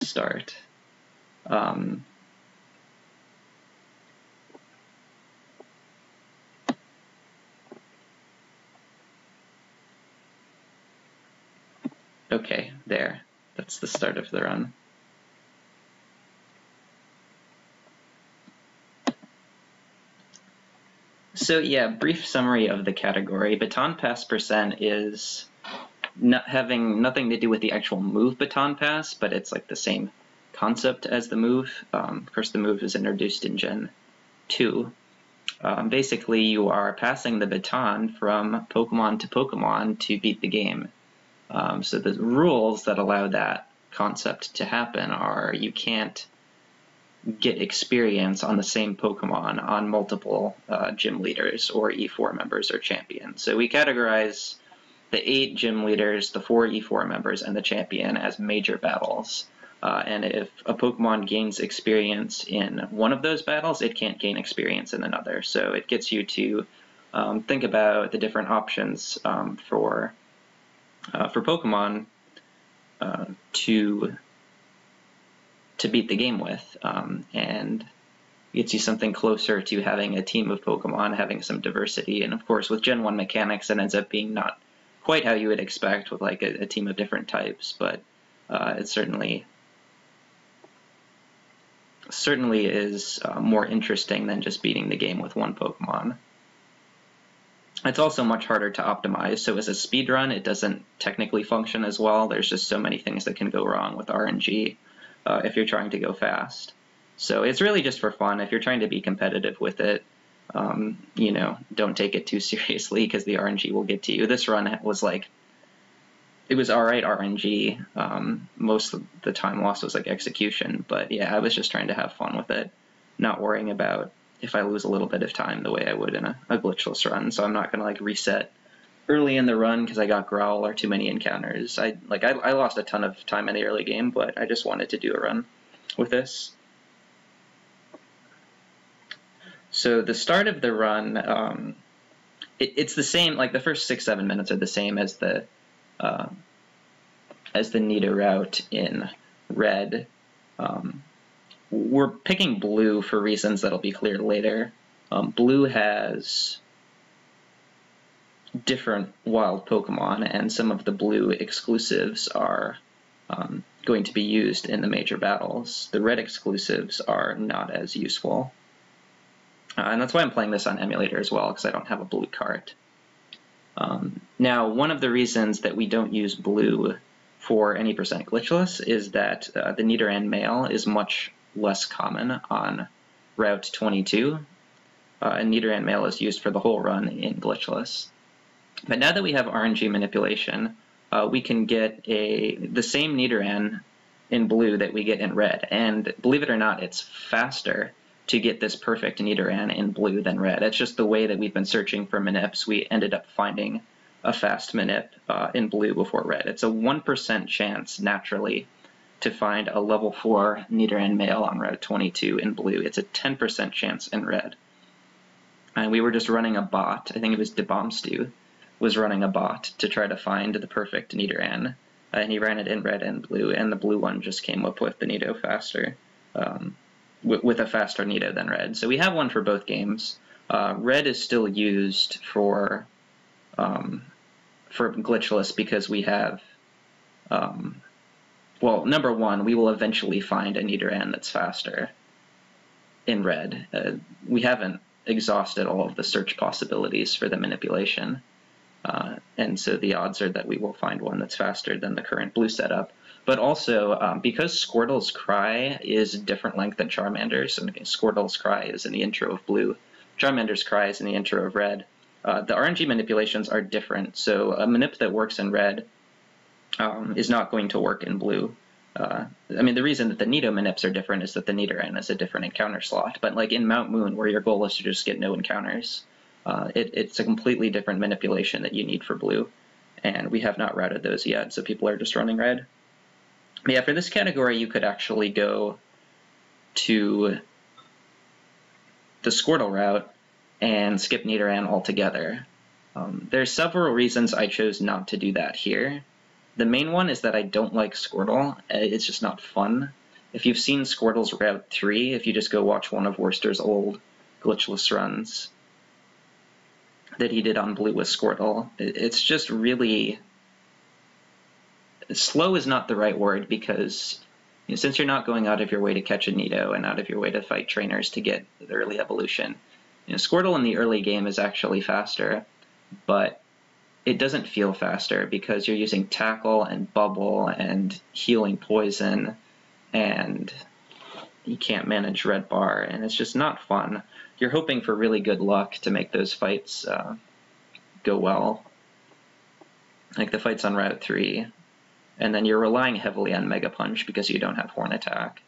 start. Okay, there. That's the start of the run. So yeah, brief summary of the category. Baton Pass percent is not having nothing to do with the actual move Baton Pass, but it's like the same concept as the move. Of course, the move is introduced in Gen 2. Basically, you are passing the baton from Pokemon to Pokemon to beat the game. So the rules that allow that concept to happen are you can't get experience on the same Pokemon on multiple gym leaders or E4 members or champions. So we categorize the 8 gym leaders, the 4 E4 members, and the champion as major battles. And if a Pokemon gains experience in one of those battles, it can't gain experience in another. So it gets you to think about the different options for Pokemon to beat the game with, and gets you something closer to having a team of Pokemon, having some diversity. And of course, with Gen 1 mechanics, it ends up being not quite how you would expect with like a team of different types, but it certainly is more interesting than just beating the game with one Pokemon. It's also much harder to optimize, so as a speedrun, it doesn't technically function as well. There's just so many things that can go wrong with RNG if you're trying to go fast. So it's really just for fun. If you're trying to be competitive with it, you know, don't take it too seriously because the RNG will get to you. This run was like, it was alright RNG. Most of the time lost was like execution, but yeah, I was just trying to have fun with it, not worrying about if I lose a little bit of time the way I would in a glitchless run. So I'm not going to like reset early in the run because I got Growl or too many encounters. I lost a ton of time in the early game, but I just wanted to do a run with this. So the start of the run, it's the same, like the first 6-7 minutes are the same as the Nido route in Red. We're picking Blue for reasons that'll be clear later. Blue has different wild Pokemon, and some of the Blue exclusives are going to be used in the major battles. The Red exclusives are not as useful. And that's why I'm playing this on emulator as well, because I don't have a Blue cart. Now, one of the reasons that we don't use Blue for any percent glitchless is that the Nidoran male is much less common on Route 22, and Nidoran male is used for the whole run in glitchless. But now that we have RNG manipulation, we can get the same Nidoran in Blue that we get in Red, and believe it or not, it's faster to get this perfect Nidoran in Blue than Red. It's just the way that we've been searching for manips. We ended up finding a fast manip in Blue before Red. It's a 1% chance, naturally, to find a level 4 Nidoran male on Route 22 in Blue. It's a 10% chance in Red. And we were just running a bot, I think it was DeBombstew, was running a bot to try to find the perfect Nidoran. And he ran it in Red and Blue, and the Blue one just came up with the Nido faster, with a faster Nido than Red. So we have one for both games. Red is still used for glitchless because we have, well, number one, we will eventually find a Nidoran that's faster in Red. We haven't exhausted all of the search possibilities for the manipulation, and so the odds are that we will find one that's faster than the current Blue setup. But also, because Squirtle's Cry is a different length than Charmander's, and Squirtle's Cry is in the intro of Blue, Charmander's Cry is in the intro of Red, the RNG manipulations are different. So a manip that works in Red is not going to work in Blue. I mean, the reason that the Nido manips are different is that the Nidoran is a different encounter slot. But like in Mount Moon, where your goal is to just get no encounters, it's a completely different manipulation that you need for Blue. And we have not routed those yet, so people are just running Red. But yeah, for this category, you could actually go to the Squirtle route and skip Nidoran altogether. There's several reasons I chose not to do that here. The main one is that I don't like Squirtle. It's just not fun. If you've seen Squirtle's Route 3, if you just go watch one of Worcester's old glitchless runs that he did on Blue with Squirtle, it's just really... Slow is not the right word, because since you're not going out of your way to catch a Nido and out of your way to fight trainers to get the early evolution, Squirtle in the early game is actually faster, but it doesn't feel faster because you're using Tackle and Bubble and Healing Poison, and you can't manage Red Bar, and it's just not fun. You're hoping for really good luck to make those fights go well, like the fights on Route 3, and then you're relying heavily on Mega Punch because you don't have Horn Attack.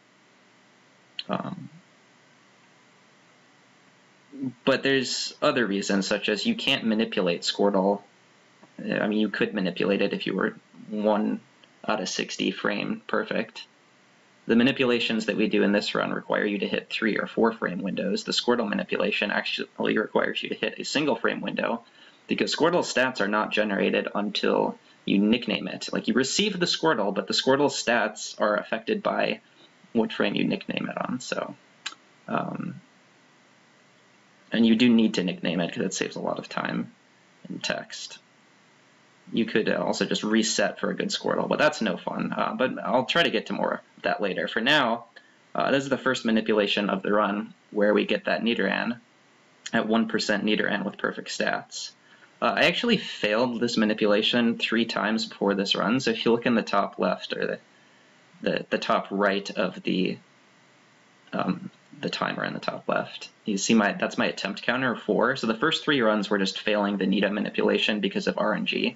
But there's other reasons, such as you can't manipulate Squirtle. I mean, you could manipulate it if you were 1 out of 60 frame perfect. The manipulations that we do in this run require you to hit 3 or 4 frame windows. The Squirtle manipulation actually requires you to hit a single frame window, because Squirtle's stats are not generated until you nickname it. Like, you receive the Squirtle, but the Squirtle's stats are affected by what frame you nickname it on. So, and you do need to nickname it because it saves a lot of time in text. You could also just reset for a good Squirtle, but that's no fun. But I'll try to get to more of that later. For now, this is the first manipulation of the run where we get that Nidoran at 1% Nidoran with perfect stats. I actually failed this manipulation 3 times before this run, so if you look in the top left, or the top right of the timer in the top left, you see that's my attempt counter of 4. So the first 3 runs were just failing the Nido manipulation because of RNG.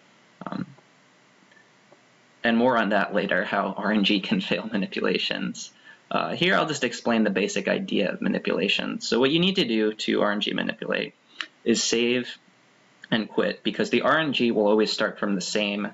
And more on that later, how RNG can fail manipulations. Here I'll just explain the basic idea of manipulation. So what you need to do to RNG manipulate is save and quit, because the RNG will always start from the same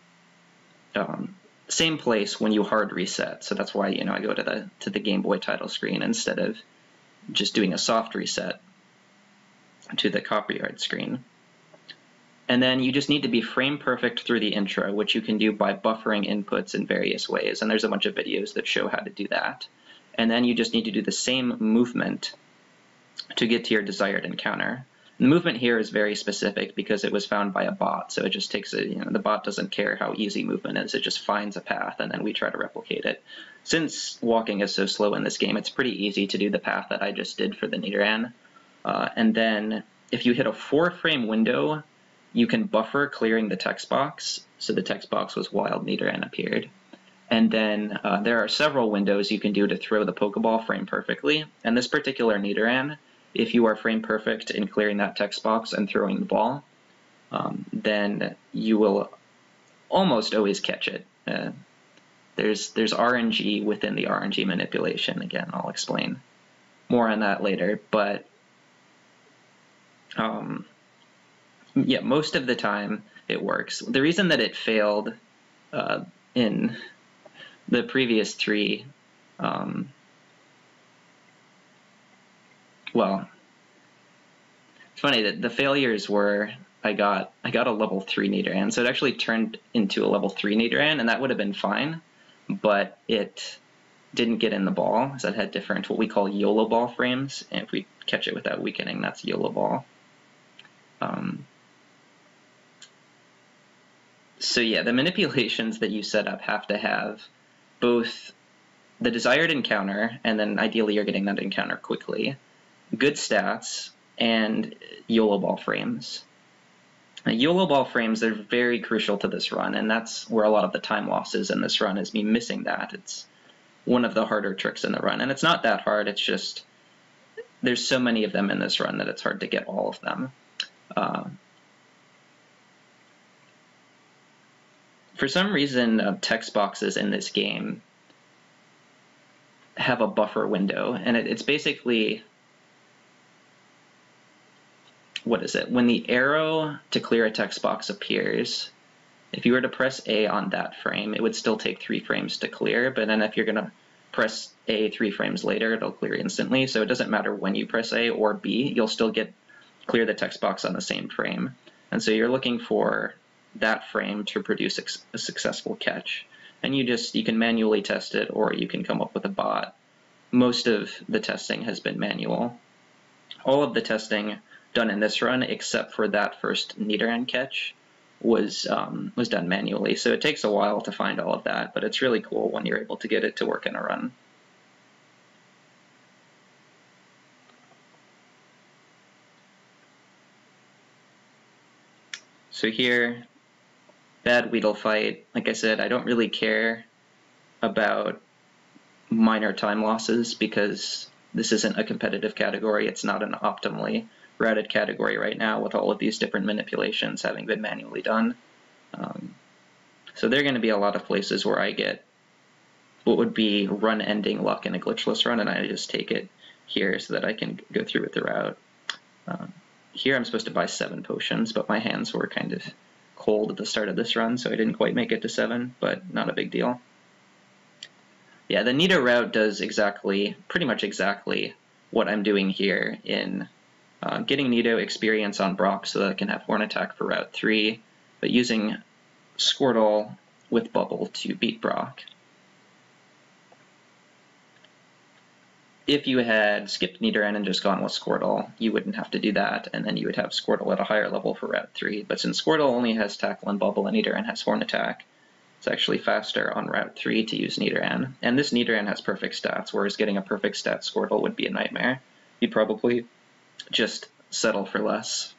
place when you hard reset. So that's why I go to the Game Boy title screen instead of just doing a soft reset to the copper yard screen. And then you just need to be frame perfect through the intro, which you can do by buffering inputs in various ways, and there's a bunch of videos that show how to do that. And then you just need to do the same movement to get to your desired encounter. The movement here is very specific because it was found by a bot, so it just takes the bot doesn't care how easy movement is, it just finds a path and then we try to replicate it. Since walking is so slow in this game, it's pretty easy to do the path that I just did for the Nidoran. And then if you hit a 4-frame window, you can buffer clearing the text box, so the text box was Wild Nidoran appeared. And then there are several windows you can do to throw the Pokeball frame perfectly, and this particular Nidoran, if you are frame perfect in clearing that text box and throwing the ball, then you will almost always catch it. There's RNG within the RNG manipulation. Again, I'll explain more on that later, but yeah, most of the time it works. The reason that it failed in the previous 3, well, it's funny that the failures were I got a level 3 Nidoran, so it actually turned into a level 3 Nidoran, and that would have been fine, but it didn't get in the ball, because it had different, what we call YOLO ball frames, and if we catch it without weakening, that's YOLO ball. So yeah, the manipulations that you set up have to have both the desired encounter, and then ideally you're getting that encounter quickly, good stats, and YOLO ball frames. Now, YOLO ball frames are very crucial to this run, and that's where a lot of the time losses in this run is me missing that. It's one of the harder tricks in the run, and it's not that hard, it's just there's so many of them in this run that it's hard to get all of them. For some reason, text boxes in this game have a buffer window, and it's basically, what is it? When the arrow to clear a text box appears, if you were to press A on that frame, it would still take 3 frames to clear, but then if you're going to press A 3 frames later, it'll clear instantly, so it doesn't matter when you press A or B, you'll still clear the text box on the same frame. And so you're looking for that frame to produce a successful catch. And you can manually test it, or you can come up with a bot. Most of the testing has been manual. All of the testing done in this run, except for that first Nidoran catch, was done manually. So it takes a while to find all of that, but it's really cool when you're able to get it to work in a run. So here, bad Weedle fight. Like I said, I don't really care about minor time losses because this isn't a competitive category. It's not an optimally routed category right now with all of these different manipulations having been manually done. So there are going to be a lot of places where I get what would be run-ending luck in a glitchless run, and I just take it here so that I can go through with the route. Here I'm supposed to buy 7 potions, but my hands were kind of cold at the start of this run, so I didn't quite make it to 7, but not a big deal. Yeah, the Nido route does pretty much exactly what I'm doing here in getting Nido experience on Brock so that I can have Horn Attack for Route 3, but using Squirtle with Bubble to beat Brock. If you had skipped Nidoran and just gone with Squirtle, you wouldn't have to do that, and then you would have Squirtle at a higher level for Route 3. But since Squirtle only has Tackle and Bubble and Nidoran has Horn Attack, it's actually faster on Route 3 to use Nidoran. And this Nidoran has perfect stats, whereas getting a perfect stat Squirtle would be a nightmare. You'd probably just settle for less.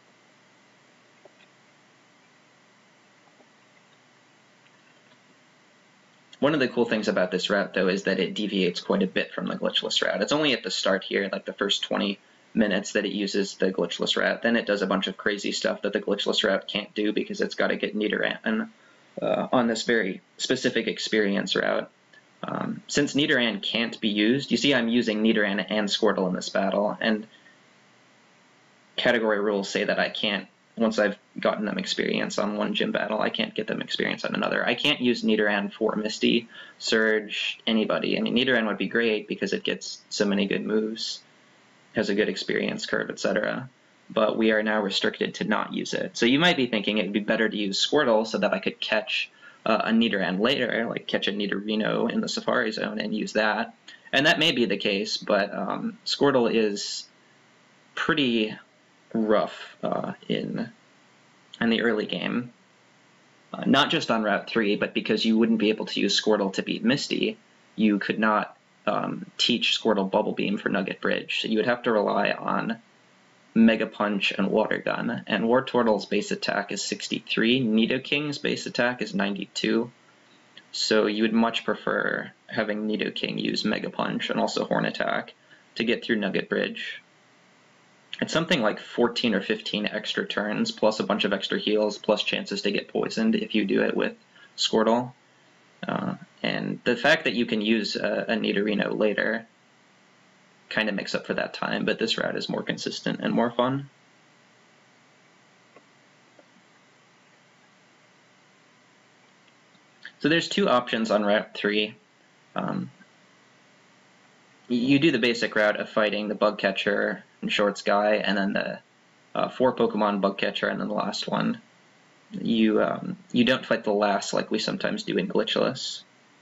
One of the cool things about this route, though, is that it deviates quite a bit from the glitchless route. It's only at the start here, like the first 20 minutes, that it uses the glitchless route. Then it does a bunch of crazy stuff that the glitchless route can't do because it's got to get Nidoran on this very specific experience route. Since Nidoran can't be used, you see I'm using Nidoran and Squirtle in this battle, and category rules say that I can't, once I've gotten them experience on one gym battle, I can't get them experience on another. I can't use Nidoran for Misty, Surge, anybody. I mean, Nidoran would be great because it gets so many good moves, has a good experience curve, etc. But we are now restricted to not use it. So you might be thinking it would be better to use Squirtle so that I could catch a Nidoran later, like catch a Nidorino in the Safari Zone and use that. And that may be the case, but Squirtle is pretty rough in the early game. Not just on Route 3, but because you wouldn't be able to use Squirtle to beat Misty, you could not teach Squirtle Bubble Beam for Nugget Bridge. So you would have to rely on Mega Punch and Water Gun. And Wartortle's base attack is 63, Nidoking's base attack is 92. So you would much prefer having Nidoking use Mega Punch and also Horn Attack to get through Nugget Bridge. It's something like 14 or 15 extra turns, plus a bunch of extra heals, plus chances to get poisoned if you do it with Squirtle. And the fact that you can use a Nidorino later kind of makes up for that time, but this route is more consistent and more fun. So there's 2 options on Route 3. You do the basic route of fighting the Bug Catcher and Short Sky, and then the 4 Pokemon Bug Catcher, and then the last one. You don't fight the last like we sometimes do in Glitchless.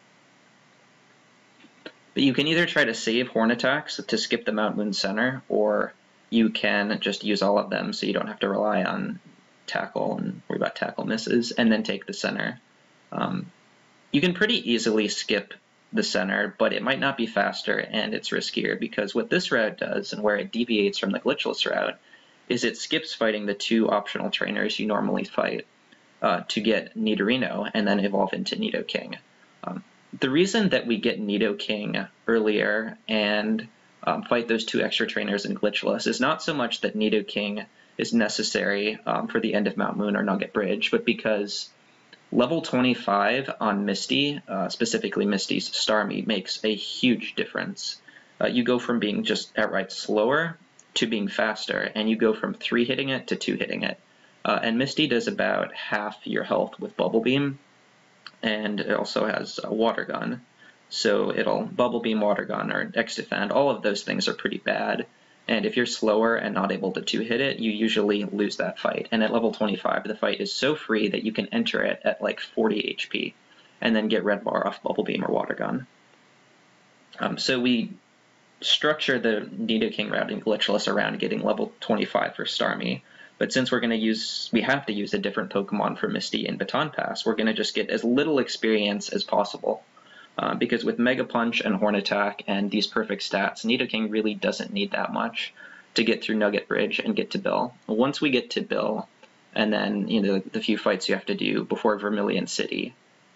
But you can either try to save Horn Attacks to skip the Mount Moon Center, or you can just use all of them so you don't have to rely on Tackle and worry about Tackle misses, and then take the center. You can pretty easily skip the center, but it might not be faster and it's riskier, because what this route does, and where it deviates from the glitchless route, is it skips fighting the 2 optional trainers you normally fight to get Nidorino and then evolve into Nidoking. The reason that we get Nidoking earlier and fight those 2 extra trainers in glitchless is not so much that Nidoking is necessary for the end of Mount Moon or Nugget Bridge, but because level 25 on Misty, specifically Misty's Starmie, makes a huge difference. You go from being just outright slower to being faster, and you go from 3 hitting it to 2 hitting it. And Misty does about half your health with Bubble Beam, and it also has a Water Gun. So it'll Bubble Beam, Water Gun, or X Defend. All of those things are pretty bad, And if you're slower and not able to two-hit it, you usually lose that fight. And at level 25, the fight is so free that you can enter it at like 40 HP and then get red bar off Bubble Beam or Water Gun. So we structure the Nidoking route in Glitchless around getting level 25 for Starmie. But since we have to use a different Pokemon for Misty in Baton Pass, we're going to just get as little experience as possible. Because with Mega Punch and Horn Attack and these perfect stats, Nidoking really doesn't need that much to get through Nugget Bridge and get to Bill. Once we get to Bill, and then the few fights you have to do before Vermilion City,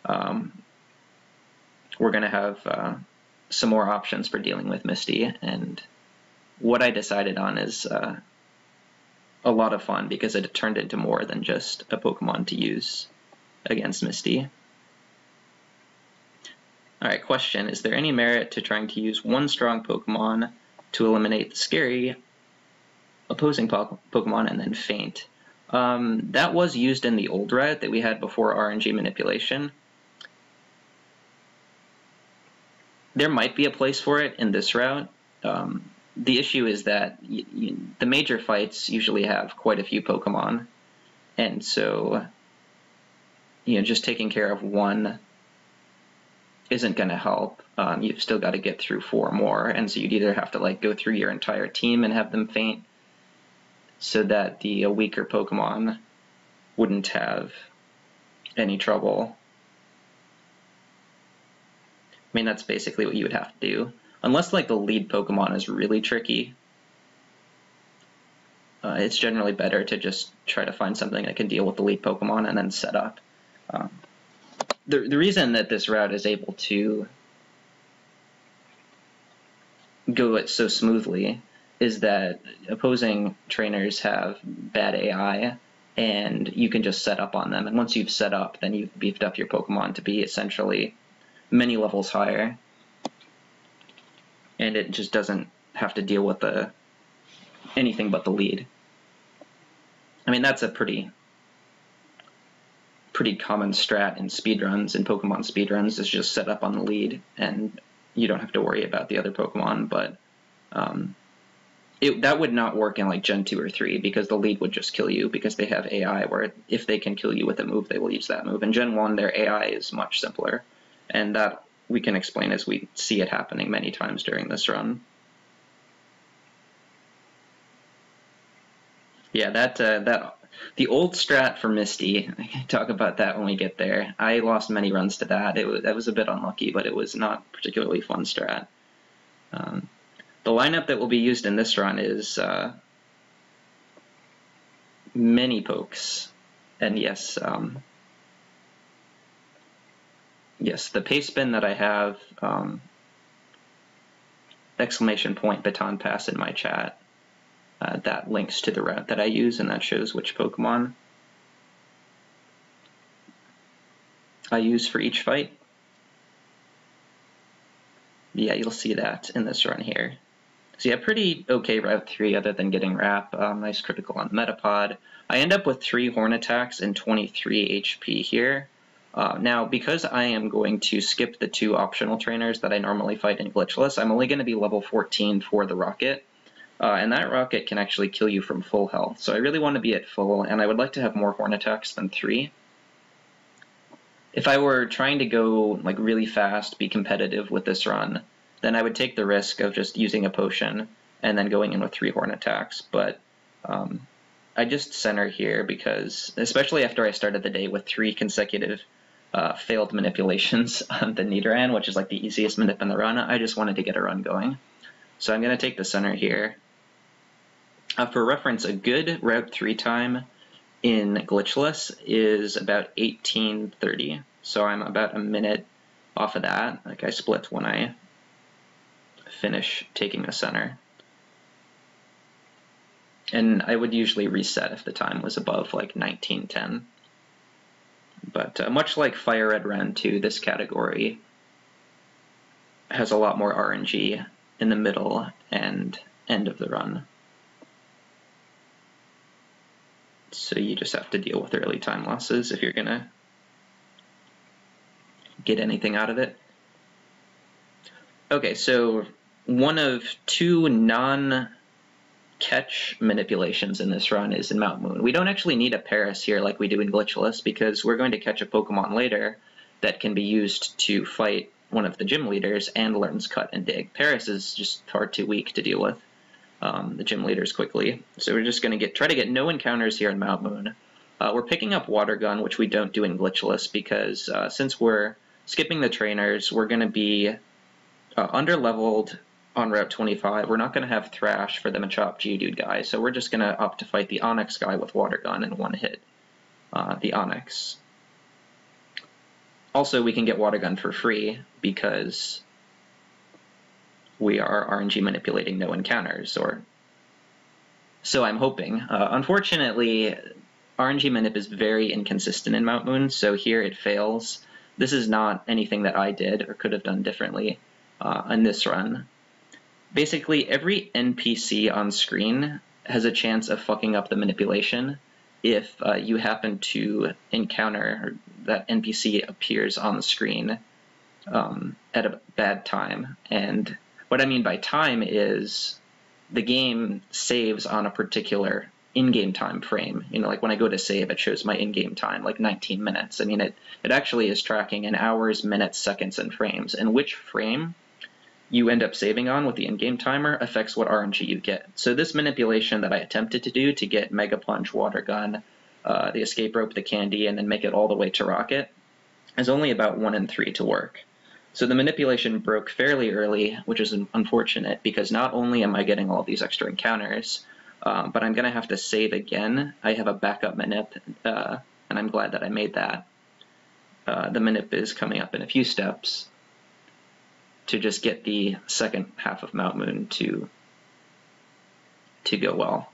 we're going to have some more options for dealing with Misty. And what I decided on is a lot of fun because it turned into more than just a Pokemon to use against Misty. Alright, question. Is there any merit to trying to use one strong Pokemon to eliminate the scary opposing Pokemon and then faint? That was used in the old route that we had before RNG manipulation. There might be a place for it in this route. The issue is that the major fights usually have quite a few Pokemon, and so just taking care of one isn't going to help. You've still got to get through 4 more, and so you'd either have to go through your entire team and have them faint so that the weaker Pokemon wouldn't have any trouble. I mean, that's basically what you would have to do. Unless the lead Pokemon is really tricky, it's generally better to just try to find something that can deal with the lead Pokemon and then set up. The reason that this route is able to go it so smoothly is that opposing trainers have bad AI, and you can just set up on them. And once you've set up, then you've beefed up your Pokemon to be essentially many levels higher, and it just doesn't have to deal with anything but the lead. I mean, that's a pretty common strat in speedruns, in Pokemon speedruns, is just set up on the lead, and you don't have to worry about the other Pokemon, but that would not work in Gen 2 or 3, because the lead would just kill you, because they have AI where if they can kill you with a move, they will use that move. In Gen 1, their AI is much simpler, and that we can explain as we see it happening many times during this run. Yeah, the old strat for Misty, I can talk about that when we get there. I lost many runs to that. That was a bit unlucky, but it was not a particularly fun strat. The lineup that will be used in this run is many pokes, and yes, the pace spin that I have, exclamation point Baton Pass in my chat. That links to the route that I use, and that shows which Pokemon I use for each fight. Yeah, you'll see that in this run here. So yeah, pretty okay Route 3 other than getting Wrap. Nice critical on Metapod. I end up with 3 Horn Attacks and 23 HP here. Now, because I am going to skip the 2 optional trainers that I normally fight in Glitchless, I'm only going to be level 14 for the Rocket. And that Rocket can actually kill you from full health. So I really want to be at full, and I would like to have more Horn Attacks than 3. If I were trying to go really fast, be competitive with this run, then I would take the risk of just using a potion and then going in with 3 Horn Attacks. But I just center here because, especially after I started the day with 3 consecutive failed manipulations on the Nidoran, which is the easiest manip in the run, I just wanted to get a run going. So I'm going to take the center here. For reference, a good Route 3 time in Glitchless is about 18:30, so I'm about a minute off of that. I split when I finish taking the center. And I would usually reset if the time was above 19:10. But much like Fire Red Ren 2, this category has a lot more RNG in the middle and end of the run. So you just have to deal with early time losses if you're going to get anything out of it. Okay, so one of 2 catch manipulations in this run is in Mount Moon. We don't actually need a Paris here like we do in Glitchless, because we're going to catch a Pokemon later that can be used to fight one of the gym leaders and learns Cut and Dig. Paris is just far too weak to deal with the gym leaders quickly. So we're just going to try to get no encounters here in Mount Moon. We're picking up Water Gun, which we don't do in Glitchless, because since we're skipping the trainers, we're going to be under-leveled on Route 25. We're not going to have Thrash for the Machop Geodude guy, so we're just going to opt to fight the Onix guy with Water Gun and one-hit the Onix. Also, we can get Water Gun for free because we are RNG manipulating no encounters, or so I'm hoping. Unfortunately, RNG manip is very inconsistent in Mount Moon, so here it fails. This is not anything that I did or could have done differently in this run. Basically, every NPC on screen has a chance of fucking up the manipulation if you happen to encounter, or that NPC appears on the screen at a bad time. And what I mean by time is the game saves on a particular in-game time frame. You know, like when I go to save, it shows my in-game time, like 19 minutes. I mean, it actually is tracking in hours, minutes, seconds, and frames. And which frame you end up saving on with the in-game timer affects what RNG you get. So this manipulation that I attempted to do to get Mega Punch, Water Gun, the Escape Rope, the Candy, and then make it all the way to Rocket is only about 1 in 3 to work. So the manipulation broke fairly early, which is unfortunate, because not only am I getting all these extra encounters, but I'm going to have to save again. I have a backup manip, and I'm glad that I made that. The manip is coming up in a few steps to just get the second half of Mount Moon to go well.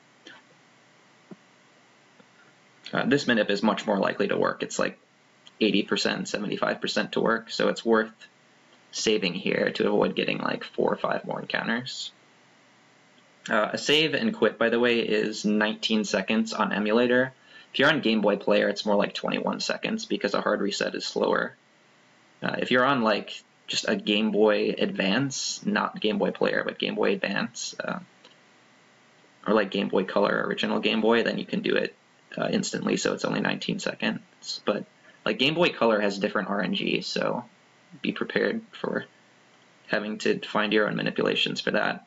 This manip is much more likely to work. It's like 80%, 75% to work, so it's worth saving here to avoid getting like 4 or 5 more encounters. A save and quit, by the way, is 19 seconds on emulator. If you're on Game Boy Player, it's more like 21 seconds because a hard reset is slower. If you're on like just a Game Boy Advance, not Game Boy Player, but Game Boy Advance, or like Game Boy Color, original Game Boy, then you can do it instantly, so it's only 19 seconds. But like Game Boy Color has different RNG, so be prepared for having to find your own manipulations for that.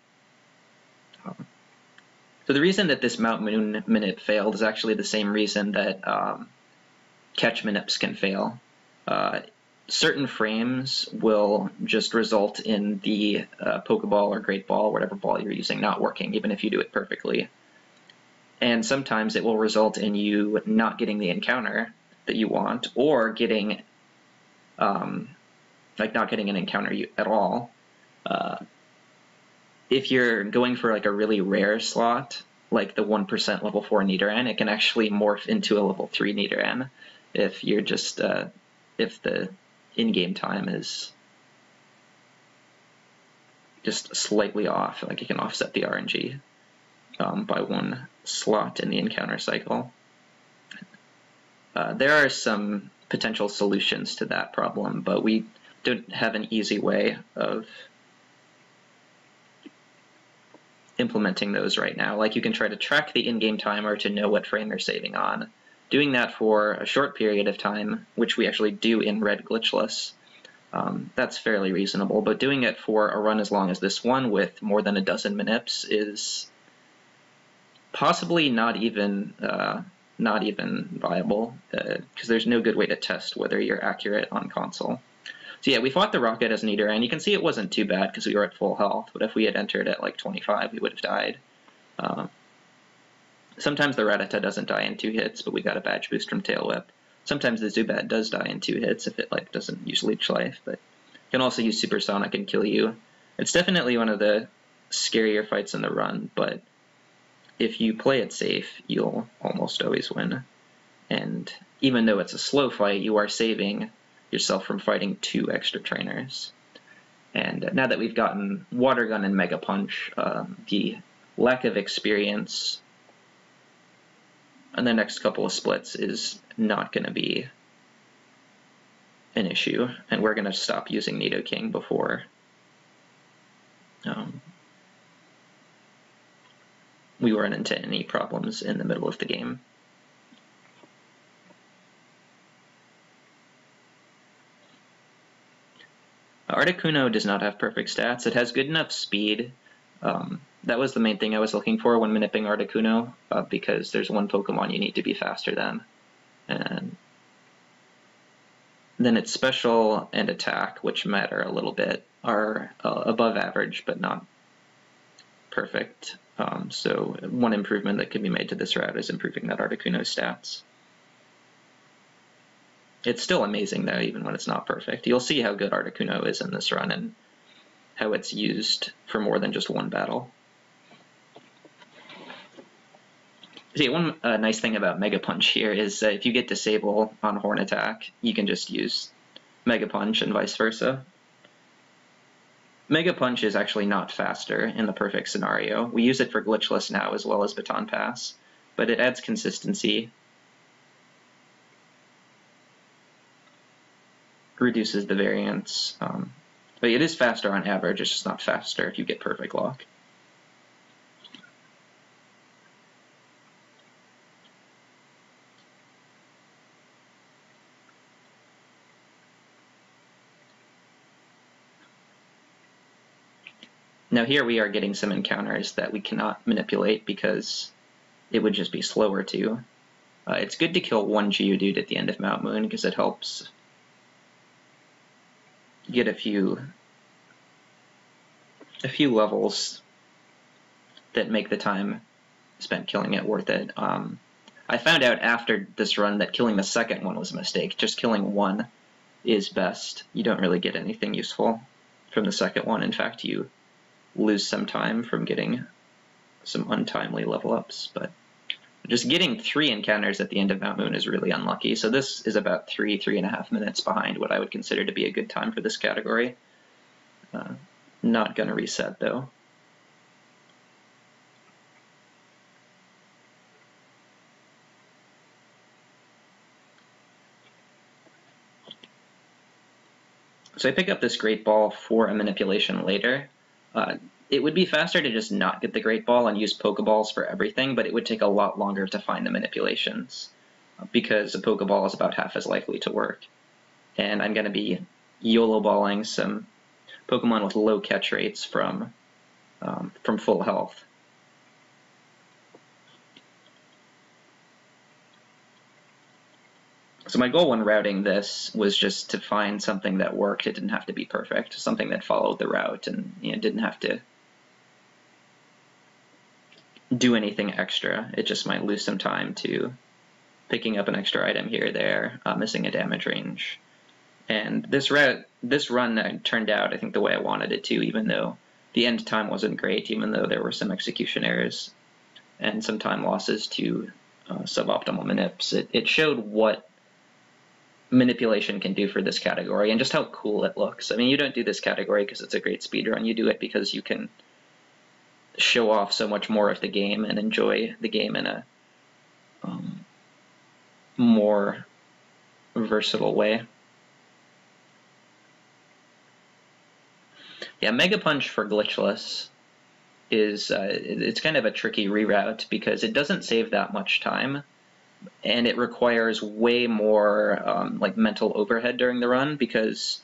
So the reason that this Mount Moon manip failed is actually the same reason that catch manips can fail. Certain frames will just result in the Pokeball or Great Ball, whatever ball you're using, not working, even if you do it perfectly. And sometimes it will result in you not getting the encounter that you want, or getting, like not getting an encounter at all. If you're going for like a really rare slot, like the 1% level 4 Nidoran, it can actually morph into a level 3 Nidoran if you're just, if the in-game time is just slightly off, like it can offset the RNG by 1 slot in the encounter cycle. There are some potential solutions to that problem, but we don't have an easy way of implementing those right now. Like you can try to track the in-game timer to know what frame you're saving on. Doing that for a short period of time, which we actually do in Red Glitchless, that's fairly reasonable, but doing it for a run as long as this one with more than a dozen manips is possibly not even viable, because there's no good way to test whether you're accurate on console. So yeah, we fought the Rocket as Nidoran. You can see it wasn't too bad because we were at full health, but if we had entered at like 25, we would have died. Sometimes the Rattata doesn't die in 2 hits, but we got a badge boost from Tail Whip. Sometimes the Zubat does die in 2 hits if it like doesn't use Leech Life, but you can also use Supersonic and kill you. It's definitely one of the scarier fights in the run, but if you play it safe, you'll almost always win. And even though it's a slow fight, you are saving yourself from fighting 2 extra trainers. And now that we've gotten Water Gun and Mega Punch, the lack of experience in the next couple of splits is not going to be an issue, and we're going to stop using Nidoking before we run into any problems in the middle of the game. Articuno does not have perfect stats. It has good enough speed. That was the main thing I was looking for when manipping Articuno, because there's one Pokemon you need to be faster than. And then its special and attack, which matter a little bit, are above average but not perfect. So one improvement that could be made to this route is improving that Articuno's stats. It's still amazing though, even when it's not perfect. You'll see how good Articuno is in this run and how it's used for more than just one battle. See, one nice thing about Mega Punch here is that if you get Disable on Horn Attack, you can just use Mega Punch and vice versa. Mega Punch is actually not faster in the perfect scenario. We use it for Glitchless now as well as Baton Pass, but it adds consistency, reduces the variance, but it is faster on average. It's just not faster if you get Perfect Lock. Now here we are getting some encounters that we cannot manipulate because it would just be slower to. It's good to kill one Geodude at the end of Mount Moon because it helps get a few levels that make the time spent killing it worth it. I found out after this run that killing the second one was a mistake. Just killing one is best. You don't really get anything useful from the second one. In fact, you lose some time from getting some untimely level ups, but just getting 3 encounters at the end of Mount Moon is really unlucky. So this is about 3.5 minutes behind what I would consider to be a good time for this category. Not gonna reset though. So I pick up this Great Ball for a manipulation later. It would be faster to just not get the Great Ball and use Pokeballs for everything, but it would take a lot longer to find the manipulations because a Pokeball is about half as likely to work. And I'm going to be YOLO-balling some Pokemon with low catch rates from full health. So my goal when routing this was just to find something that worked. It didn't have to be perfect, something that followed the route and didn't have to do anything extra. It just might lose some time to picking up an extra item here or there, missing a damage range. And this run turned out, I think, the way I wanted it to, even though the end time wasn't great, even though there were some execution errors and some time losses to suboptimal manips. It showed what manipulation can do for this category and just how cool it looks. I mean, you don't do this category because it's a great speedrun. You do it because you can show off so much more of the game and enjoy the game in a more versatile way. Yeah, Mega Punch for Glitchless is it's kind of a tricky reroute because it doesn't save that much time, and it requires way more like mental overhead during the run because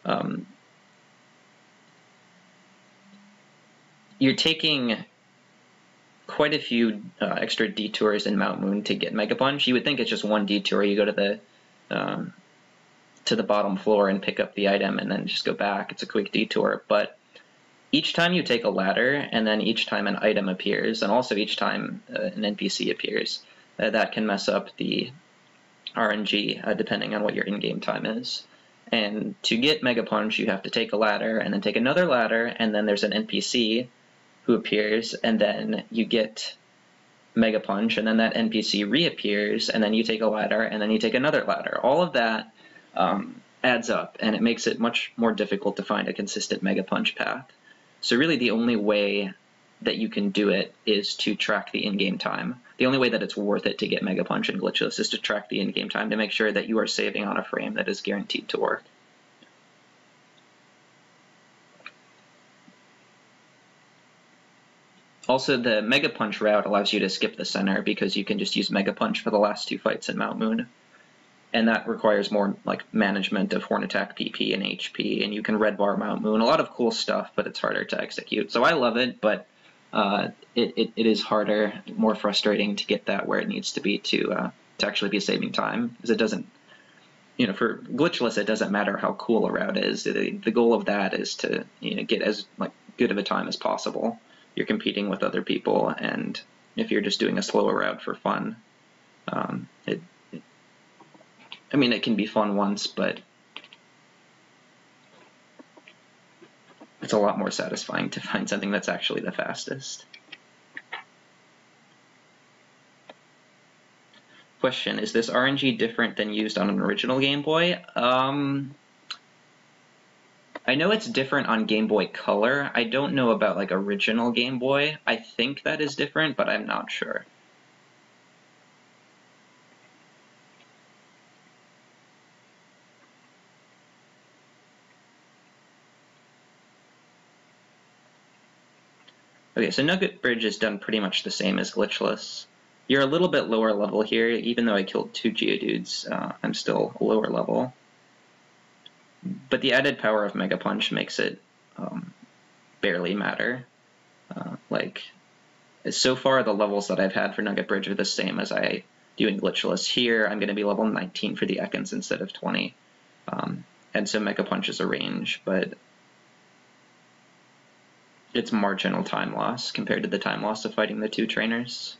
you're taking quite a few extra detours in Mount Moon to get Mega Punch. You would think it's just one detour. You go to the bottom floor and pick up the item and then just go back. It's a quick detour, but each time you take a ladder and then each time an item appears and also each time an NPC appears, that can mess up the RNG depending on what your in-game time is. And to get Mega Punch, you have to take a ladder and then take another ladder, and then there's an NPC who appears, and then you get Mega Punch, and then that NPC reappears, and then you take a ladder, and then you take another ladder. All of that adds up, and it makes it much more difficult to find a consistent Mega Punch path. So really the only way that you can do it is to track the in-game time. The only way that it's worth it to get Mega Punch and Glitchless is to track the in-game time to make sure that you are saving on a frame that is guaranteed to work. Also, the Mega Punch route allows you to skip the center because you can just use Mega Punch for the last 2 fights in Mount Moon. And that requires more like management of Horn Attack PP and HP, and you can red bar Mount Moon. A lot of cool stuff, but it's harder to execute. So I love it, but it is harder, more frustrating to get that where it needs to be to actually be saving time, because it doesn't, for glitchless, it doesn't matter how cool a route is. The goal of that is to get as good of a time as possible. You're competing with other people, and if you're just doing a slower route for fun, it can be fun once, but it's a lot more satisfying to find something that's actually the fastest. Question, is this RNG different than used on an original Game Boy? I know it's different on Game Boy Color. I don't know about original Game Boy. I think that is different, but I'm not sure. Okay, so Nugget Bridge is done pretty much the same as glitchless. You're a little bit lower level here. Even though I killed 2 Geodudes, I'm still a lower level. But the added power of Mega Punch makes it barely matter. So far, the levels that I've had for Nugget Bridge are the same as I do in glitchless. Here, I'm going to be level 19 for the Ekans instead of 20. And so Mega Punch is a range, but it's marginal time loss compared to the time loss of fighting the 2 trainers.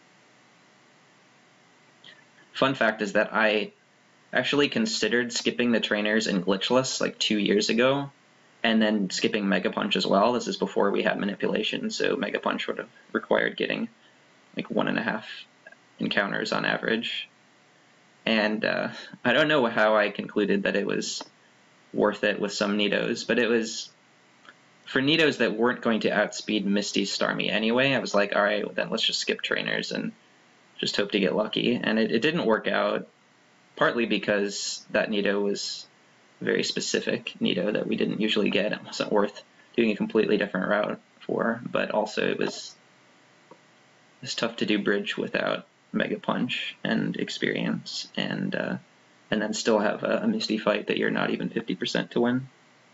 Fun fact is that I actually considered skipping the trainers in glitchless 2 years ago, and then skipping Mega Punch as well. This is before we had manipulation, so Mega Punch would have required getting 1.5 encounters on average. And I don't know how I concluded that it was worth it with some Nidos, but it was for Nidos that weren't going to outspeed Misty Starmie anyway. I was like, alright, then let's just skip trainers and just hope to get lucky. And it didn't work out, partly because that Nido was a very specific Nido that we didn't usually get. It wasn't worth doing a completely different route for, but also it was tough to do bridge without Mega Punch and experience, and then still have a Misty fight that you're not even 50% to win.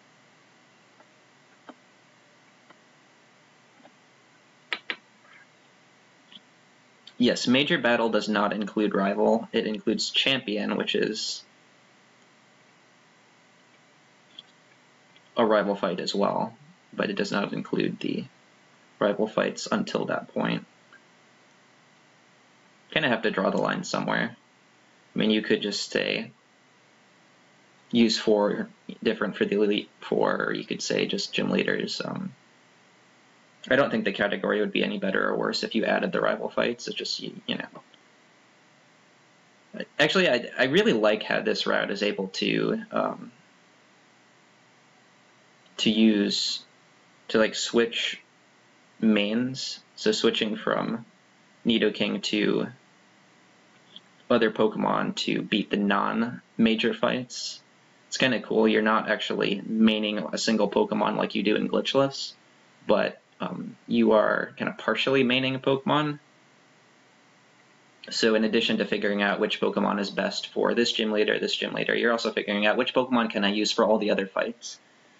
Yes, Major Battle does not include Rival. It includes Champion, which is a rival fight as well, but it does not include the rival fights until that point. Kind of have to draw the line somewhere. You could just say use 4 different for the Elite 4, or you could say just gym leaders. I don't think the category would be any better or worse if you added the rival fights. It's just, Actually, I really like how this route is able to switch mains. So switching from Nidoking to other Pokemon to beat the non-major fights. It's kind of cool. You're not actually maining a single Pokemon like you do in glitchless, but you are kind of partially maining a Pokemon. So in addition to figuring out which Pokemon is best for this gym leader, you're also figuring out which Pokemon can I use for all the other fights.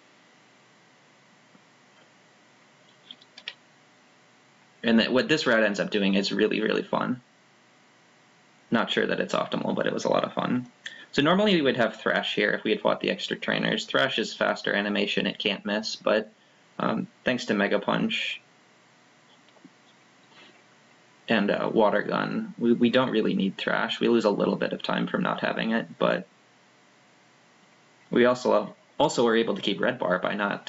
And what this route ends up doing is really, really fun. Not sure that it's optimal, but it was a lot of fun. So normally we would have Thrash here if we had fought the extra trainers. Thrash is faster animation, it can't miss, but thanks to Mega Punch and Water Gun, we don't really need Thrash. We lose a little bit of time from not having it, but we also were able to keep Red Bar by not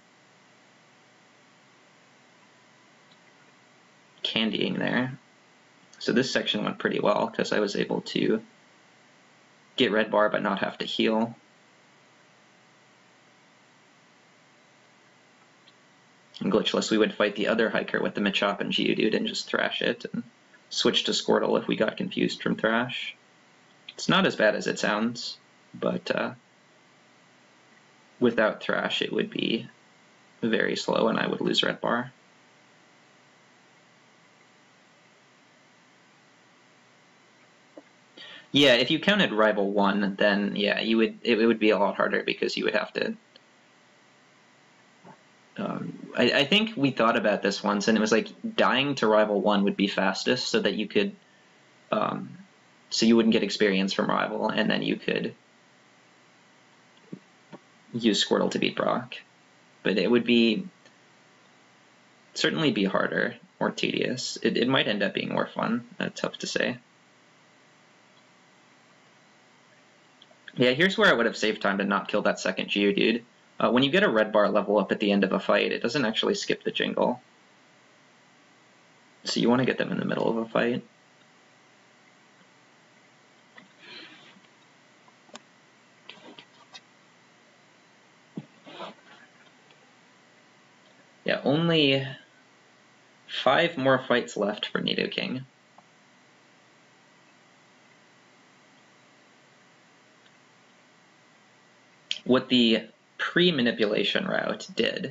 candying there. So this section went pretty well because I was able to get Red Bar but not have to heal. In glitchless, we would fight the other hiker with the Machop and Geodude and just thrash it, and switch to Squirtle if we got confused from Thrash. It's not as bad as it sounds, but without Thrash it would be very slow and I would lose Red Bar. Yeah, if you counted rival 1, then yeah, it would be a lot harder because you would have to. I think we thought about this once, and it was like dying to rival 1 would be fastest, so that you could, so you wouldn't get experience from rival, and then you could use Squirtle to beat Brock. But it would certainly be harder, more tedious. It might end up being more fun. Tough to say. Yeah, here's where I would have saved time to not kill that second Geodude. When you get a red bar level up at the end of a fight, it doesn't actually skip the jingle. So you want to get them in the middle of a fight. Yeah, only 5 more fights left for Nidoking. What the pre-manipulation route did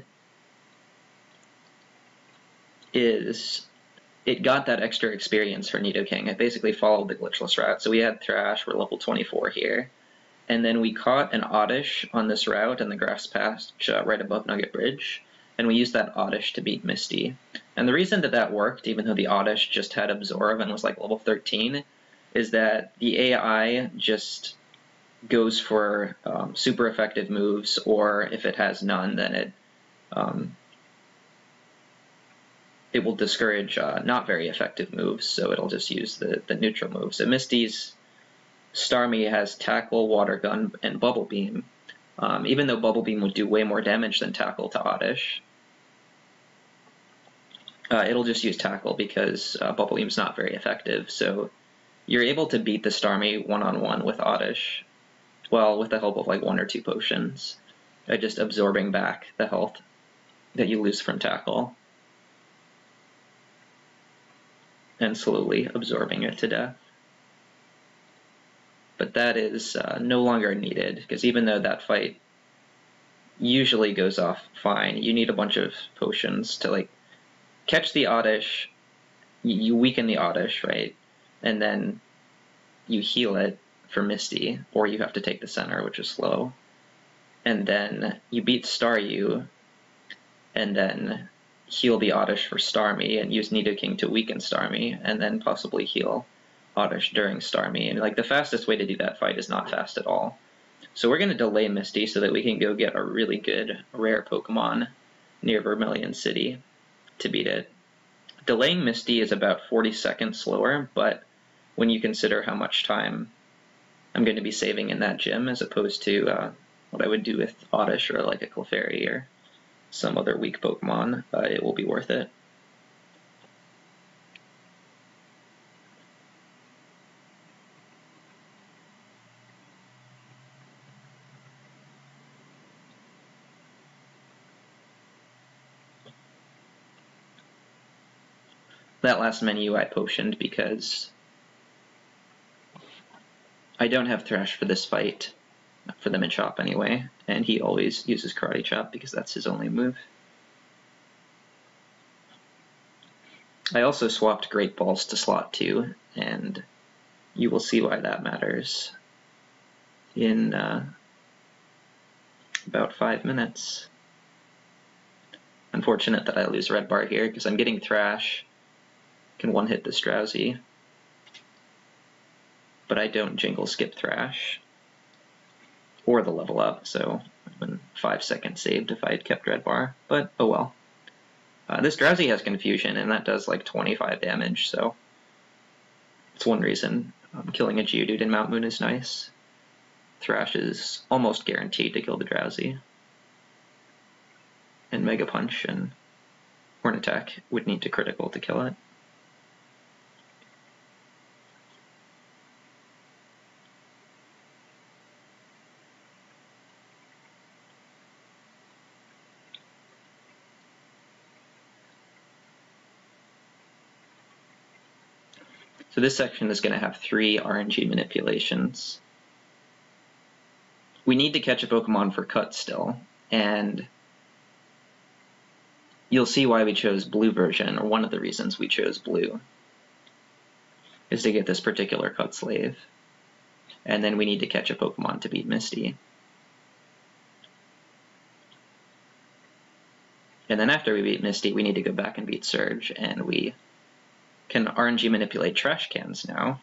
is it got that extra experience for Nidoking. It basically followed the glitchless route. So we had Thrash, we're level 24 here. And then we caught an Oddish on this route in the grass patch right above Nugget Bridge. And we used that Oddish to beat Misty. And the reason that that worked, even though the Oddish just had Absorb and was like level 13, is that the AI just goes for super effective moves, or if it has none, then it will discourage not very effective moves, so it'll just use the neutral moves. So Misty's Starmie has Tackle, Water Gun, and Bubble Beam. Even though Bubble Beam would do way more damage than Tackle to Oddish, it'll just use Tackle because Bubble Beam's not very effective. So you're able to beat the Starmie one-on-one with Oddish, well, with the help of like 1 or 2 potions, by just absorbing back the health that you lose from Tackle and slowly absorbing it to death. But that is no longer needed, because even though that fight usually goes off fine, you need a bunch of potions to like catch the Oddish, you weaken the Oddish, right? And then you heal it for Misty, or you have to take the center, which is slow. And then you beat Staryu, and then heal the Oddish for Starmie, and use Nidoking to weaken Starmie, and then possibly heal Oddish during Starmie. And like the fastest way to do that fight is not fast at all. So we're going to delay Misty so that we can go get a really good rare Pokemon near Vermilion City to beat it. Delaying Misty is about 40 seconds slower, but when you consider how much time I'm going to be saving in that gym as opposed to what I would do with Oddish or like a Clefairy or some other weak Pokemon, it will be worth it. That last menu I potioned because I don't have Thrash for this fight, for the mid-chop anyway, and he always uses Karate Chop because that's his only move. I also swapped Great Balls to slot 2, and you will see why that matters in about 5 minutes. Unfortunate that I lose Red Bar here because I'm getting Thrash, can one-hit this Drowsy, but I don't Jingle Skip Thrash or the level up, so I've been 5 seconds saved if I had kept Red Bar, but oh well. This Drowsy has Confusion, and that does like 25 damage, so it's one reason killing a Geodude in Mount Moon is nice. Thrash is almost guaranteed to kill the Drowsy, and Mega Punch and Horn Attack would need to critical to kill it. So this section is going to have 3 RNG manipulations. We need to catch a Pokemon for Cut still, and you'll see why we chose Blue version, or one of the reasons we chose Blue, is to get this particular Cut Slave. and then we need to catch a Pokemon to beat Misty. And then after we beat Misty, we need to go back and beat Surge, and we can RNG manipulate trash cans now.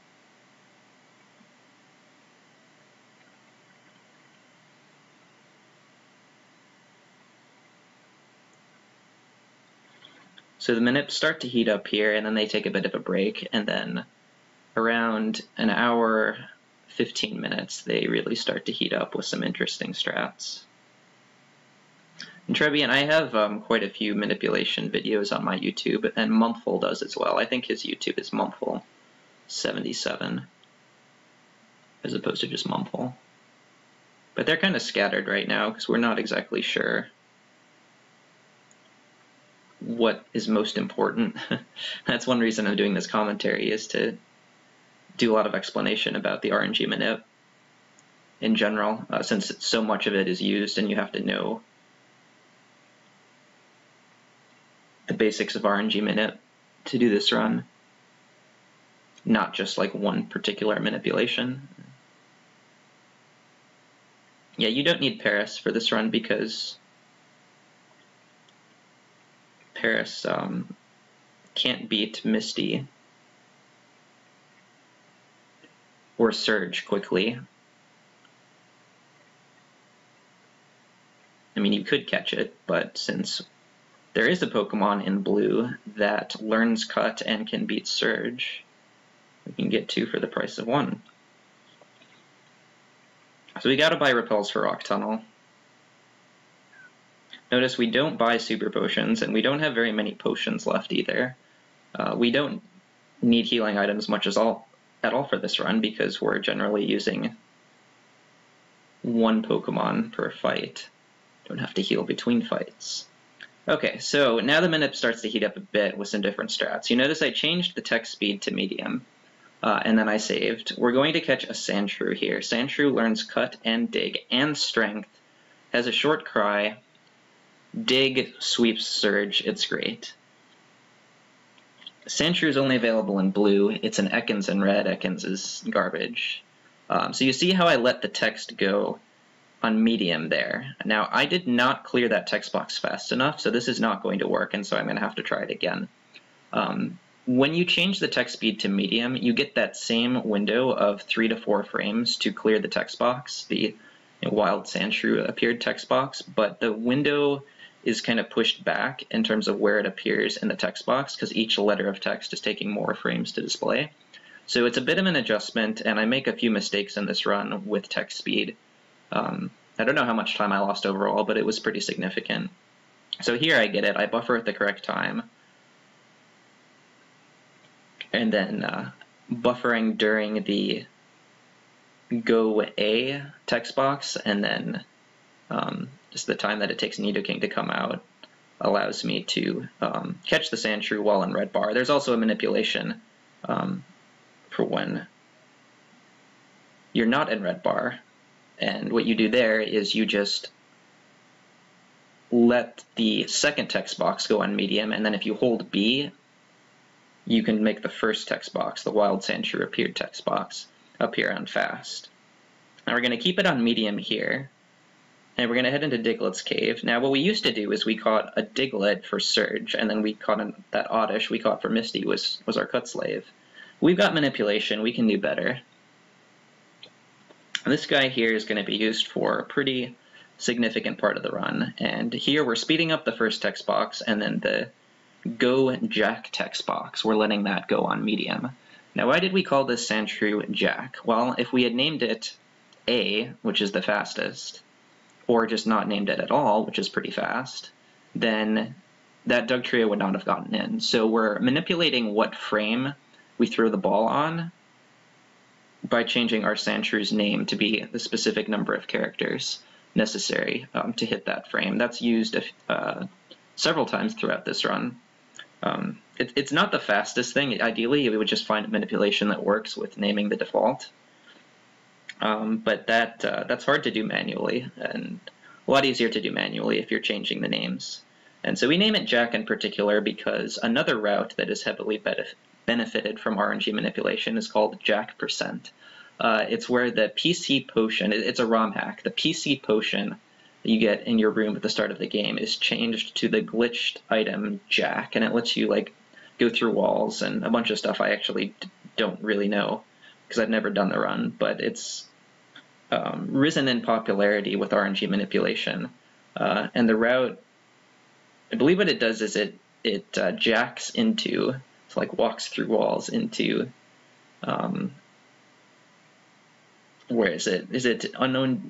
So the manips start to heat up here, and then they take a bit of a break, and then around an hour, 15 minutes, they really start to heat up with some interesting strats. And Trebian, I have quite a few manipulation videos on my YouTube, and Mumful does as well. I think his YouTube is Mumful77, as opposed to just Mumful. But they're kind of scattered right now, because we're not exactly sure what is most important. That's one reason I'm doing this commentary, is to do a lot of explanation about the RNG manip in general, since so much of it is used and you have to know the basics of RNG manip to do this run, not just like one particular manipulation. Yeah, you don't need Paris for this run because Paris can't beat Misty or Surge quickly. I mean, you could catch it, but since there is a Pokemon in blue that learns Cut and can beat Surge, we can get 2 for the price of 1. So we gotta buy Repels for Rock Tunnel. Notice we don't buy Super Potions, and we don't have very many potions left either. We don't need healing items much at all for this run, because we're generally using 1 Pokemon per fight. Don't have to heal between fights. Okay, so now the manip starts to heat up a bit with some different strats. You notice I changed the text speed to medium, and then I saved. We're going to catch a Sandshrew here. Sandshrew learns Cut and Dig and Strength, has a short cry, Dig, sweeps Surge, it's great. Sandshrew is only available in blue. It's an Ekans in red. Ekans is garbage. So you see how I let the text go on medium there. Now, I did not clear that text box fast enough, so this is not going to work, and so I'm going to have to try it again. When you change the text speed to medium, you get that same window of 3 to 4 frames to clear the text box, the Wild Sandshrew appeared text box, but the window is kind of pushed back in terms of where it appears in the text box, because each letter of text is taking more frames to display. So it's a bit of an adjustment, and I make a few mistakes in this run with text speed. I don't know how much time I lost overall, but it was pretty significant. So here I get it. I buffer at the correct time, and then buffering during the Go A text box, and then just the time that it takes Nidoking to come out allows me to catch the Sandshrew while in red bar. There's also a manipulation for when you're not in red bar, and what you do there is you just let the second text box go on medium, and then if you hold B, you can make the first text box, the Wild Sandshrew appeared text box, appear on fast. Now we're going to keep it on medium here, and we're going to head into Diglett's cave. Now what we used to do is we caught a Diglett for Surge, and then we caught that Oddish we caught for Misty was our cut slave. We've got manipulation, we can do better. And this guy here is going to be used for a pretty significant part of the run, and here we're speeding up the first text box, and then the Go Jack text box, we're letting that go on medium. Now why did we call this Sandshrew Jack? Well, if we had named it A, which is the fastest, or just not named it at all, which is pretty fast, then that Dugtrio would not have gotten in. So we're manipulating what frame we throw the ball on by changing our Sandshrew's name to be the specific number of characters necessary to hit that frame. That's used several times throughout this run. It's not the fastest thing. Ideally, we would just find a manipulation that works with naming the default. But that's hard to do manually, and a lot easier to do manually if you're changing the names. And so we name it Jack in particular because another route that is heavily benefited from RNG manipulation is called Jack%. It's where the PC potion, it's a ROM hack, the PC potion that you get in your room at the start of the game is changed to the glitched item Jack, and it lets you like go through walls and a bunch of stuff I actually don't really know because I've never done the run, but it's risen in popularity with RNG manipulation. And the route, I believe what it does is it jacks into, so like walks through walls into, where is it? Is it unknown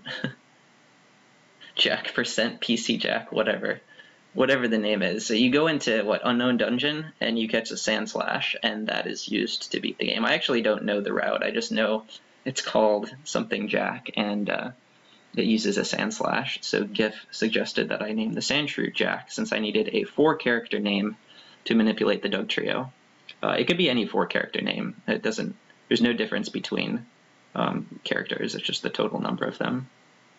Jack percent PC Jack, whatever the name is. So you go into what, unknown dungeon, and you catch a sand slash, and that is used to beat the game. I actually don't know the route. I just know it's called something Jack, and it uses a sand slash. So GIF suggested that I name the sand shrew Jack, since I needed a 4-character name to manipulate the Doug trio. It could be any 4-character name. It doesn't. There's no difference between characters. It's just the total number of them.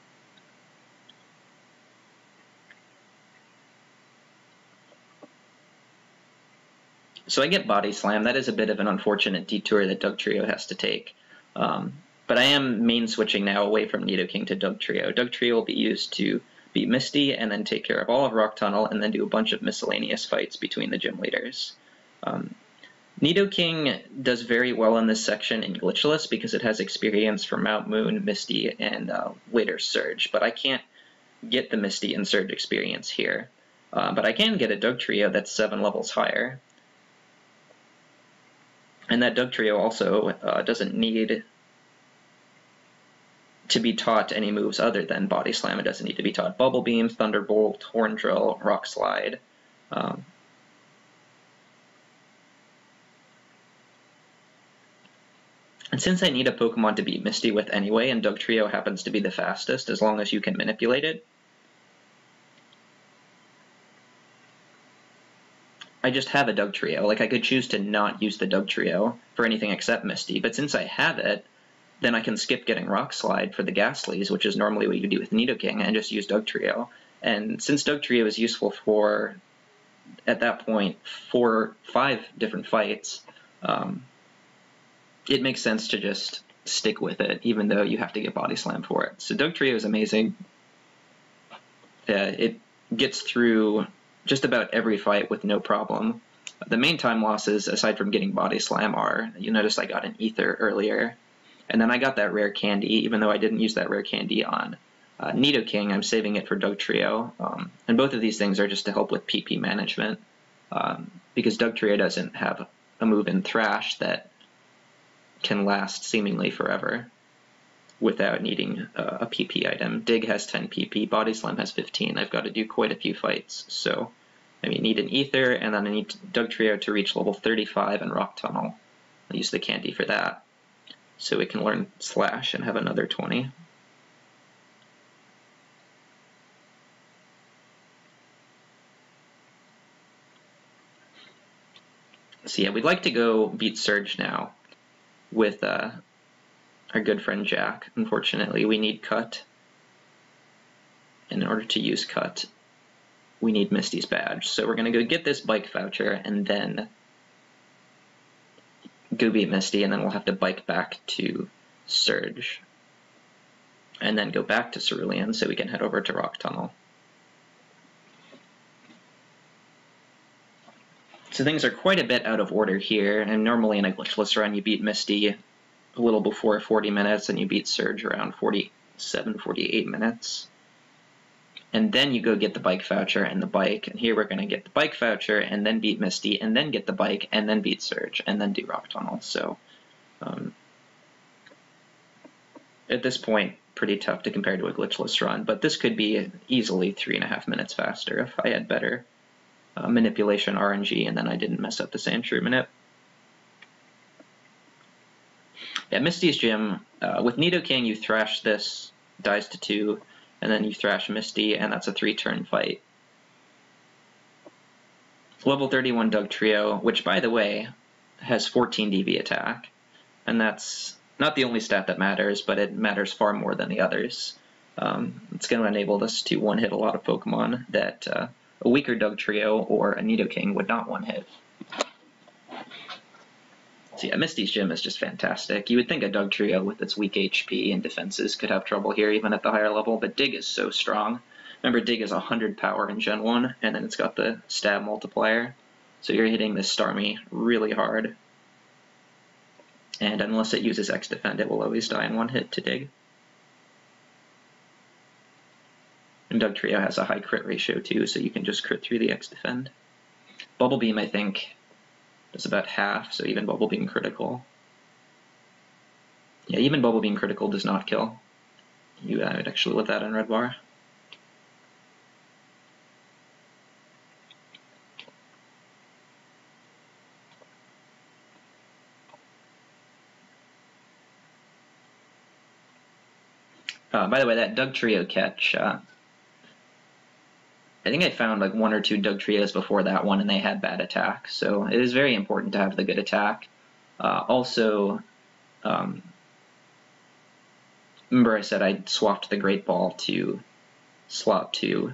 So I get body slam. That is a bit of an unfortunate detour that Doug Trio has to take. But I am main switching now away from Nidoking to Doug Trio. Doug Trio will be used to beat Misty and then take care of all of Rock Tunnel and then do a bunch of miscellaneous fights between the gym leaders. Nidoking does very well in this section in Glitchless because it has experience from Mount Moon, Misty, and later Surge. But I can't get the Misty and Surge experience here. But I can get a Doug Trio that's 7 levels higher. And that Doug Trio also doesn't need to be taught any moves other than Body Slam. It doesn't need to be taught Bubble Beam, Thunderbolt, Horn Drill, Rock Slide. And since I need a Pokemon to beat Misty with anyway, and Doug Trio happens to be the fastest as long as you can manipulate it, I just have a Doug Trio. Like, I could choose to not use the Doug Trio for anything except Misty, but since I have it, then I can skip getting Rock Slide for the Ghastlies, which is normally what you do with Nidoking, and just use Doug Trio. And since Doug Trio is useful for, at that point, 5 different fights, it makes sense to just stick with it, even though you have to get Body Slam for it. So Doug Trio is amazing. It gets through just about every fight with no problem. The main time losses, aside from getting Body Slam, are, you notice I got an Ether earlier, and then I got that rare candy, even though I didn't use that rare candy on Nidoking. I'm saving it for Doug Trio, and both of these things are just to help with PP management, because Doug Trio doesn't have a move in Thrash that can last seemingly forever without needing a PP item. Dig has 10 PP, Body Slam has 15. I've got to do quite a few fights, so I need an Ether, and then I need Doug Trio to reach level 35 and Rock Tunnel. I'll use the candy for that, so we can learn Slash and have another 20. So yeah, we'd like to go beat Surge now with our good friend Jack. Unfortunately, we need Cut. And in order to use Cut, we need Misty's badge. So we're going to go get this bike voucher and then go beat Misty, and then we'll have to bike back to Surge. And then go back to Cerulean so we can head over to Rock Tunnel. So things are quite a bit out of order here, and normally in a glitchless run you beat Misty a little before 40 minutes, and you beat Surge around 47, 48 minutes. And then you go get the bike voucher and the bike, and here we're going to get the bike voucher and then beat Misty, and then get the bike, and then beat Surge, and then do Rock Tunnel. So at this point, pretty tough to compare to a glitchless run, but this could be easily 3.5 minutes faster if I had better manipulation RNG, and then I didn't mess up the Sand Shrew manip. Yeah, Misty's Gym, with Nidoking you thrash this, dies to 2, and then you thrash Misty, and that's a 3-turn fight. Level 31 Doug Trio, which by the way has 14 DV attack, and that's not the only stat that matters, but it matters far more than the others. It's going to enable us to one-hit a lot of Pokemon that a weaker Doug Trio or a Nidoking would not one-hit. So yeah, Misty's Gym is just fantastic. You would think a Doug Trio with its weak HP and defenses could have trouble here even at the higher level, but Dig is so strong. Remember, Dig is 100 power in Gen 1, and then it's got the stab multiplier. So you're hitting this Starmie really hard. And unless it uses X Defend, it will always die in one hit to Dig. And Doug Trio has a high crit ratio too, so you can just crit through the X Defend. Bubble Beam, I think, does about half, so even Bubble Beam critical. Yeah, even Bubble Beam critical does not kill. You would actually live that in red bar. By the way, that Doug Trio catch, I think I found like 1 or 2 Doug Trios before that one, and they had bad attack, so it is very important to have the good attack. Also, remember I said I swapped the Great Ball to slot 2.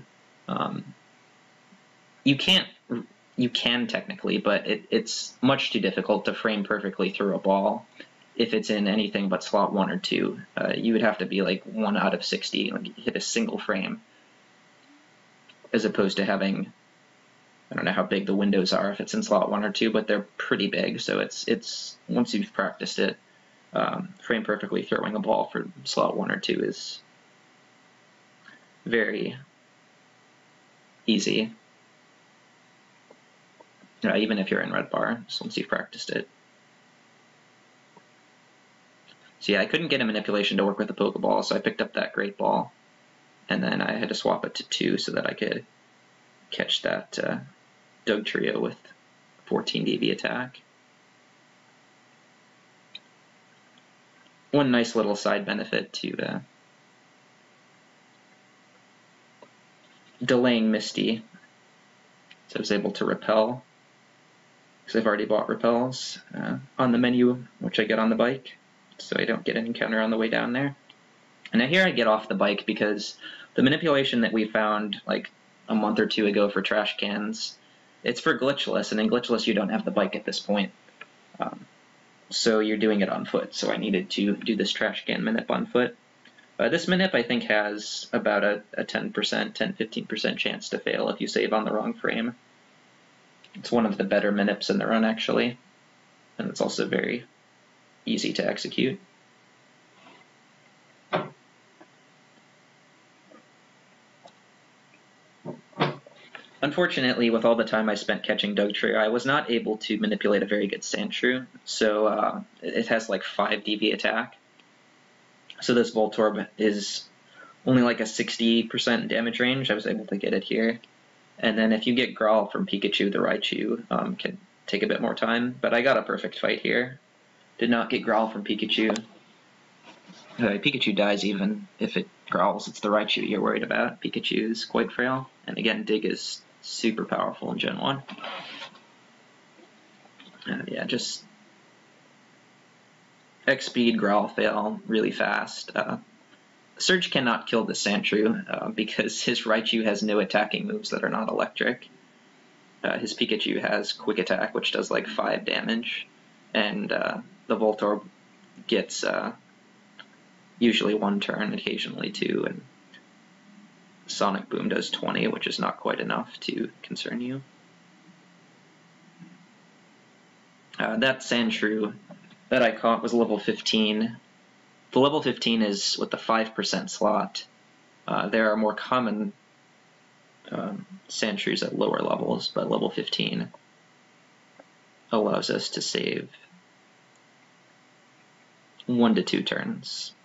You can technically, but it's much too difficult to frame perfectly through a ball if it's in anything but slot 1 or 2. You would have to be like 1 out of 60, like hit a single frame, as opposed to having, I don't know how big the windows are if it's in slot 1 or 2, but they're pretty big, so it's once you've practiced it, frame perfectly throwing a ball for slot 1 or 2 is very easy. Even if you're in red bar, just once you've practiced it. So yeah, I couldn't get a manipulation to work with the Pokeball, so I picked up that Great Ball, and then I had to swap it to 2 so that I could catch that Doug Trio with 14 DV attack. One nice little side benefit to delaying Misty, so I was able to repel, because I've already bought repels on the menu, which I get on the bike, so I don't get an encounter on the way down there. And now here I get off the bike because the manipulation that we found like a month or 2 ago for trash cans, it's for glitchless, and in glitchless you don't have the bike at this point. So you're doing it on foot, so I needed to do this trash can manip on foot. This manip I think has about a 10%, 10-15% chance to fail if you save on the wrong frame. It's one of the better manips in the run actually, and it's also very easy to execute. Unfortunately, with all the time I spent catching Doug Trio, I was not able to manipulate a very good Sandshrew, so it has like 5 DV attack. So this Voltorb is only like a 60% damage range. I was able to get it here. And then if you get Growl from Pikachu, the Raichu can take a bit more time, but I got a perfect fight here. Did not get Growl from Pikachu. Pikachu dies even if it growls. It's the Raichu you're worried about. Pikachu is quite frail. And again, Dig is super powerful in Gen 1. Yeah, just X-Speed, Growl, fail really fast. Surge cannot kill the Sandshrew because his Raichu has no attacking moves that are not electric. His Pikachu has Quick Attack, which does like 5 damage, and the Voltorb gets usually 1 turn, occasionally 2, and Sonic Boom does 20, which is not quite enough to concern you. That Sandshrew that I caught was level 15. The level 15 is with the 5% slot. There are more common Sandshrews at lower levels, but level 15 allows us to save 1 to 2 turns.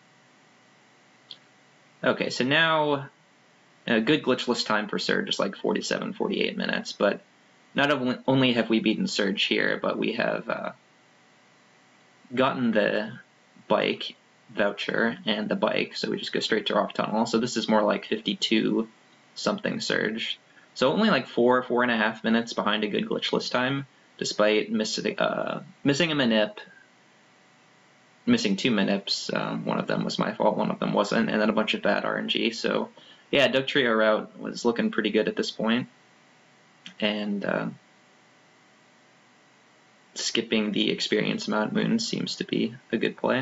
Okay, so now a good glitchless time for Surge is like 47-48 minutes, but not only have we beaten Surge here, but we have gotten the bike voucher and the bike, so we just go straight to Rock Tunnel. So this is more like 52 something Surge. So only like 4.5 minutes behind a good glitchless time, despite missing a manip, missing 2 manips. One of them was my fault, one of them wasn't, and then a bunch of bad RNG. So yeah, Doug Trio route was looking pretty good at this point. And skipping the experience Mount Moon seems to be a good play.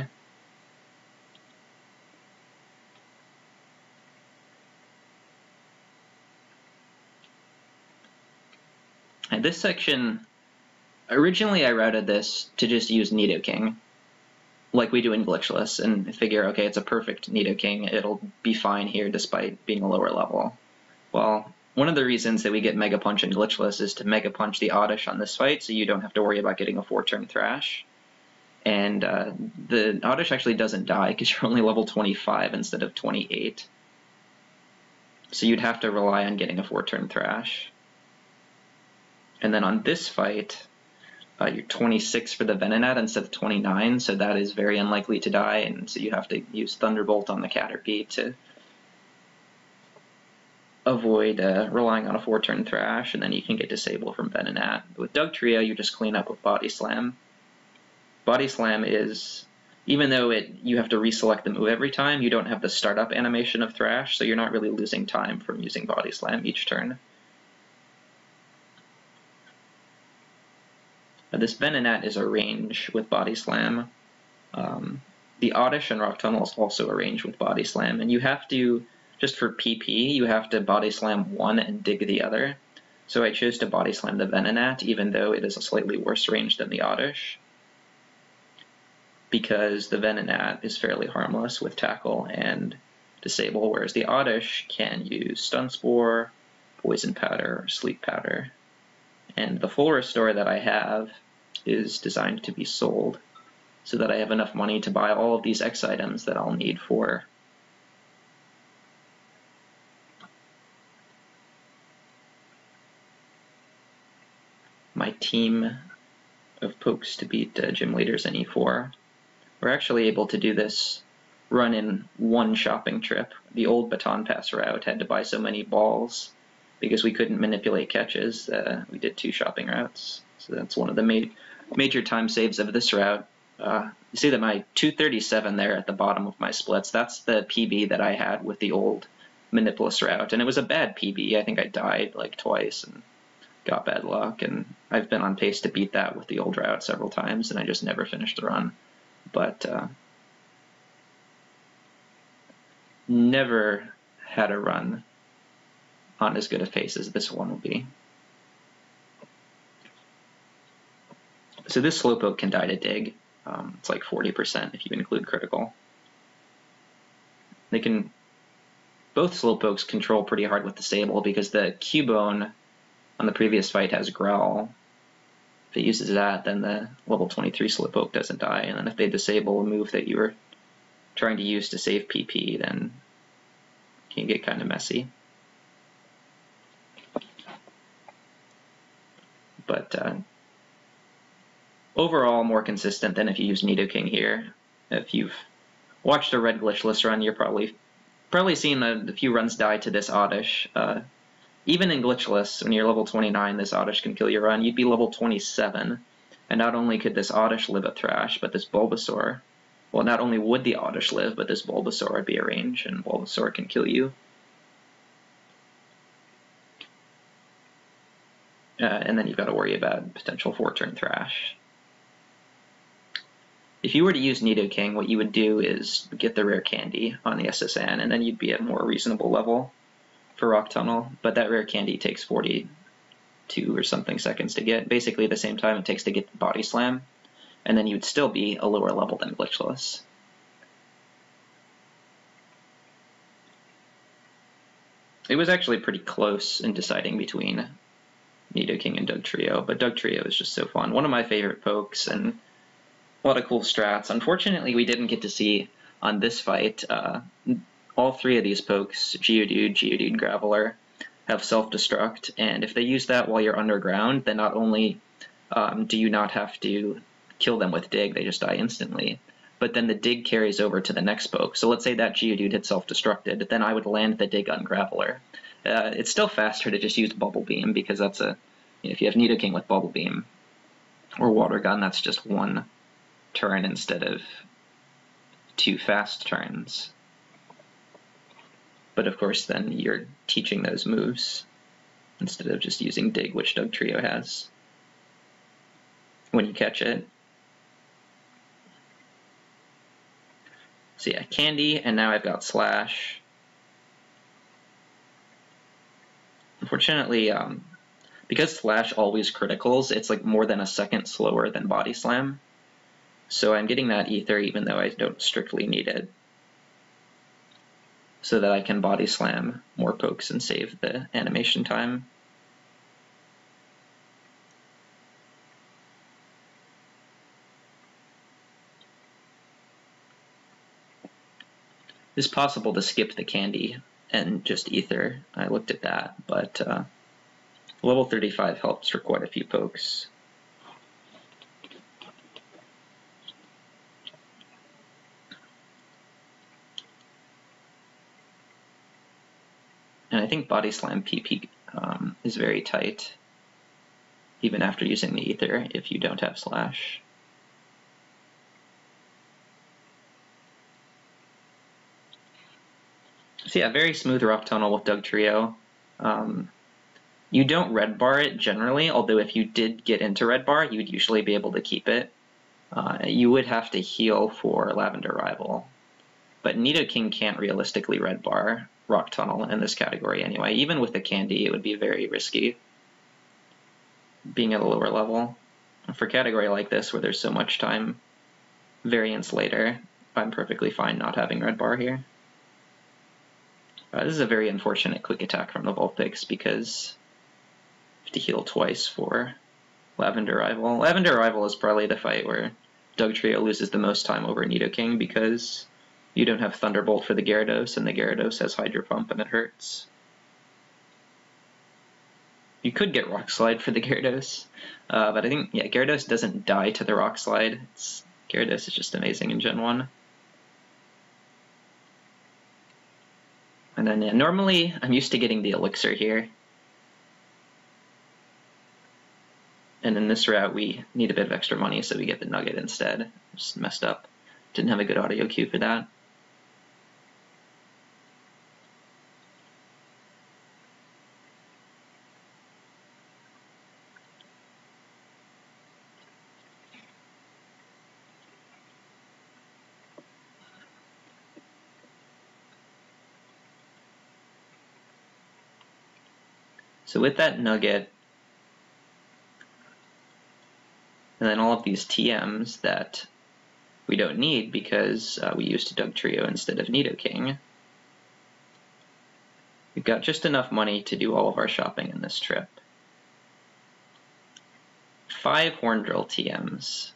And this section, originally I routed this to just use Nidoking, like we do in Glitchless, and figure, okay, it's a perfect Nidoking, it'll be fine here despite being a lower level. Well, one of the reasons that we get Mega Punch in Glitchless is to Mega Punch the Oddish on this fight, so you don't have to worry about getting a 4-turn Thrash. And the Oddish actually doesn't die because you're only level 25 instead of 28. So you'd have to rely on getting a 4-turn Thrash. And then on this fight, you're 26 for the Venonat instead of 29, so that is very unlikely to die, and so you have to use Thunderbolt on the Caterpie to avoid relying on a 4-turn Thrash, and then you can get Disable from Venonat. With Dugtrio, you just clean up with Body Slam. Body Slam is, even though you have to reselect the move every time, you don't have the startup animation of Thrash, so you're not really losing time from using Body Slam each turn. This Venonat is a range with Body Slam. The Oddish and Rock Tunnel is also a range with Body Slam, and you have to, just for PP, you have to Body Slam one and dig the other. So I chose to Body Slam the Venonat, even though it is a slightly worse range than the Oddish, because the Venonat is fairly harmless with Tackle and Disable, whereas the Oddish can use Stun Spore, Poison Powder, or Sleep Powder. And the full restore that I have is designed to be sold so that I have enough money to buy all of these X items that I'll need for my team of pokes to beat gym leaders in E4. We're actually able to do this run in one shopping trip. The old Baton Pass route had to buy so many balls because we couldn't manipulate catches. We did 2 shopping routes. So that's one of the major time saves of this route. You see that my 237 there at the bottom of my splits, that's the PB that I had with the old Manipulus route. And it was a bad PB. I think I died like twice and got bad luck. And I've been on pace to beat that with the old route several times, and I just never finished the run. But never had a run on as good a pace as this one will be. So this Slowpoke can die to Dig. It's like 40% if you include critical. Both Slowpokes control pretty hard with Disable because the Cubone on the previous fight has Growl. If it uses that, then the level 23 Slowpoke doesn't die, and then if they disable a move that you were trying to use to save PP, then it can get kind of messy. But overall, more consistent than if you use Nidoking here. If you've watched a Red Glitchless run, you're probably seen a few runs die to this Oddish. Even in Glitchless, when you're level 29, this Oddish can kill your run. You'd be level 27, and not only could this Oddish live a Thrash, but this Bulbasaur, well, not only would the Oddish live, but this Bulbasaur would be a range, and Bulbasaur can kill you. And then you've got to worry about potential 4-turn Thrash. If you were to use Nidoking, what you would do is get the rare candy on the SSN, and then you'd be at a more reasonable level for Rock Tunnel, but that rare candy takes 42 or something seconds to get, basically the same time it takes to get the Body Slam, and then you'd still be a lower level than Glitchless. It was actually pretty close in deciding between Nidoking and Dugtrio, but Dugtrio is just so fun. One of my favorite pokes, and a lot of cool strats. Unfortunately, we didn't get to see on this fight all 3 of these pokes, Geodude, Graveler, have self-destruct, and if they use that while you're underground, then not only do you not have to kill them with Dig, they just die instantly, but then the Dig carries over to the next poke. So let's say that Geodude had self-destructed, then I would land the Dig on Graveler. It's still faster to just use Bubble Beam, because that's if you have Nidoking with Bubble Beam or Water Gun, that's just 1 turn instead of 2 fast turns. But of course then you're teaching those moves instead of just using Dig, which Dugtrio has. when you catch it. So yeah, candy, and now I've got slash. Unfortunately, because slash always criticals, it's like more than a second slower than body slam. So I'm getting that ether even though I don't strictly need it, so that I can body slam more pokes and save the animation time. It's possible to skip the candy and just ether. I looked at that, but level 35 helps for quite a few pokes. And I think body slam PP is very tight, even after using the ether if you don't have slash. So yeah, very smooth rock tunnel with Dugtrio. You don't red bar it generally, although if you did get into red bar, you would usually be able to keep it. You would have to heal for Lavender Rival. But Nidoking can't realistically red bar rock tunnel in this category anyway. Even with the candy, it would be very risky being at a lower level. For a category like this, where there's so much time variance later, I'm perfectly fine not having red bar here. This is a very unfortunate quick attack from the Vulpix because you have to heal twice for Lavender Rival. Lavender Rival is probably the fight where Dugtrio loses the most time over Nidoking because you don't have Thunderbolt for the Gyarados, and the Gyarados has Hydro Pump and it hurts. You could get Rock Slide for the Gyarados, but I think, yeah, Gyarados doesn't die to the Rock Slide. Gyarados is just amazing in Gen 1. And then, yeah, normally I'm used to getting the Elixir here. And in this route, we need a bit of extra money, so we get the Nugget instead. Just messed up. Didn't have a good audio cue for that. So with that Nugget, and then all of these TMs that we don't need because we used Dugtrio instead of Nidoking, we've got just enough money to do all of our shopping in this trip. 5 Horn Drill TMs.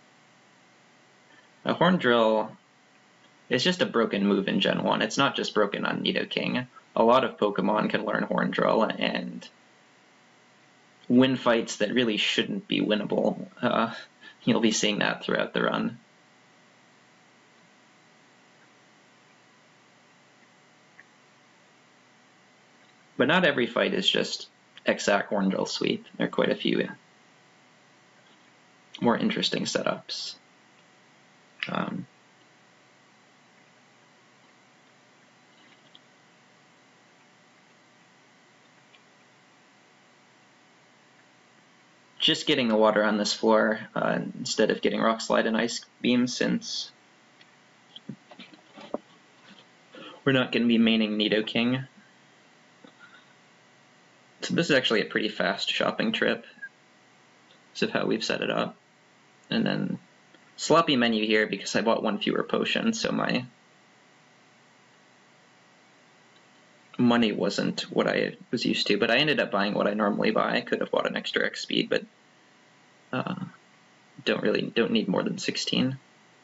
A Horn Drill is just a broken move in Gen 1. It's not just broken on Nidoking. A lot of Pokemon can learn Horn Drill and win fights that really shouldn't be winnable. You'll be seeing that throughout the run. But not every fight is just exact Horn Drill sweep. There are quite a few more interesting setups. Just getting the water on this floor instead of getting Rock Slide and Ice Beam, since we're not going to be maining Nidoking. So this is actually a pretty fast shopping trip, because of how we've set it up. And then sloppy menu here because I bought 1 fewer potion, so my money wasn't what I was used to, but I ended up buying what I normally buy. I could have bought an extra X speed, but don't need more than 16.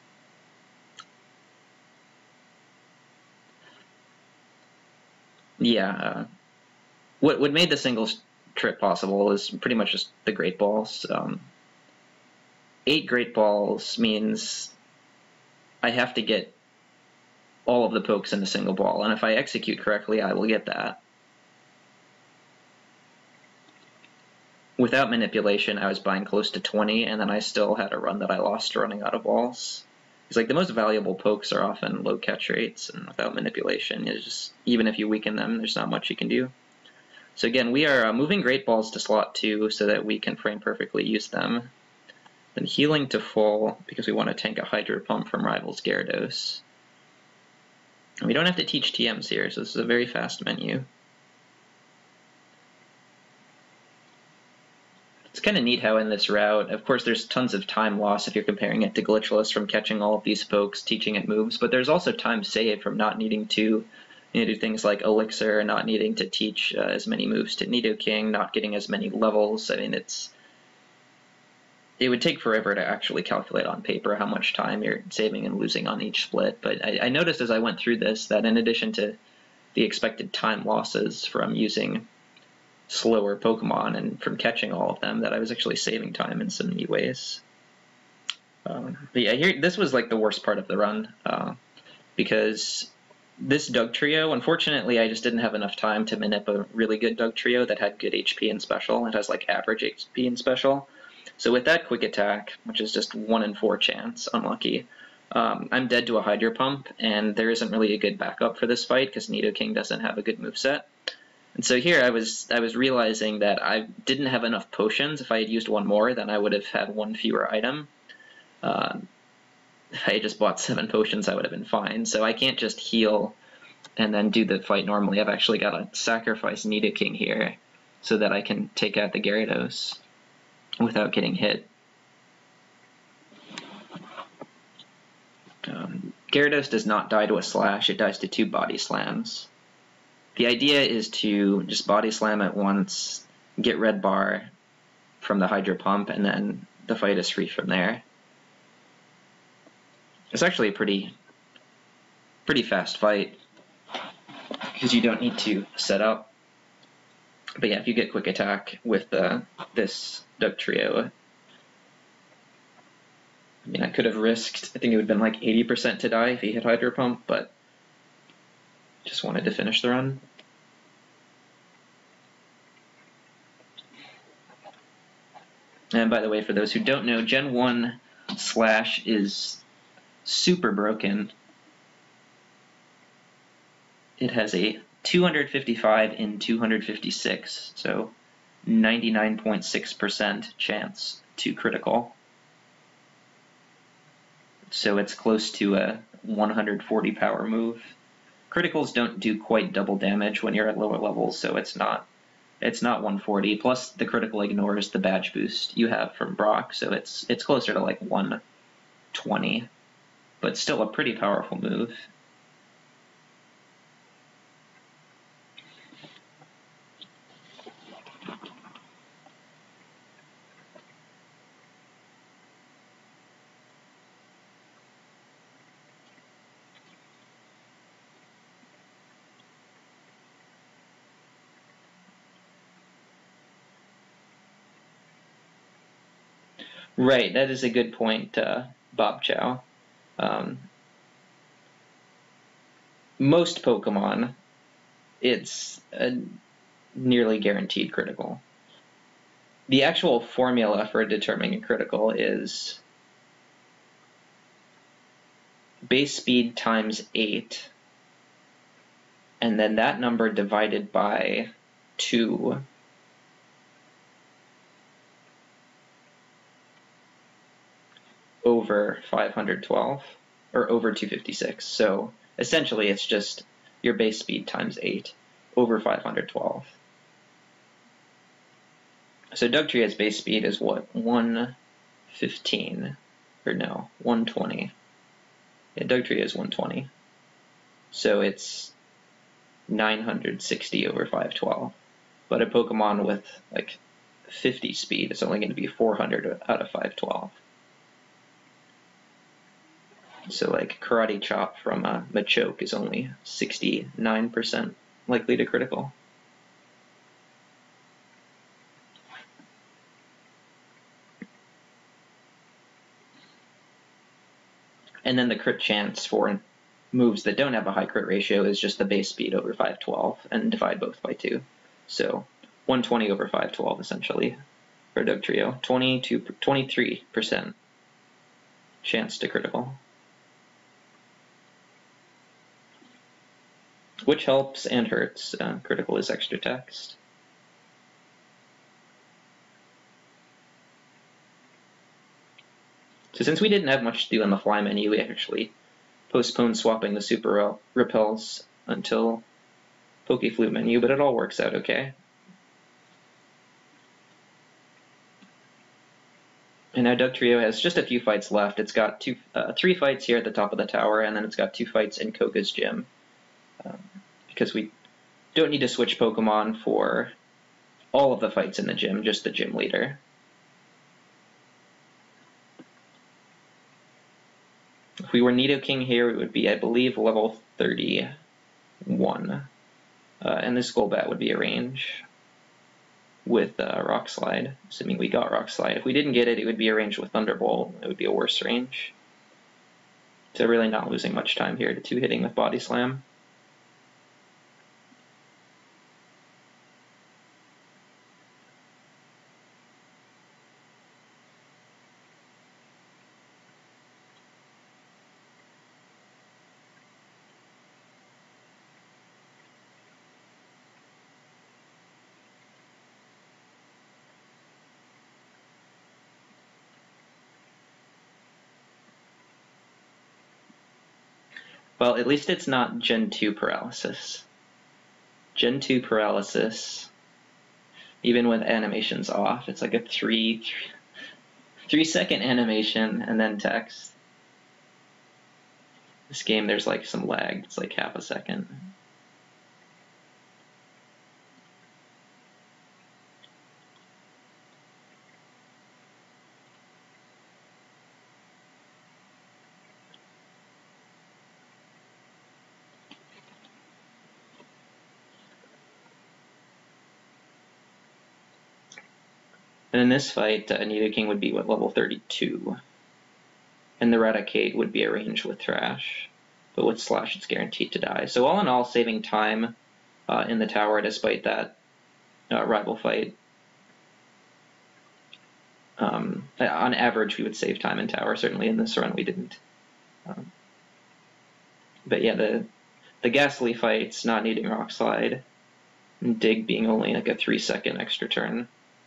Yeah, what made the singles trip possible is pretty much just the Great Balls. 8 Great Balls means I have to get all of the pokes in a single ball, and if I execute correctly, I will get that. Without manipulation, I was buying close to 20, and then I still had a run that I lost running out of balls. It's like the most valuable pokes are often low catch rates, and without manipulation, it's just, even if you weaken them, there's not much you can do. So again, we are moving Great Balls to slot 2 so that we can frame perfectly use them. and healing to full because we want to tank a Hydro Pump from Rivals Gyarados. And we don't have to teach TMs here, so this is a very fast menu. It's kind of neat how in this route, of course there's tons of time loss if you're comparing it to Glitchless from catching all of these folks, teaching it moves, but there's also time saved from not needing to do things like Elixir, not needing to teach as many moves to Nidoking, not getting as many levels. I mean, it would take forever to actually calculate on paper how much time you're saving and losing on each split, but I noticed as I went through this that in addition to the expected time losses from using slower Pokemon and from catching all of them, that I was actually saving time in some neat ways. But yeah, here this was like the worst part of the run, because this Doug Trio, unfortunately, I just didn't have enough time to manip a really good Doug Trio that had good HP and special. It has like average HP and special. So with that quick attack, which is just 1 in 4 chance, unlucky, I'm dead to a Hydro Pump, and there isn't really a good backup for this fight because Nidoking doesn't have a good moveset. And so here I was realizing that I didn't have enough potions. If I had used one more, then I would have had one fewer item. If I had just bought 7 potions, I would have been fine. So I can't just heal and then do the fight normally. I've actually got to sacrifice Nidoking here so that I can take out the Gyarados without getting hit. Gyarados does not die to a slash, it dies to 2 body slams. The idea is to just body slam at once, get red bar from the Hydro Pump, and then the fight is free from there. It's actually a pretty fast fight because you don't need to set up. But yeah, if you get quick attack with this Doug Trio, I mean, I could have risked, I think it would have been like 80% to die if he hit Hydro Pump, but just wanted to finish the run. And by the way, for those who don't know, Gen 1 Slash is super broken. It has a 255 in 256, so 99.6% chance to critical. So it's close to a 140 power move. Criticals don't do quite double damage when you're at lower levels, so it's not 140. Plus the critical ignores the badge boost you have from Brock, so it's closer to like 120, but still a pretty powerful move. Right, that is a good point, Bob Chow. Most Pokemon, it's a nearly guaranteed critical. The actual formula for determining a critical is base speed times 8, and then that number divided by 2 over 512, or over 256. So essentially it's just your base speed times 8 over 512. So Dugtria's base speed is what? 115, or no, 120. Yeah, Dugtria is 120. So it's 960 over 512. But a Pokemon with like 50 speed is only going to be 400 out of 512. So like Karate Chop from Machoke is only 69% likely to critical. And then the crit chance for moves that don't have a high crit ratio is just the base speed over 512 and divide both by 2. So 120 over 512 essentially for Dugtrio. 23% chance to critical. Which helps and hurts. Critical is extra text. So since we didn't have much to do in the fly menu, we actually postponed swapping the super repels until Pokeflute menu, but it all works out okay. And now Dugtrio has just a few fights left. It's got 3 fights here at the top of the tower, and then it's got 2 fights in Koga's gym. Because we don't need to switch Pokemon for all of the fights in the gym, just the gym leader. If we were Nidoking here, it would be, I believe, level 31. And this Golbat would be a range with Rock Slide, assuming we got Rock Slide. If we didn't get it, it would be a range with Thunderbolt. It would be a worse range. So really not losing much time here to 2-hitting with Body Slam. Well, at least it's not Gen 2 paralysis. Gen 2 paralysis, even with animations off, it's like a 3-second animation and then text. This game, there's like some lag, it's like half a second. And in this fight, Nidoking would be level 32. And the Raticate would be a range with Trash. But with Slash, it's guaranteed to die. So all in all, saving time in the tower despite that rival fight. On average, we would save time in tower. Certainly in this run, we didn't. But yeah, the Ghastly fights, not needing Rock Slide, and Dig being only like a 3-second extra turn.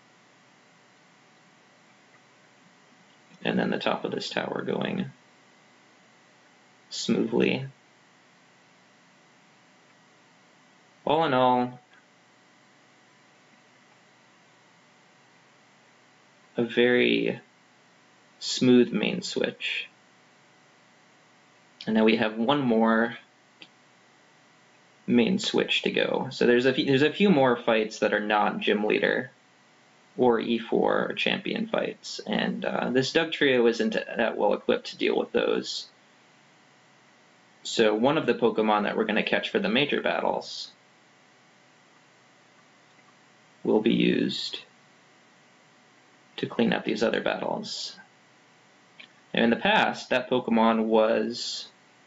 And then the top of this tower going smoothly. All in all, a very smooth main switch. And now we have one more main switch to go. So there's a few more fights that are not gym leader or E4 or champion fights, and this Dugtrio isn't that well equipped to deal with those. So one of the Pokemon that we're going to catch for the major battles will be used to clean up these other battles. And in the past, that Pokemon was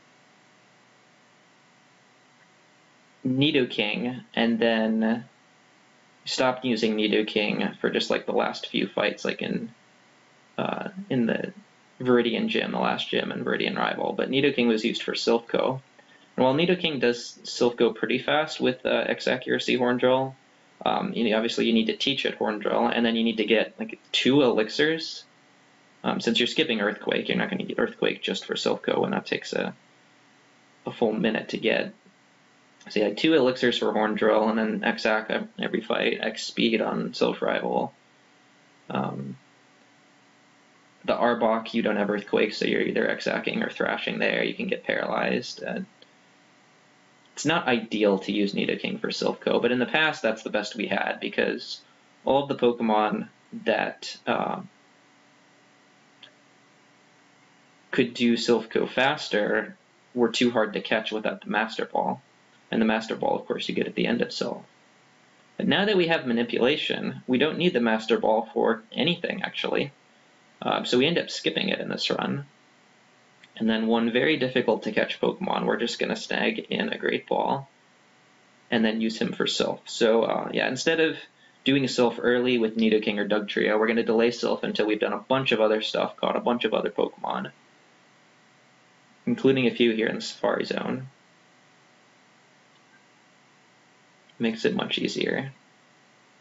Nidoking, and then stopped using Nidoking for just like the last few fights, like in the Viridian Gym, the last gym, and Viridian Rival. But Nidoking was used for Silph-Co. And while Nidoking does Silph-Co pretty fast with X-Accuracy Horn Drill, obviously you need to teach it Horn Drill, and then you need to get like 2 elixirs. Since you're skipping Earthquake, you're not going to get Earthquake just for Silph-Co, and that takes a full minute to get. So you had 2 elixirs for Horn Drill, and then X-Ack every fight, X-Speed on Silph Rival. The Arbok, you don't have Earthquake, so you're either X-Acking or Thrashing there. You can get paralyzed. It's not ideal to use Nidoking for Silph-Co, but in the past that's the best we had, because all of the Pokemon that could do Silph-Co faster were too hard to catch without the Master Ball. And the Master Ball, of course, you get at the end of Silph. But now that we have Manipulation, we don't need the Master Ball for anything, actually. So we end up skipping it in this run. And then one very difficult to catch Pokemon, we're just going to snag in a Great Ball and then use him for Silph. So yeah, instead of doing Silph early with Nidoking or Dugtrio, we're going to delay Silph until we've done a bunch of other stuff, caught a bunch of other Pokemon, including a few here in the Safari Zone. Makes it much easier.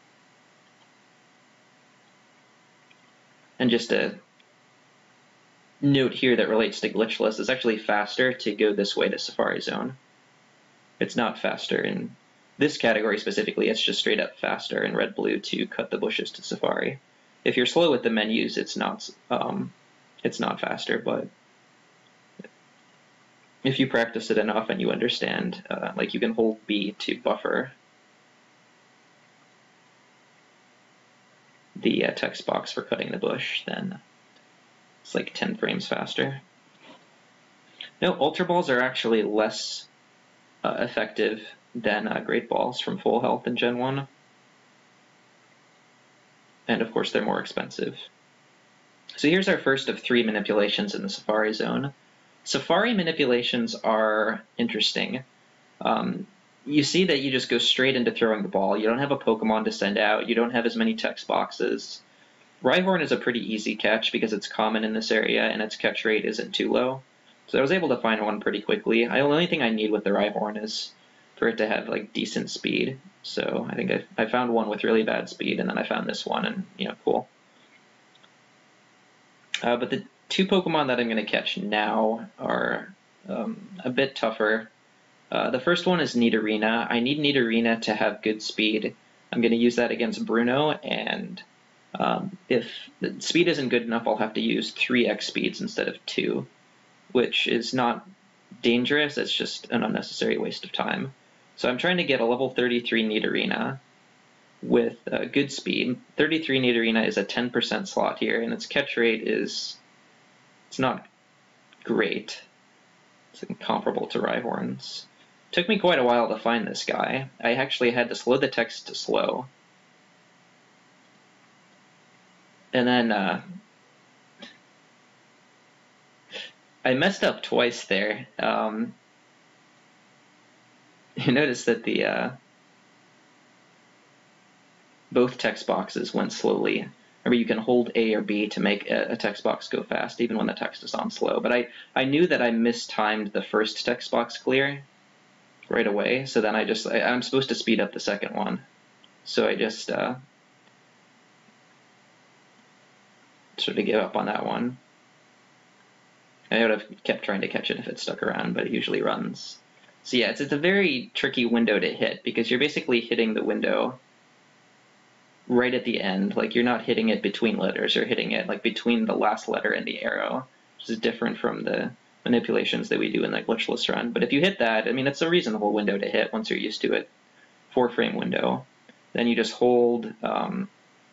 And just to note here that relates to glitchless. It's actually faster to go this way to Safari Zone. It's not faster in this category specifically, it's just straight up faster in red-blue to cut the bushes to Safari. If you're slow with the menus, it's not faster, but if you practice it enough and you understand, like you can hold B to buffer the text box for cutting the bush, then it's like 10 frames faster. No, Ultra Balls are actually less effective than Great Balls from Full Health in Gen 1. And of course, they're more expensive. So here's our first of 3 manipulations in the Safari Zone. Safari manipulations are interesting. You see that you just go straight into throwing the ball. You don't have a Pokemon to send out. You don't have as many text boxes. Rhyhorn is a pretty easy catch because it's common in this area and its catch rate isn't too low. So I was able to find one pretty quickly. The only thing I need with the Rhyhorn is for it to have like decent speed. So I think I found one with really bad speed, and then I found this one, and cool. But the 2 Pokemon that I'm going to catch now are a bit tougher. The first one is Nidorina. I need Nidorina to have good speed. I'm going to use that against Bruno, and if the speed isn't good enough, I'll have to use 3x speeds instead of 2, which is not dangerous, it's just an unnecessary waste of time. So I'm trying to get a level 33 Nidorina with good speed. 33 Nidorina is a 10% slot here, and its catch rate it's not great. It's comparable to Rhyhorn's. Took me quite a while to find this guy. I actually had to slow the text to slow. And then I messed up twice there. You notice that the both text boxes went slowly. Remember, you can hold A or B to make a text box go fast, even when the text is on slow. But I knew that I mistimed the first text box clear right away, so then I'm supposed to speed up the second one. So I just sort of gave up on that one. I would have kept trying to catch it if it stuck around, but it usually runs. So yeah, it's a very tricky window to hit, because you're basically hitting the window right at the end. Like, you're not hitting it between letters, you're hitting it like between the last letter and the arrow, which is different from the manipulations that we do in the glitchless run. But if you hit that, I mean, it's a reasonable window to hit once you're used to it. 4-frame window. Then you just hold A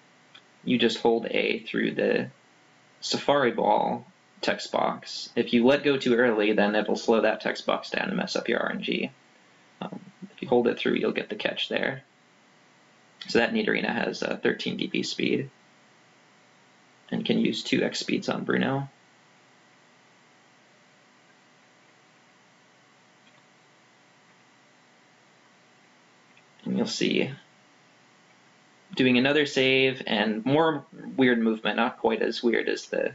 through the Safari Ball text box. If you let go too early, then it'll slow that text box down and mess up your RNG. If you hold it through, you'll get the catch there. So that Nidorina has 13 dB speed and can use 2x speeds on Bruno. And you'll see doing another save and more weird movement, not quite as weird as the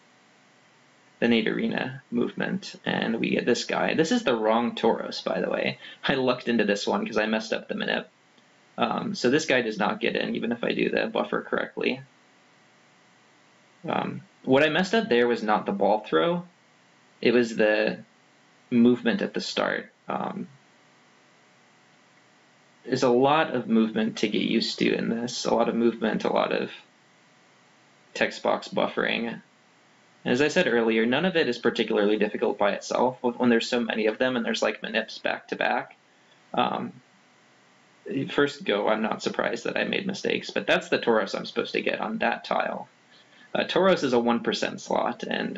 Nidorina movement, and we get this guy. This is the wrong Tauros, by the way. I lucked into this one because I messed up the manip. So this guy does not get in, even if I do the buffer correctly. What I messed up there was not the ball throw, it was the movement at the start. There's a lot of movement to get used to in this, a lot of movement, a lot of text box buffering. As I said earlier, none of it is particularly difficult by itself when there's so many of them and there's like manips back to back. First go, I'm not surprised that I made mistakes, but that's the Tauros I'm supposed to get on that tile. Tauros is a 1% slot, and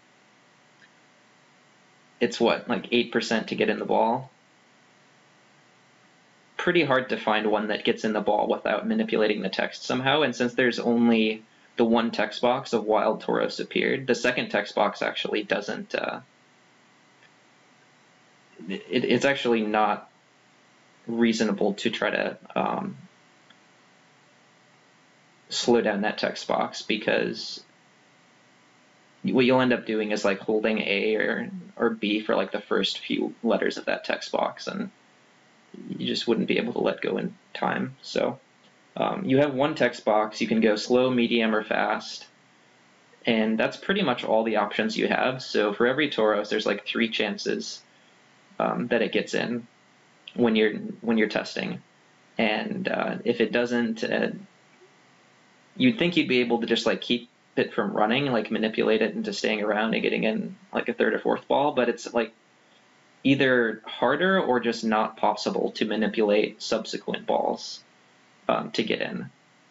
it's what, like 8% to get in the ball? Pretty hard to find one that gets in the ball without manipulating the text somehow, and since there's only the one text box of Wild Tauros appeared, the second text box actually doesn't, it's actually not reasonable to try to slow down that text box, because what you'll end up doing is like holding A or B for like the first few letters of that text box, and you just wouldn't be able to let go in time. So you have one text box, you can go slow, medium, or fast, And that's pretty much all the options you have. So for every Tauros, there's like 3 chances that it gets in when you're testing. And if it doesn't, you'd think you'd be able to just like keep it from running, like manipulate it into staying around and getting in like a 3rd or 4th ball, but it's like either harder or just not possible to manipulate subsequent balls to get in.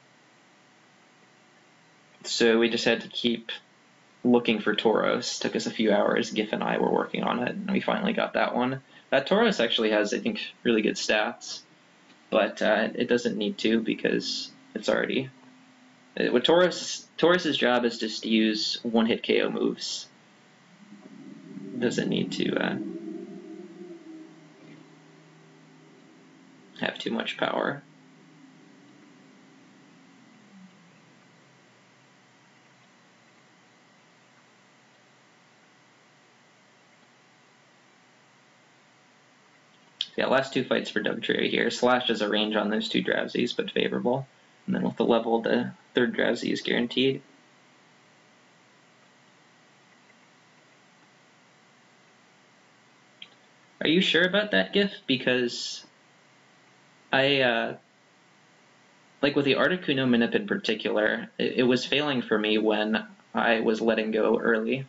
So we just had to keep looking for Tauros. Took us a few hours. Gif and I were working on it, and we finally got that one. That Tauros actually has, I think, really good stats, but it doesn't need to because it's already... What Taurus's job is just to use one-hit KO moves. Doesn't need to have too much power. Yeah, last 2 fights for Dugtree here. Slash has a range on those 2 Drowsies, but favorable. And then with the level, the 3rd Drowsy is guaranteed. Are you sure about that, Gif? Because I, like with the Articuno Manip in particular, it was failing for me when I was letting go early.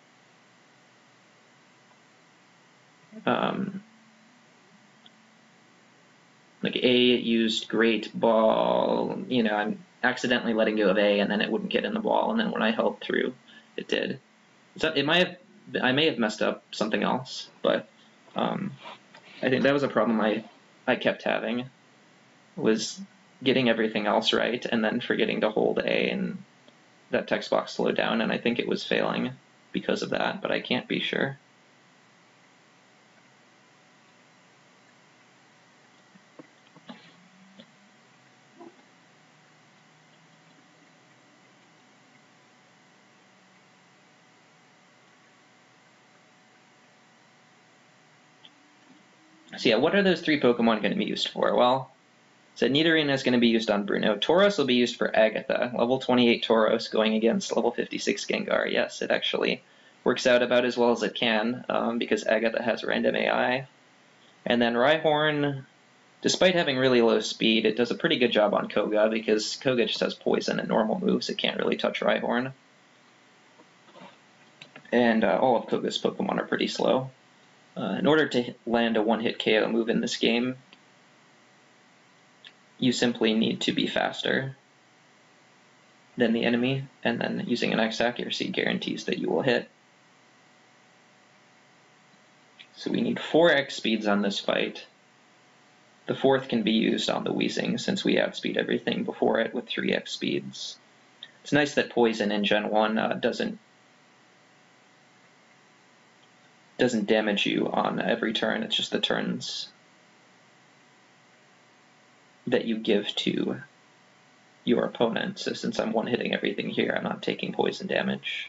Like A used great ball, you know, I'm accidentally letting go of A and then it wouldn't get in the ball, and then when I held through, it did. So I may have messed up something else, but I think that was a problem I kept having, was getting everything else right and then forgetting to hold A, and that text box slowed down, and I think it was failing because of that, but I can't be sure. So yeah, what are those 3 Pokemon going to be used for? Well, so Nidorina is going to be used on Bruno. Tauros will be used for Agatha. Level 28 Tauros going against level 56 Gengar. Yes, it actually works out about as well as it can because Agatha has random AI. And then Rhyhorn, despite having really low speed, it does a pretty good job on Koga because Koga just has poison and normal moves. It can't really touch Rhyhorn. And all of Koga's Pokemon are pretty slow. In order to land a one-hit KO move in this game, you simply need to be faster than the enemy, and then using an X accuracy guarantees that you will hit. So we need 4x speeds on this fight. The 4th can be used on the Weezing since we outspeed everything before it with 3x speeds. It's nice that poison in Gen 1 doesn't damage you on every turn. It's just the turns that you give to your opponent. So since I'm one-hitting everything here, I'm not taking poison damage.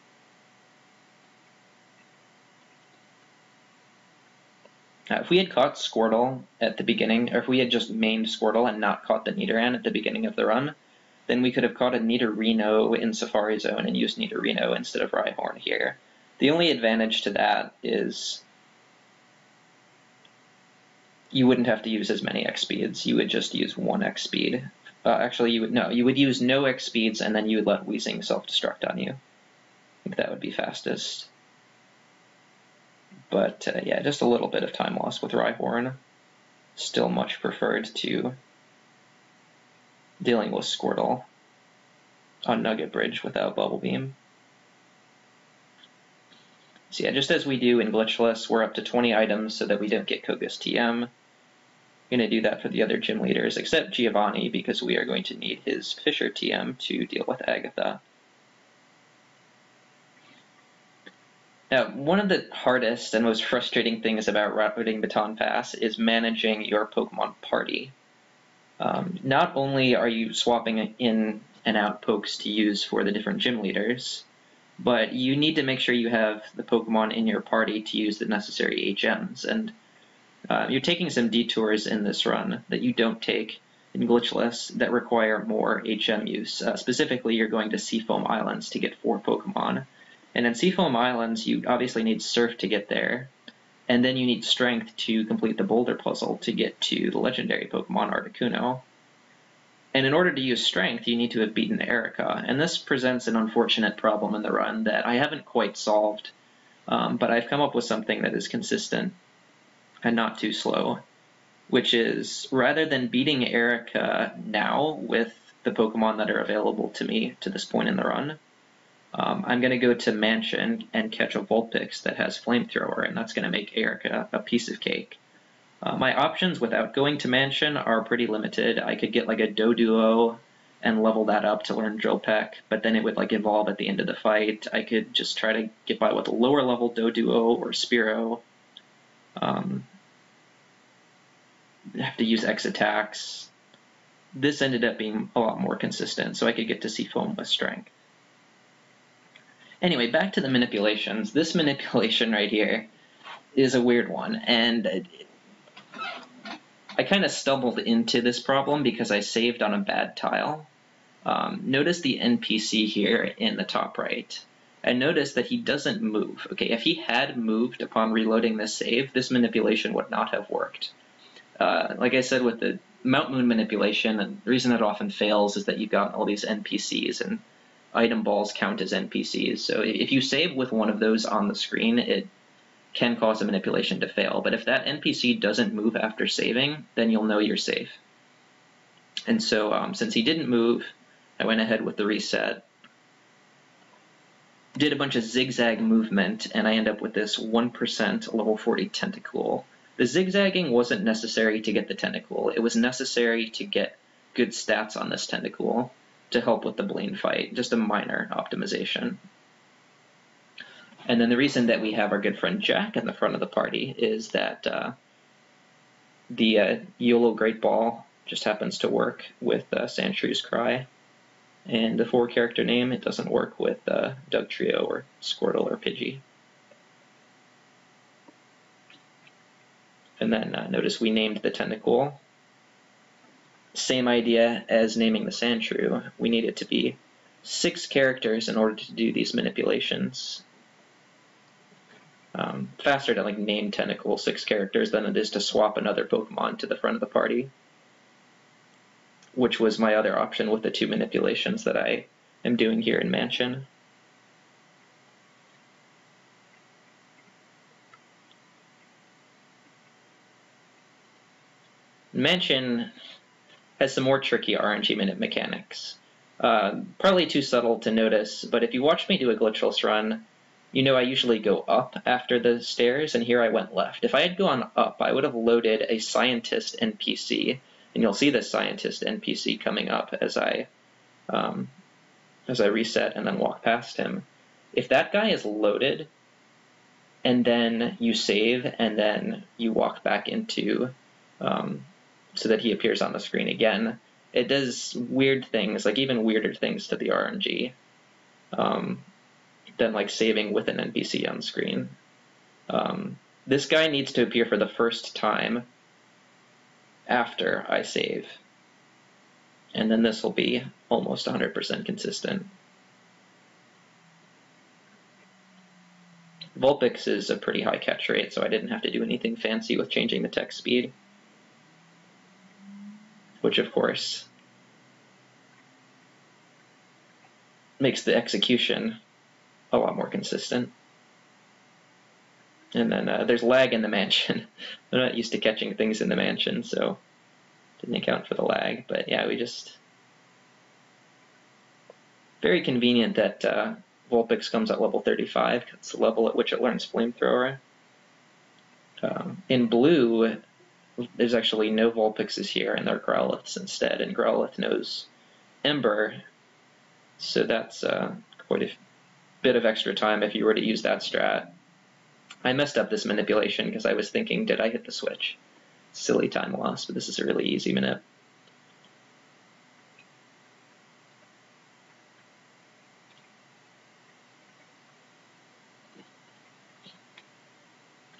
If we had caught Squirtle at the beginning, or if we had just mained Squirtle and not caught the Nidoran at the beginning of the run, then we could have caught a Nidorino in Safari Zone and used Nidorino instead of Rhyhorn here. The only advantage to that is you wouldn't have to use as many X speeds. You would just use 1 X speed. Actually, you would use no X speeds and then you would let Weezing self-destruct on you. I think that would be fastest. But yeah, just a little bit of time loss with Rhyhorn. Still much preferred to dealing with Squirtle on Nugget Bridge without Bubble Beam. So yeah, just as we do in Glitchless, we're up to 20 items so that we don't get Koga's TM. I'm going to do that for the other gym leaders, except Giovanni, because we are going to need his Fisher TM to deal with Agatha. Now, one of the hardest and most frustrating things about Blue Baton Pass is managing your Pokemon party. Not only are you swapping in and out pokes to use for the different gym leaders, but you need to make sure you have the Pokemon in your party to use the necessary HMs. And you're taking some detours in this run that you don't take in glitchless that require more HM use. Specifically, you're going to Seafoam Islands to get 4 Pokemon. And in Seafoam Islands, you obviously need Surf to get there, and then you need Strength to complete the Boulder Puzzle to get to the legendary Pokemon Articuno. And in order to use Strength, you need to have beaten Erica, and this presents an unfortunate problem in the run that I haven't quite solved, but I've come up with something that is consistent and not too slow, which is rather than beating Erica now with the Pokemon that are available to me to this point in the run, I'm going to go to Mansion and catch a Vulpix that has Flamethrower, and that's going to make Erica a piece of cake. My options without going to Mansion are pretty limited. I could get like a Doduo and level that up to learn Drill Peck, but then it would like evolve at the end of the fight. I could just try to get by with a lower level Doduo or Spearow. Have to use X attacks. This ended up being a lot more consistent, so I could get to Seafoam with Strength. Anyway, back to the manipulations. This manipulation right here is a weird one, and I kind of stumbled into this problem because I saved on a bad tile. Notice the NPC here in the top right, and notice that he doesn't move. Okay, if he had moved upon reloading this save, this manipulation would not have worked. Like I said with the Mount Moon manipulation, and the reason it often fails is that you've got all these NPCs, and item balls count as NPCs. So if you save with one of those on the screen, it can cause a manipulation to fail. But if that NPC doesn't move after saving, then you'll know you're safe. And so since he didn't move, I went ahead with the reset, did a bunch of zigzag movement, and I end up with this 1% level 40 Tentacool. The zigzagging wasn't necessary to get the Tentacool. It was necessary to get good stats on this Tentacool to help with the Blaine fight, just a minor optimization. And then the reason that we have our good friend Jack in the front of the party is that the YOLO Great Ball just happens to work with Sandshrews Cry. And the 4-character name, it doesn't work with Dugtrio or Squirtle or Pidgey. And then notice we named the Tentacool. Same idea as naming the Sandshrew. We need it to be 6 characters in order to do these manipulations. Faster to like name Tentacool 6 characters than it is to swap another Pokemon to the front of the party, which was my other option with the 2 manipulations that I am doing here in Mansion. Mansion has some more tricky RNG mechanics. Probably too subtle to notice, but if you watch me do a glitchless run, you know I usually go up after the stairs, and here I went left. If I had gone up, I would have loaded a Scientist NPC, and you'll see the Scientist NPC coming up as I reset and then walk past him. If that guy is loaded, and then you save, and then you walk back into, so that he appears on the screen again, it does weird things, like even weirder things to the RNG. Than like saving with an NPC on screen. This guy needs to appear for the first time after I save. And then this will be almost 100% consistent. Vulpix is a pretty high catch rate, so I didn't have to do anything fancy with changing the text speed, which of course makes the execution a lot more consistent. And then there's lag in the Mansion. I'm not used to catching things in the Mansion, so didn't account for the lag. But yeah, we just... Very convenient that Vulpix comes at level 35. It's the level at which it learns Flamethrower. In blue, there's actually no Vulpixes here, and they're Growliths instead, and Growlith knows Ember, so that's quite a bit of extra time if you were to use that strat. I messed up this manipulation because I was thinking, did I hit the switch? Silly time loss, but this is a really easy manip.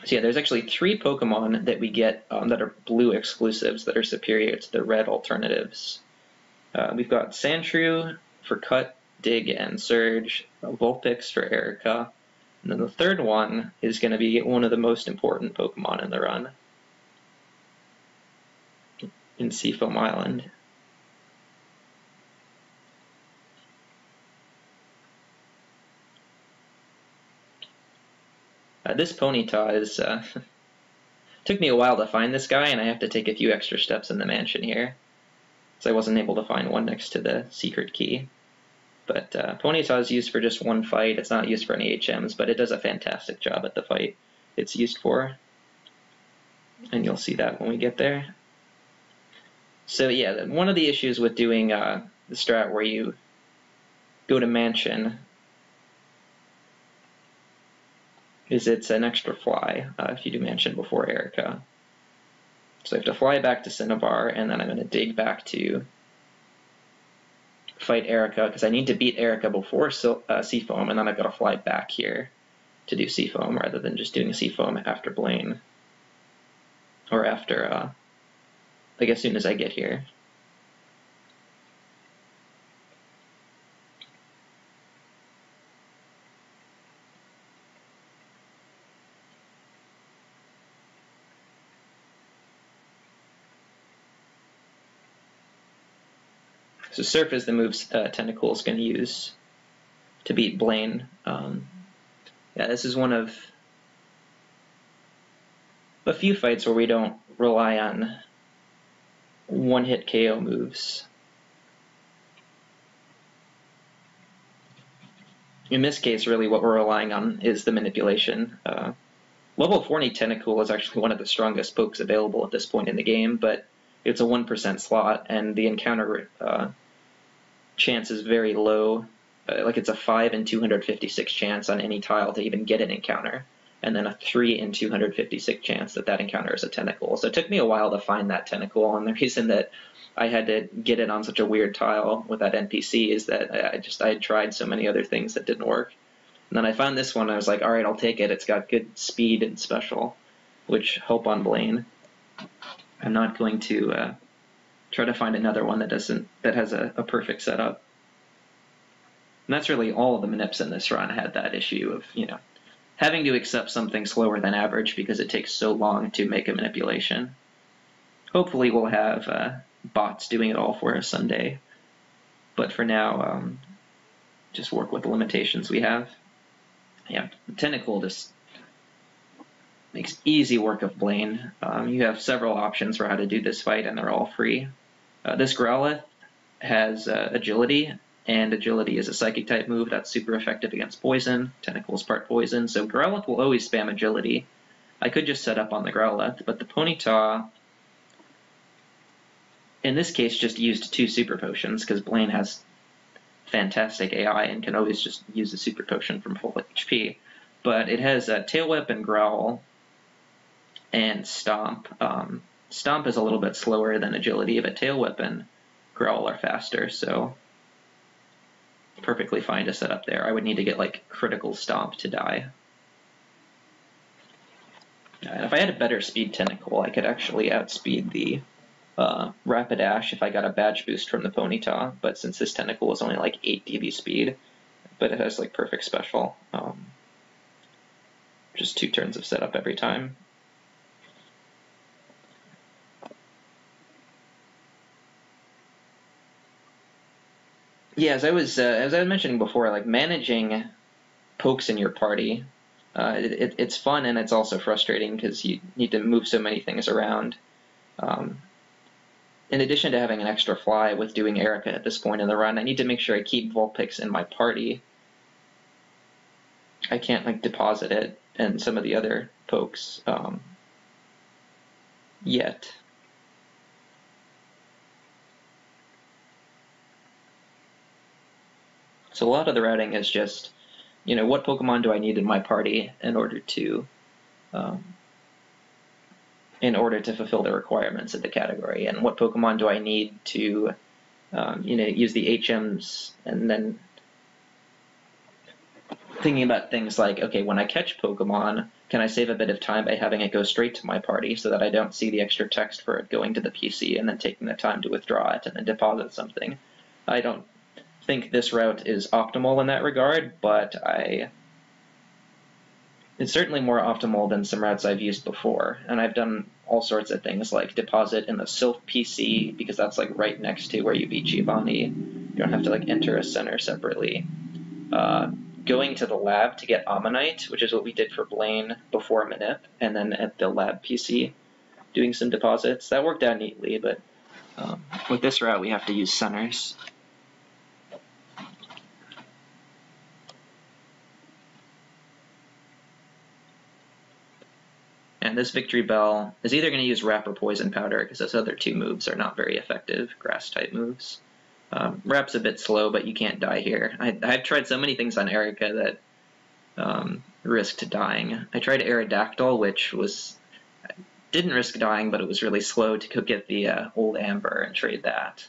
So yeah, there's actually 3 Pokemon that we get that are blue exclusives that are superior to the red alternatives. We've got Sandshrew for Cut, Dig, and Surge, Vulpix for Erica, and then the third one is going to be one of the most important Pokemon in the run in Seafoam Island. This Ponyta is took me a while to find this guy, and I have to take a few extra steps in the mansion here, so I wasn't able to find one next to the secret key. But Ponyta is used for just one fight. It's not used for any HMs, but it does a fantastic job at the fight it's used for. And you'll see that when we get there. So yeah, one of the issues with doing the strat where you go to Mansion is it's an extra fly if you do Mansion before Erica. So I have to fly back to Cinnabar, and then I'm going to dig back to fight Erica, because I need to beat Erica before Seafoam, and then I've got to fly back here to do Seafoam, rather than just doing Seafoam after Blaine. Or after, like as soon as I get here. So Surf is the moves Tentacool is going to use to beat Blaine. Yeah, this is one of a few fights where we don't rely on one-hit KO moves. In this case, really what we're relying on is the manipulation. Level 40 Tentacool is actually one of the strongest pokes available at this point in the game, but it's a 1% slot, and the encounter chance is very low. Like it's a 5 in 256 chance on any tile to even get an encounter, and then a 3 in 256 chance that that encounter is a Tentacool. So it took me a while to find that Tentacool, and the reason that I had to get it on such a weird tile with that NPC is that I had tried so many other things that didn't work. And then I found this one, and I was like, all right, I'll take it. It's got good speed and special, which help on Blaine. I'm not going to try to find another one that has a perfect setup. And that's really all of the manips in this run had that issue of, having to accept something slower than average because it takes so long to make a manipulation. Hopefully we'll have bots doing it all for us someday. But for now, just work with the limitations we have. Yeah, Tentacool just makes easy work of Blaine. You have several options for how to do this fight, and they're all free. This Growlithe has agility, and agility is a psychic type move that's super effective against poison. Tentacool's part poison, so Growlithe will always spam agility. I could just set up on the Growlithe, but the Ponyta, in this case, just used 2 super potions, because Blaine has fantastic AI and can always just use a super potion from full HP. But it has Tail Whip and Growl and Stomp. Stomp is a little bit slower than agility, but Tail Whip and Growl are faster, so perfectly fine to set up there. I would need to get like critical Stomp to die. And if I had a better speed Tentacool, I could actually outspeed the Rapidash if I got a badge boost from the Ponyta, but since this Tentacool is only like 8 dB speed, but it has like perfect special, just 2 turns of setup every time. Yeah, as I was mentioning before, like managing pokes in your party, it's fun and it's also frustrating because you need to move so many things around. In addition to having an extra fly with doing Erica at this point in the run, I need to make sure I keep Vulpix in my party. I can't like deposit it and some of the other pokes yet. So a lot of the routing is just, what Pokemon do I need in my party in order to fulfill the requirements of the category, and what Pokemon do I need to, use the HMs and then thinking about things like, okay, when I catch Pokemon, can I save a bit of time by having it go straight to my party so that I don't see the extra text for it going to the PC and then taking the time to withdraw it and then deposit something? I don't think this route is optimal in that regard, but it's certainly more optimal than some routes I've used before. And I've done all sorts of things like deposit in the Sylph PC, because that's like right next to where you beat Giovanni. You don't have to like enter a center separately. Going to the lab to get Ammonite, which is what we did for Blaine before Manip, and then at the lab PC doing some deposits. That worked out neatly, but with this route we have to use centers. And this Victory Bell is either going to use Wrap or Poison Powder, because those other two moves are not very effective, Grass-type moves. Wrap's a bit slow, but you can't die here. I've tried so many things on Erica that risked dying. I tried Aerodactyl, which didn't risk dying, but it was really slow to go get the old Amber and trade that.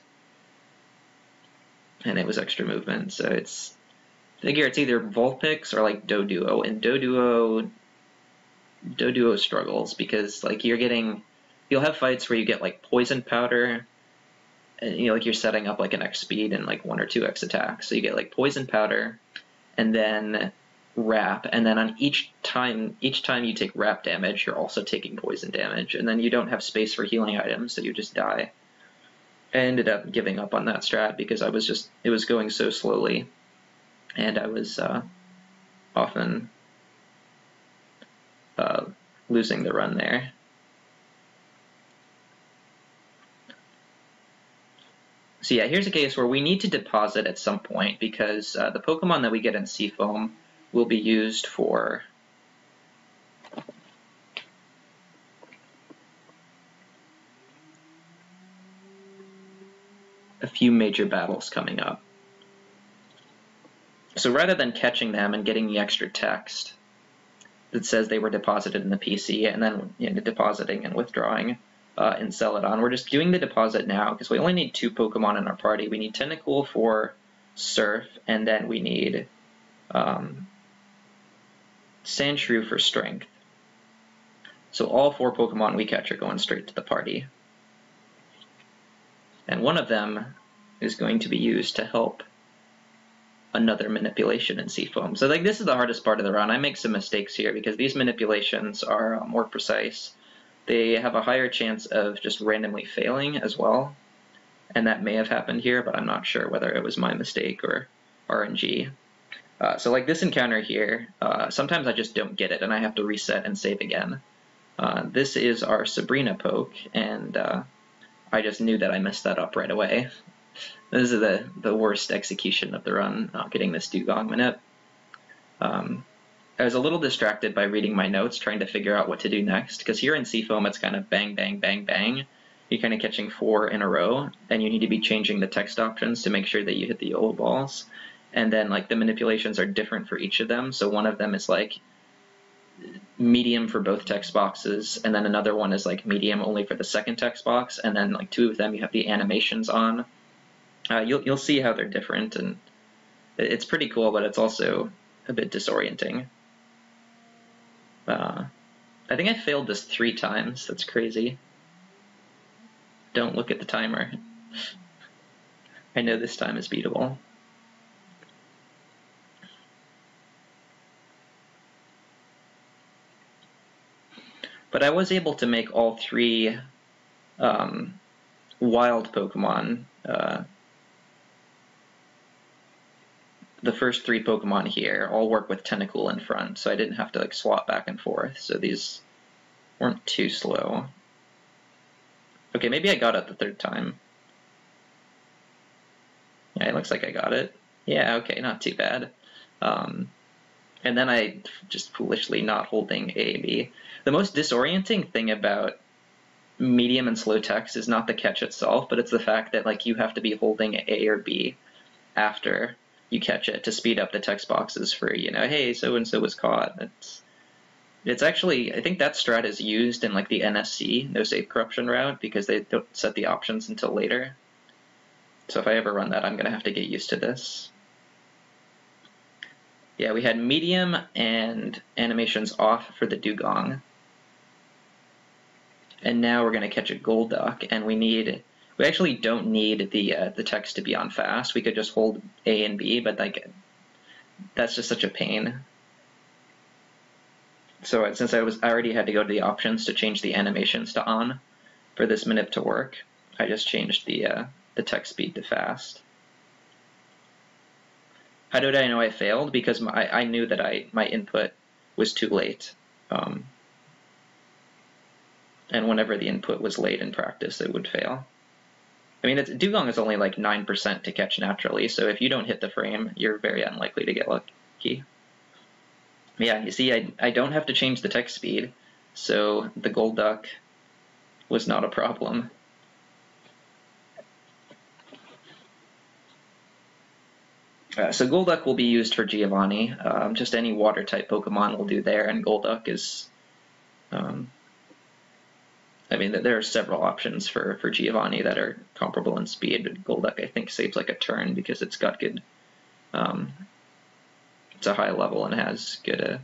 And it was extra movement, so I figure it's either Vulpix or like Doduo, and Doduo struggles because like you'll have fights where you get like Poison Powder, and like you're setting up like an X speed and like 1 or 2 X attacks, so you get like Poison Powder and then Wrap, and then on each time you take Wrap damage, you're also taking poison damage, and then you don't have space for healing items, so you just die. I ended up giving up on that strat because it was going so slowly, and I was often losing the run there. So yeah, here's a case where we need to deposit at some point because the Pokemon that we get in Seafoam will be used for a few major battles coming up. So rather than catching them and getting the extra text that says they were deposited in the PC and then depositing and withdrawing in Celadon, we're just doing the deposit now because we only need 2 Pokemon in our party. We need Tentacool for Surf, and then we need Sandshrew for Strength. So all 4 Pokemon we catch are going straight to the party. And one of them is going to be used to help another manipulation in Seafoam. So like this is the hardest part of the run. I make some mistakes here because these manipulations are more precise. They have a higher chance of just randomly failing as well. And that may have happened here, but I'm not sure whether it was my mistake or RNG. So like this encounter here, sometimes I just don't get it and I have to reset and save again. This is our Sabrina poke, and I just knew that I messed that up right away. This is the worst execution of the run, not getting this Dugong Manip. I was a little distracted by reading my notes, trying to figure out what to do next, because here in Seafoam it's kind of bang, bang, bang, bang. You're kind of catching 4 in a row, and you need to be changing the text options to make sure that you hit the yellow balls. And then like the manipulations are different for each of them, so one of them is like medium for both text boxes, and then another one is like medium only for the second text box, and then like 2 of them you have the animations on. You'll see how they're different, and it's pretty cool, but it's also a bit disorienting. I think I failed this 3 times. That's crazy. Don't look at the timer. I know this time is beatable. But I was able to make all 3 wild Pokemon, the first 3 Pokemon here, all work with Tentacool in front, so I didn't have to like swap back and forth, so these weren't too slow. Okay, maybe I got it the 3rd time. Yeah, it looks like I got it. Yeah, okay, not too bad. And then I just foolishly not holding A, B. The most disorienting thing about medium and slow text is not the catch itself, but it's the fact that like you have to be holding A or B after you catch it to speed up the text boxes for, hey, so-and-so was caught. It's actually, I think that strat is used in like the NSC, no save corruption route, because they don't set the options until later. So if I ever run that, I'm going to have to get used to this. Yeah, we had medium and animations off for the dugong. And now we're going to catch a gold duck, and we actually don't need the text to be on fast. We could just hold A and B, but like that's just such a pain. So since I already had to go to the options to change the animations to on for this manip to work, I just changed the text speed to fast. How did I know I failed? Because I knew that my input was too late. And whenever the input was late in practice, it would fail. I mean, dugong is only like 9% to catch naturally, so if you don't hit the frame, you're very unlikely to get lucky. Yeah, you see, I don't have to change the text speed, so the gold duck was not a problem. So Golduck will be used for Giovanni. Just any water-type Pokemon will do there, and Golduck is... I mean, there are several options for Giovanni that are comparable in speed, but Golduck, I think, saves like a turn because it's got good... it's a high level and has good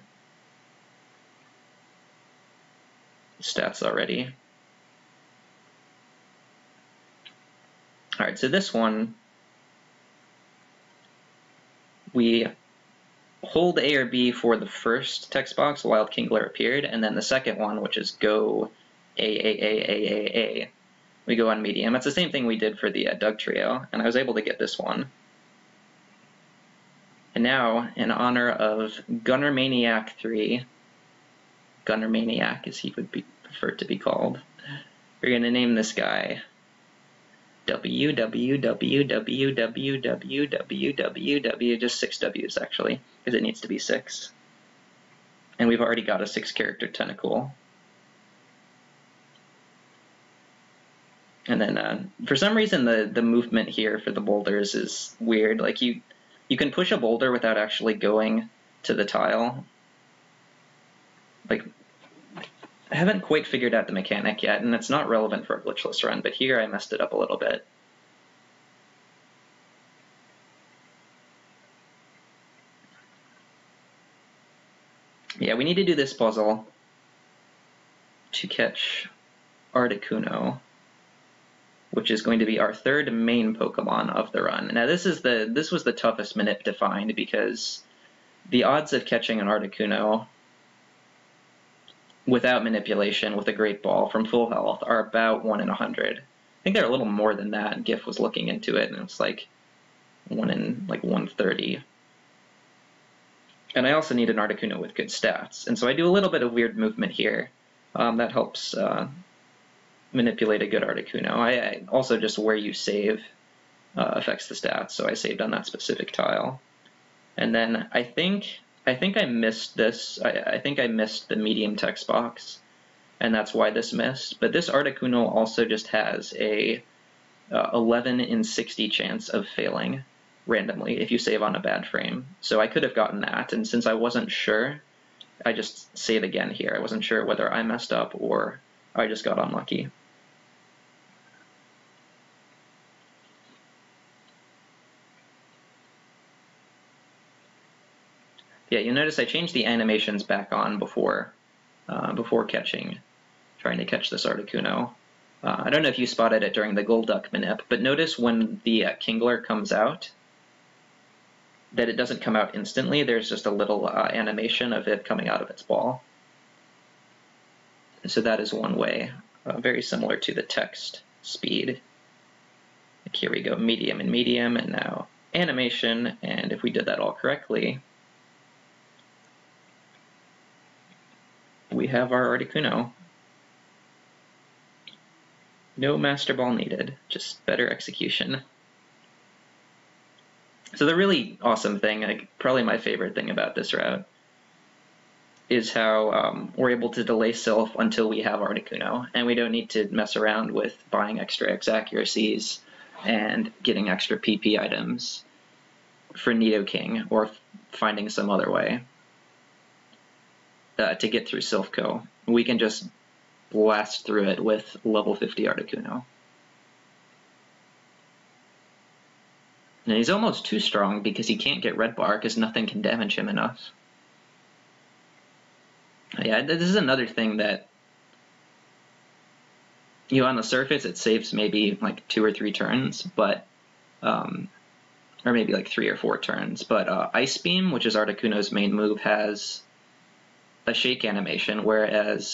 stats already. Alright, so this one... we hold A or B for the first text box, Wild Kingler appeared, and then the second one, which is go A, we go on medium. It's the same thing we did for the Doug Trio, and I was able to get this one. And now, in honor of Gunner Maniac 3, Gunner Maniac as he would be preferred to be called, we're going to name this guy www, just 6 W's actually, because it needs to be 6. And we've already got a 6-character tentacle. And then for some reason the movement here for the boulders is weird. Like you can push a boulder without actually going to the tile. Like, I haven't quite figured out the mechanic yet, and it's not relevant for a glitchless run, but here I messed it up a little bit. Yeah, we need to do this puzzle to catch Articuno, which is going to be our third main Pokemon of the run. Now this was the toughest manip to find because the odds of catching an Articuno without manipulation with a Great Ball from full health are about 1 in 100. I think they're a little more than that. GIF was looking into it, and it's like 1 in like 130. And I also need an Articuno with good stats, and so I do a little bit of weird movement here that helps manipulate a good Articuno. I also just where you save affects the stats, so I saved on that specific tile. And then I think I missed this. I think I missed the medium text box, and that's why this missed. But this Articuno also just has a 11 in 60 chance of failing randomly if you save on a bad frame. So I could have gotten that, and since I wasn't sure, I just save again here. I wasn't sure whether I messed up or I just got unlucky. Yeah, you notice I changed the animations back on before trying to catch this Articuno. I don't know if you spotted it during the Golduck manip, but notice when the Kingler comes out that it doesn't come out instantly. There's just a little animation of it coming out of its ball. So that is one way, very similar to the text speed. Like here we go, medium and medium, and now animation, and if we did that all correctly, we have our Articuno. No Master Ball needed, just better execution. So the really awesome thing, like probably my favorite thing about this route, is how we're able to delay Sylph until we have Articuno, and we don't need to mess around with buying extra X accuracies and getting extra PP items for Nidoking or finding some other way to get through Sylphco. We can just blast through it with level 50 Articuno. And he's almost too strong because he can't get red bar because nothing can damage him enough. Yeah, this is another thing that, on the surface it saves maybe like 2 or 3 turns, but or maybe like 3 or 4 turns. But Ice Beam, which is Articuno's main move, has a shake animation, whereas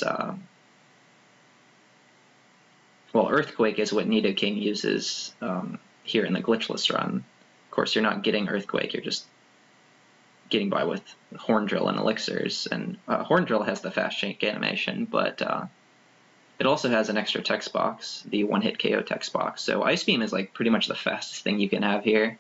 well, Earthquake is what Nidoking uses here in the glitchless run. Of course, you're not getting Earthquake, you're just getting by with Horn Drill and Elixirs. And Horn Drill has the fast shake animation, but it also has an extra text box, the one-hit KO text box. So Ice Beam is like pretty much the fastest thing you can have here.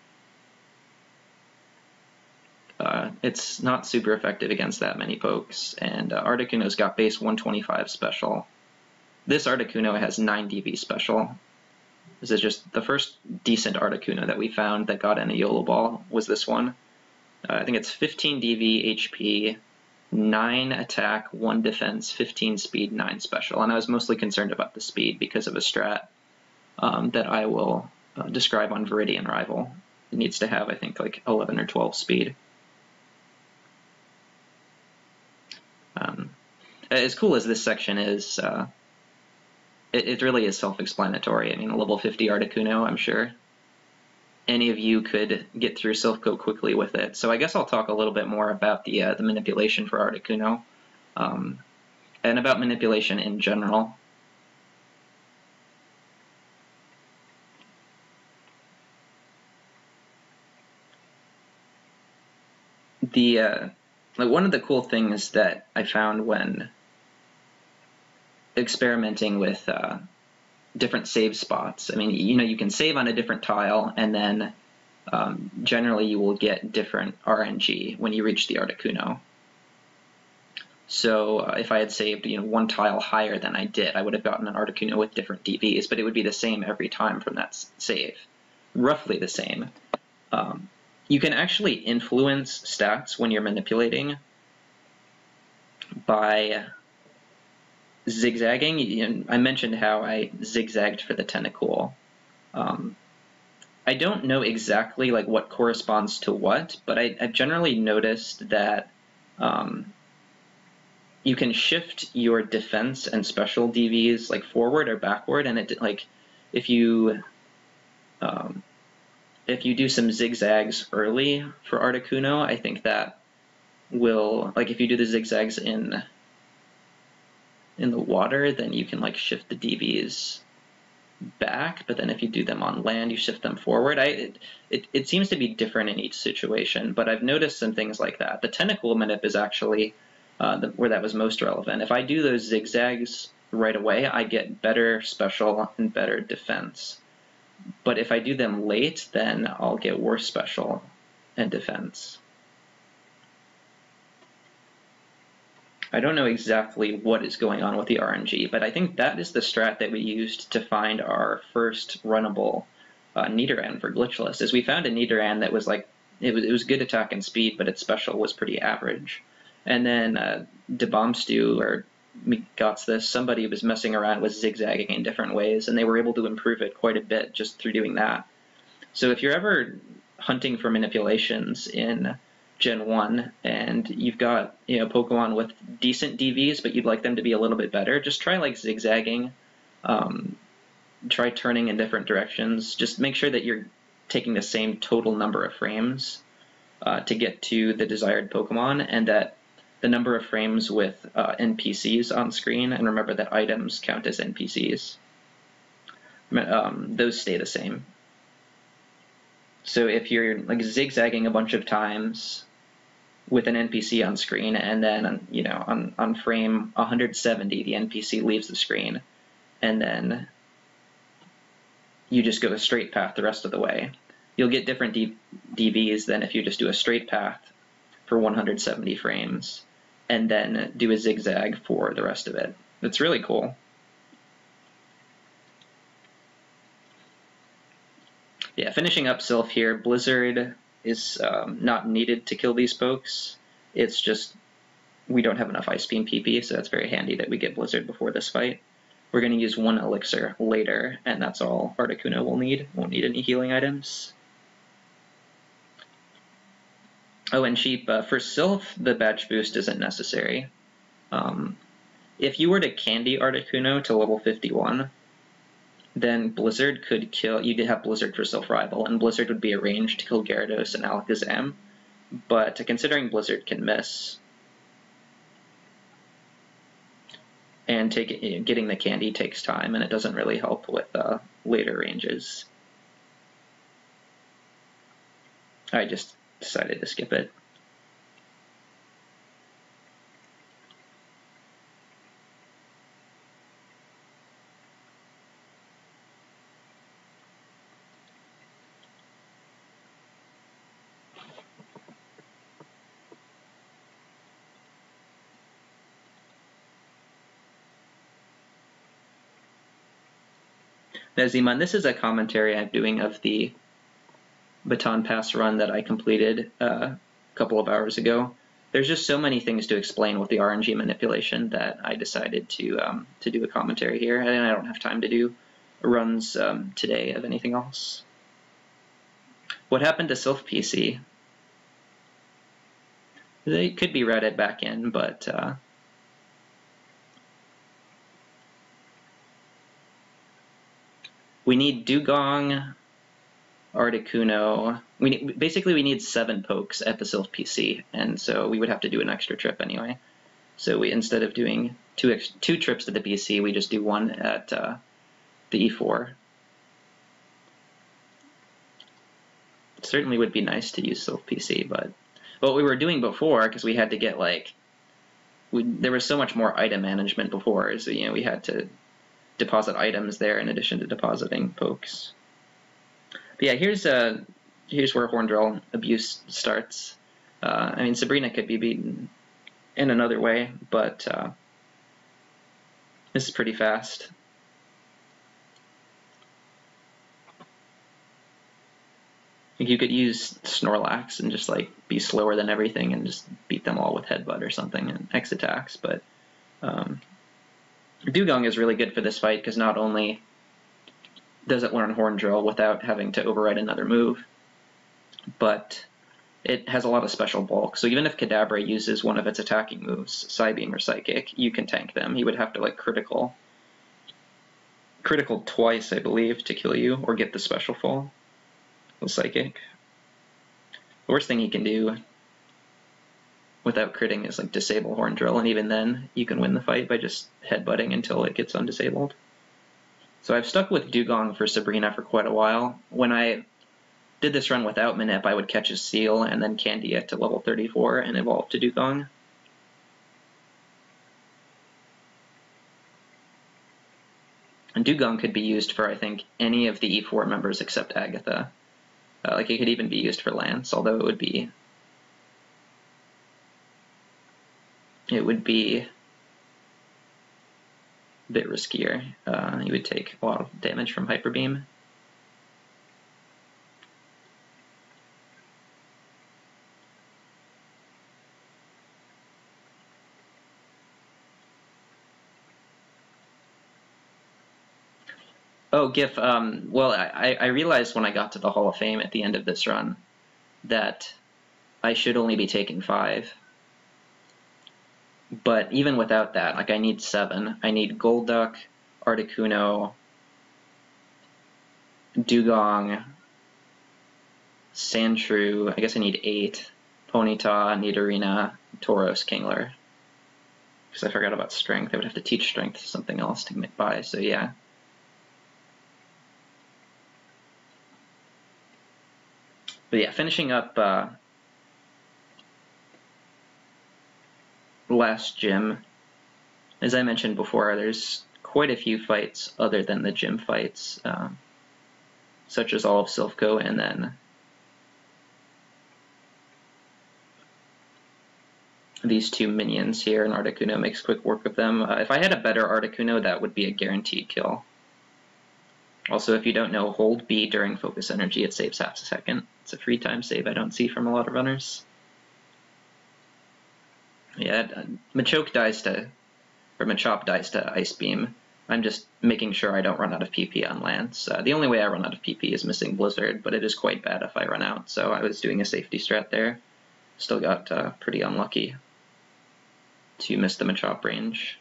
It's not super effective against that many pokes, and Articuno's got base 125 special. This Articuno has 9 DV special. This is just the first decent Articuno that we found that got in a YOLO ball was this one. I think it's 15 DV, HP, 9 attack, 1 defense, 15 speed, 9 special. And I was mostly concerned about the speed because of a strat that I will describe on Viridian Rival. It needs to have, I think, like 11 or 12 speed. As cool as this section is, it really is self-explanatory. I mean, a level 50 Articuno, I'm sure any of you could get through Silph Coat quickly with it. So I guess I'll talk a little bit more about the manipulation for Articuno, and about manipulation in general. Like one of the cool things that I found when experimenting with different save spots. I mean, you can save on a different tile, and then generally you will get different RNG when you reach the Articuno. So if I had saved one tile higher than I did, I would have gotten an Articuno with different DVs, but it would be the same every time from that save, roughly the same. You can actually influence stats when you're manipulating by zigzagging. I mentioned how I zigzagged for the Tentacool. I don't know exactly like what corresponds to what, but I've generally noticed that you can shift your defense and special DVs like forward or backward, and it like if you do some zigzags early for Articuno, I think that will, like if you do the zigzags in the water, then you can like shift the DVs back, but then if you do them on land, you shift them forward. It seems to be different in each situation, but I've noticed some things like that. The Tentacool manip is actually where that was most relevant. If I do those zigzags right away, I get better special and better defense. But if I do them late, then I'll get worse special and defense. I don't know exactly what is going on with the RNG, but I think that is the strat that we used to find our first runnable Nidoran for glitchless. Is we found a Nidoran that was like, it was good attack and speed, but its special was pretty average. And then DeBombstew or Got this, somebody was messing around with zigzagging in different ways, and they were able to improve it quite a bit just through doing that. So if you're ever hunting for manipulations in Gen 1 and you've got Pokemon with decent DVs but you'd like them to be a little bit better, just try like zigzagging, try turning in different directions. Just make sure that you're taking the same total number of frames to get to the desired Pokemon, and that the number of frames with NPCs on screen, and remember that items count as NPCs, those stay the same. So if you're like zigzagging a bunch of times with an NPC on screen, and then on frame 170 the NPC leaves the screen, and then you just go a straight path the rest of the way, you'll get different DVs than if you just do a straight path for 170 frames and then do a zigzag for the rest of it. It's really cool. Yeah, finishing up Silph here, Blizzard is not needed to kill these pokes. It's just we don't have enough Ice Beam PP, so that's very handy that we get Blizzard before this fight. We're going to use one Elixir later, and that's all Articuno will need. Won't need any healing items. Oh, and cheap, for Sylph, the batch boost isn't necessary. If you were to candy Articuno to level 51, then Blizzard could kill, you'd have Blizzard for Sylph Rival, and Blizzard would be arranged to kill Gyarados and Alakazam, but considering Blizzard can miss, and getting the candy takes time, and it doesn't really help with later ranges. I just decided to skip it. Now, Zeman, this is a commentary I'm doing of the Baton Pass run that I completed a couple of hours ago. There's just so many things to explain with the RNG manipulation that I decided to do a commentary here, and I don't have time to do runs today of anything else. What happened to Sylph PC? They could be routed back in, but we need Dugong, Articuno. Basically we need 7 pokes at the Sylph PC, and so we would have to do an extra trip anyway. So we, instead of doing two trips to the PC, we just do one at the E4. It certainly would be nice to use Sylph PC, but what we were doing before, because we had to get there was so much more item management before, so we had to deposit items there in addition to depositing pokes. But yeah, here's where Horndrill abuse starts. I mean, Sabrina could be beaten in another way, but this is pretty fast. You could use Snorlax and just be slower than everything and just beat them all with Headbutt or something and X attacks, but Dugong is really good for this fight because not only does it learn Horn Drill without having to override another move, but it has a lot of special bulk. So even if Kadabra uses one of its attacking moves, Psybeam or Psychic, you can tank them. He would have to critical twice, I believe, to kill you or get the special fall with Psychic. The worst thing he can do without critting is disable Horn Drill, and even then you can win the fight by just headbutting until it gets undisabled. So I've stuck with Dugong for Sabrina for quite a while. When I did this run without Manip, I would catch a Seal and then candy it to level 34 and evolve to Dugong. And Dugong could be used for, I think, any of the E4 members except Agatha. It could even be used for Lance, although it would be a bit riskier. You would take a lot of damage from Hyper Beam. Oh, GIF, well, I realized when I got to the Hall of Fame at the end of this run that I should only be taking 5. But even without that, I need 7. I need Golduck, Articuno, Dugong, Sandshrew, I guess I need 8, Ponyta, Nidorina, Tauros, Kingler. Because I forgot about Strength. I would have to teach Strength to something else to get by, so yeah. But yeah, finishing up last gym, as I mentioned before, there's quite a few fights other than the gym fights, such as all of Silphco, and then these 2 minions here, and Articuno makes quick work of them. If I had a better Articuno, that would be a guaranteed kill. Also, if you don't know, hold B during focus energy, it saves half a second. It's a free time save I don't see from a lot of runners. Yeah, Machop dies to Ice Beam. I'm just making sure I don't run out of PP on Lance. The only way I run out of PP is missing Blizzard, but it is quite bad if I run out, so I was doing a safety strat there. Still got pretty unlucky to miss the Machop range.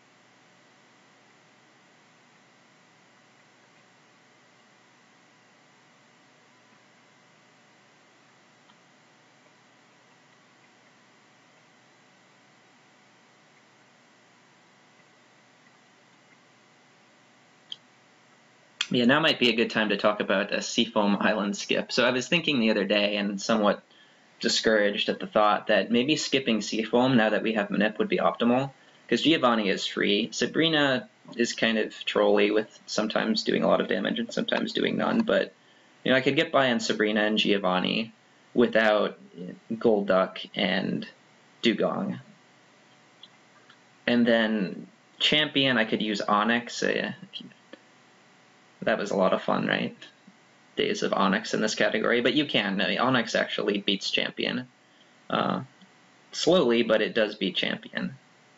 Yeah, now might be a good time to talk about a Seafoam Island skip. So I was thinking the other day, and somewhat discouraged at the thought that maybe skipping Seafoam now that we have Manip would be optimal, because Giovanni is free. Sabrina is kind of trolly with sometimes doing a lot of damage and sometimes doing none, but you know, I could get by on Sabrina and Giovanni without Golduck and Dugong. And then Champion, I could use Onyx. That was a lot of fun, right? Days of Onyx in this category, but you can. Onyx actually beats Champion. Slowly, but it does beat Champion.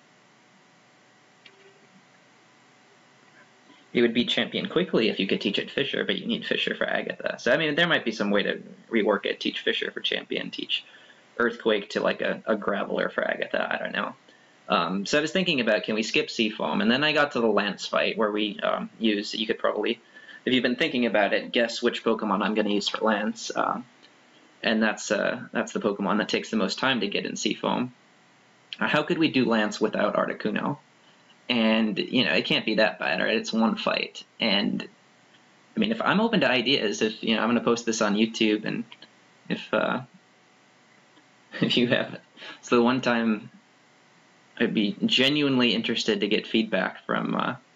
It would beat Champion quickly if you could teach it Fisher, but you need Fisher for Agatha. So, I mean, there might be some way to rework it. Teach Fisher for Champion, teach Earthquake to like a Graveler for Agatha, I don't know. So I was thinking about, can we skip Seafoam? And then I got to the Lance fight where we you could probably, if you've been thinking about it, guess which Pokemon I'm going to use for Lance. And that's the Pokemon that takes the most time to get in Seafoam. How could we do Lance without Articuno? And, you know, it can't be that bad, right? It's one fight. And, I mean, if I'm open to ideas, if, you know, I'm going to post this on YouTube, and if you have, so the one time I'd be genuinely interested to get feedback from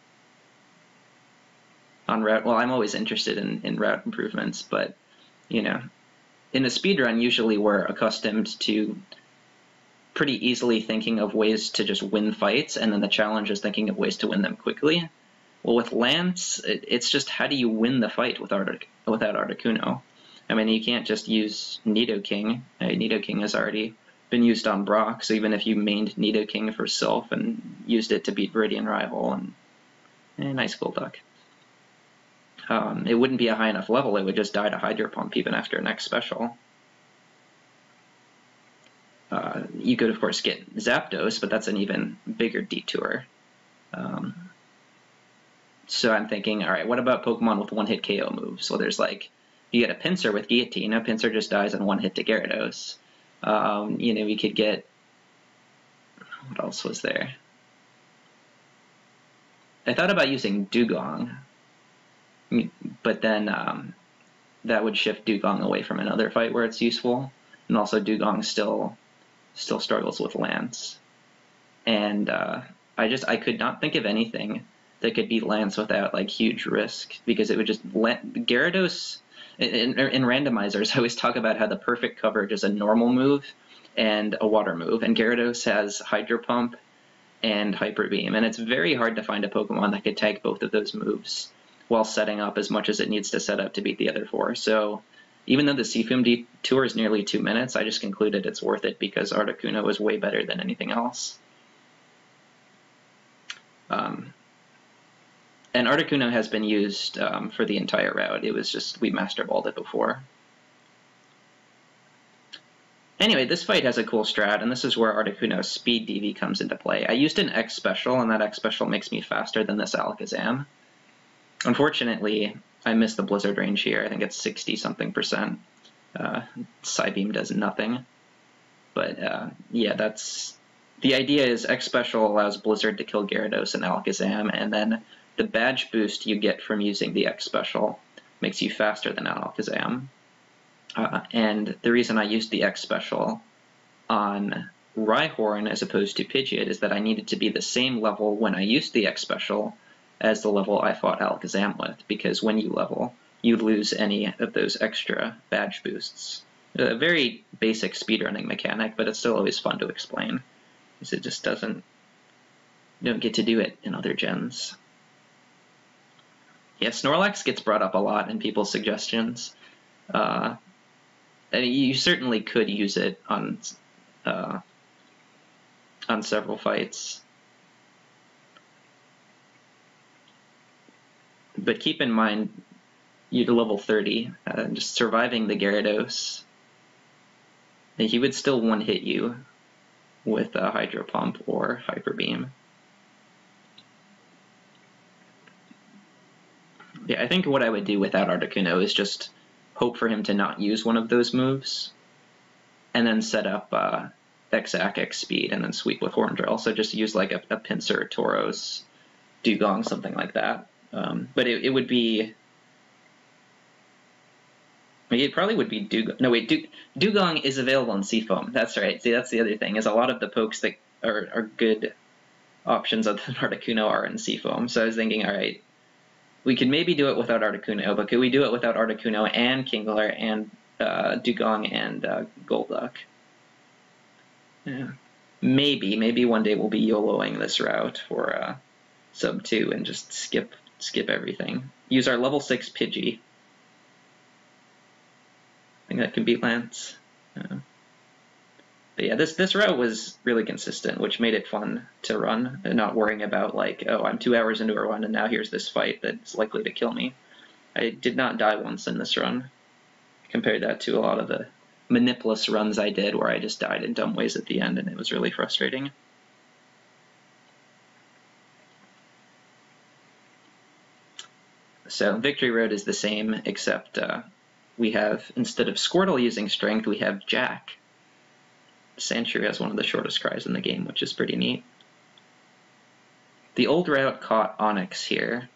on route. Well, I'm always interested in route improvements, but you know, in a speedrun, usually we're accustomed to pretty easily thinking of ways to just win fights, and then the challenge is thinking of ways to win them quickly. Well, with Lance, it's just how do you win the fight without Articuno? I mean, you can't just use Nidoking. Nidoking has already been used on Brock, so even if you mained Nidoking for Sylph and used it to beat Viridian Rival, and nice Golduck, it wouldn't be a high enough level. It would just die to Hydro Pump even after next special. You could, of course, get Zapdos, but that's an even bigger detour. So I'm thinking, all right, what about Pokemon with one-hit KO moves? So there's like, you get a Pinsir with Guillotine. A Pinsir just dies on one hit to Gyarados. You know, we could get, what else was there? I thought about using Dugong, but then that would shift Dugong away from another fight where it's useful, and also Dugong still struggles with Lance. And I could not think of anything that could beat Lance without like huge risk, because it would just Gyarados. In randomizers, I always talk about how the perfect coverage is a normal move and a water move, and Gyarados has Hydro Pump and Hyper Beam, and it's very hard to find a Pokemon that could tag both of those moves while setting up as much as it needs to set up to beat the other four. So even though the Seafoam detour is nearly 2 minutes, I just concluded it's worth it because Articuno is way better than anything else. And Articuno has been used for the entire route. It was just, we Master Balled it before. Anyway, this fight has a cool strat, and this is where Articuno's Speed DV comes into play. I used an X Special, and that X Special makes me faster than this Alakazam. Unfortunately, I missed the Blizzard range here. I think it's 60-something%. Psybeam does nothing. But yeah, that's... The idea is X Special allows Blizzard to kill Gyarados and Alakazam, and then the badge boost you get from using the X Special makes you faster than Alakazam. And the reason I used the X Special on Rhyhorn as opposed to Pidgeot is that I needed to be the same level when I used the X Special as the level I fought Alakazam with, because when you level, you lose any of those extra badge boosts. A very basic speedrunning mechanic, but it's still always fun to explain, because it just doesn't... You don't get to do it in other gens. Yeah, Snorlax gets brought up a lot in people's suggestions. I mean, you certainly could use it on several fights. But keep in mind, you're level 30, just surviving the Gyarados He would still one-hit you with a Hydro Pump or Hyper Beam. Yeah, I think what I would do without Articuno is just hope for him to not use one of those moves, and then set up X-Ack, X-Speed, and then sweep with Horn Drill. So just use like a Pinsir, Tauros, Dugong, something like that. But it would be... It probably would be Dugong. No, wait, Dugong is available in Seafoam. That's right. See, that's the other thing, is a lot of the pokes that are good options other than Articuno are in Seafoam. So I was thinking, all right, we could maybe do it without Articuno, but could we do it without Articuno and Kingler and Dugong and Golduck? Yeah. Maybe one day we'll be YOLOing this route for sub 2 and just skip everything. Use our level 6 Pidgey. I think that can beat Lance. But yeah, this route was really consistent, which made it fun to run, and not worrying about like, oh, I'm 2 hours into a run and now here's this fight that's likely to kill me. I did not die once in this run. Compared that to a lot of the Maniplus runs I did where I just died in dumb ways at the end, and it was really frustrating. So Victory Road is the same, except we have, instead of Squirtle using Strength, we have Jack. Sandshrew has one of the shortest cries in the game, which is pretty neat. The old route caught Onix here.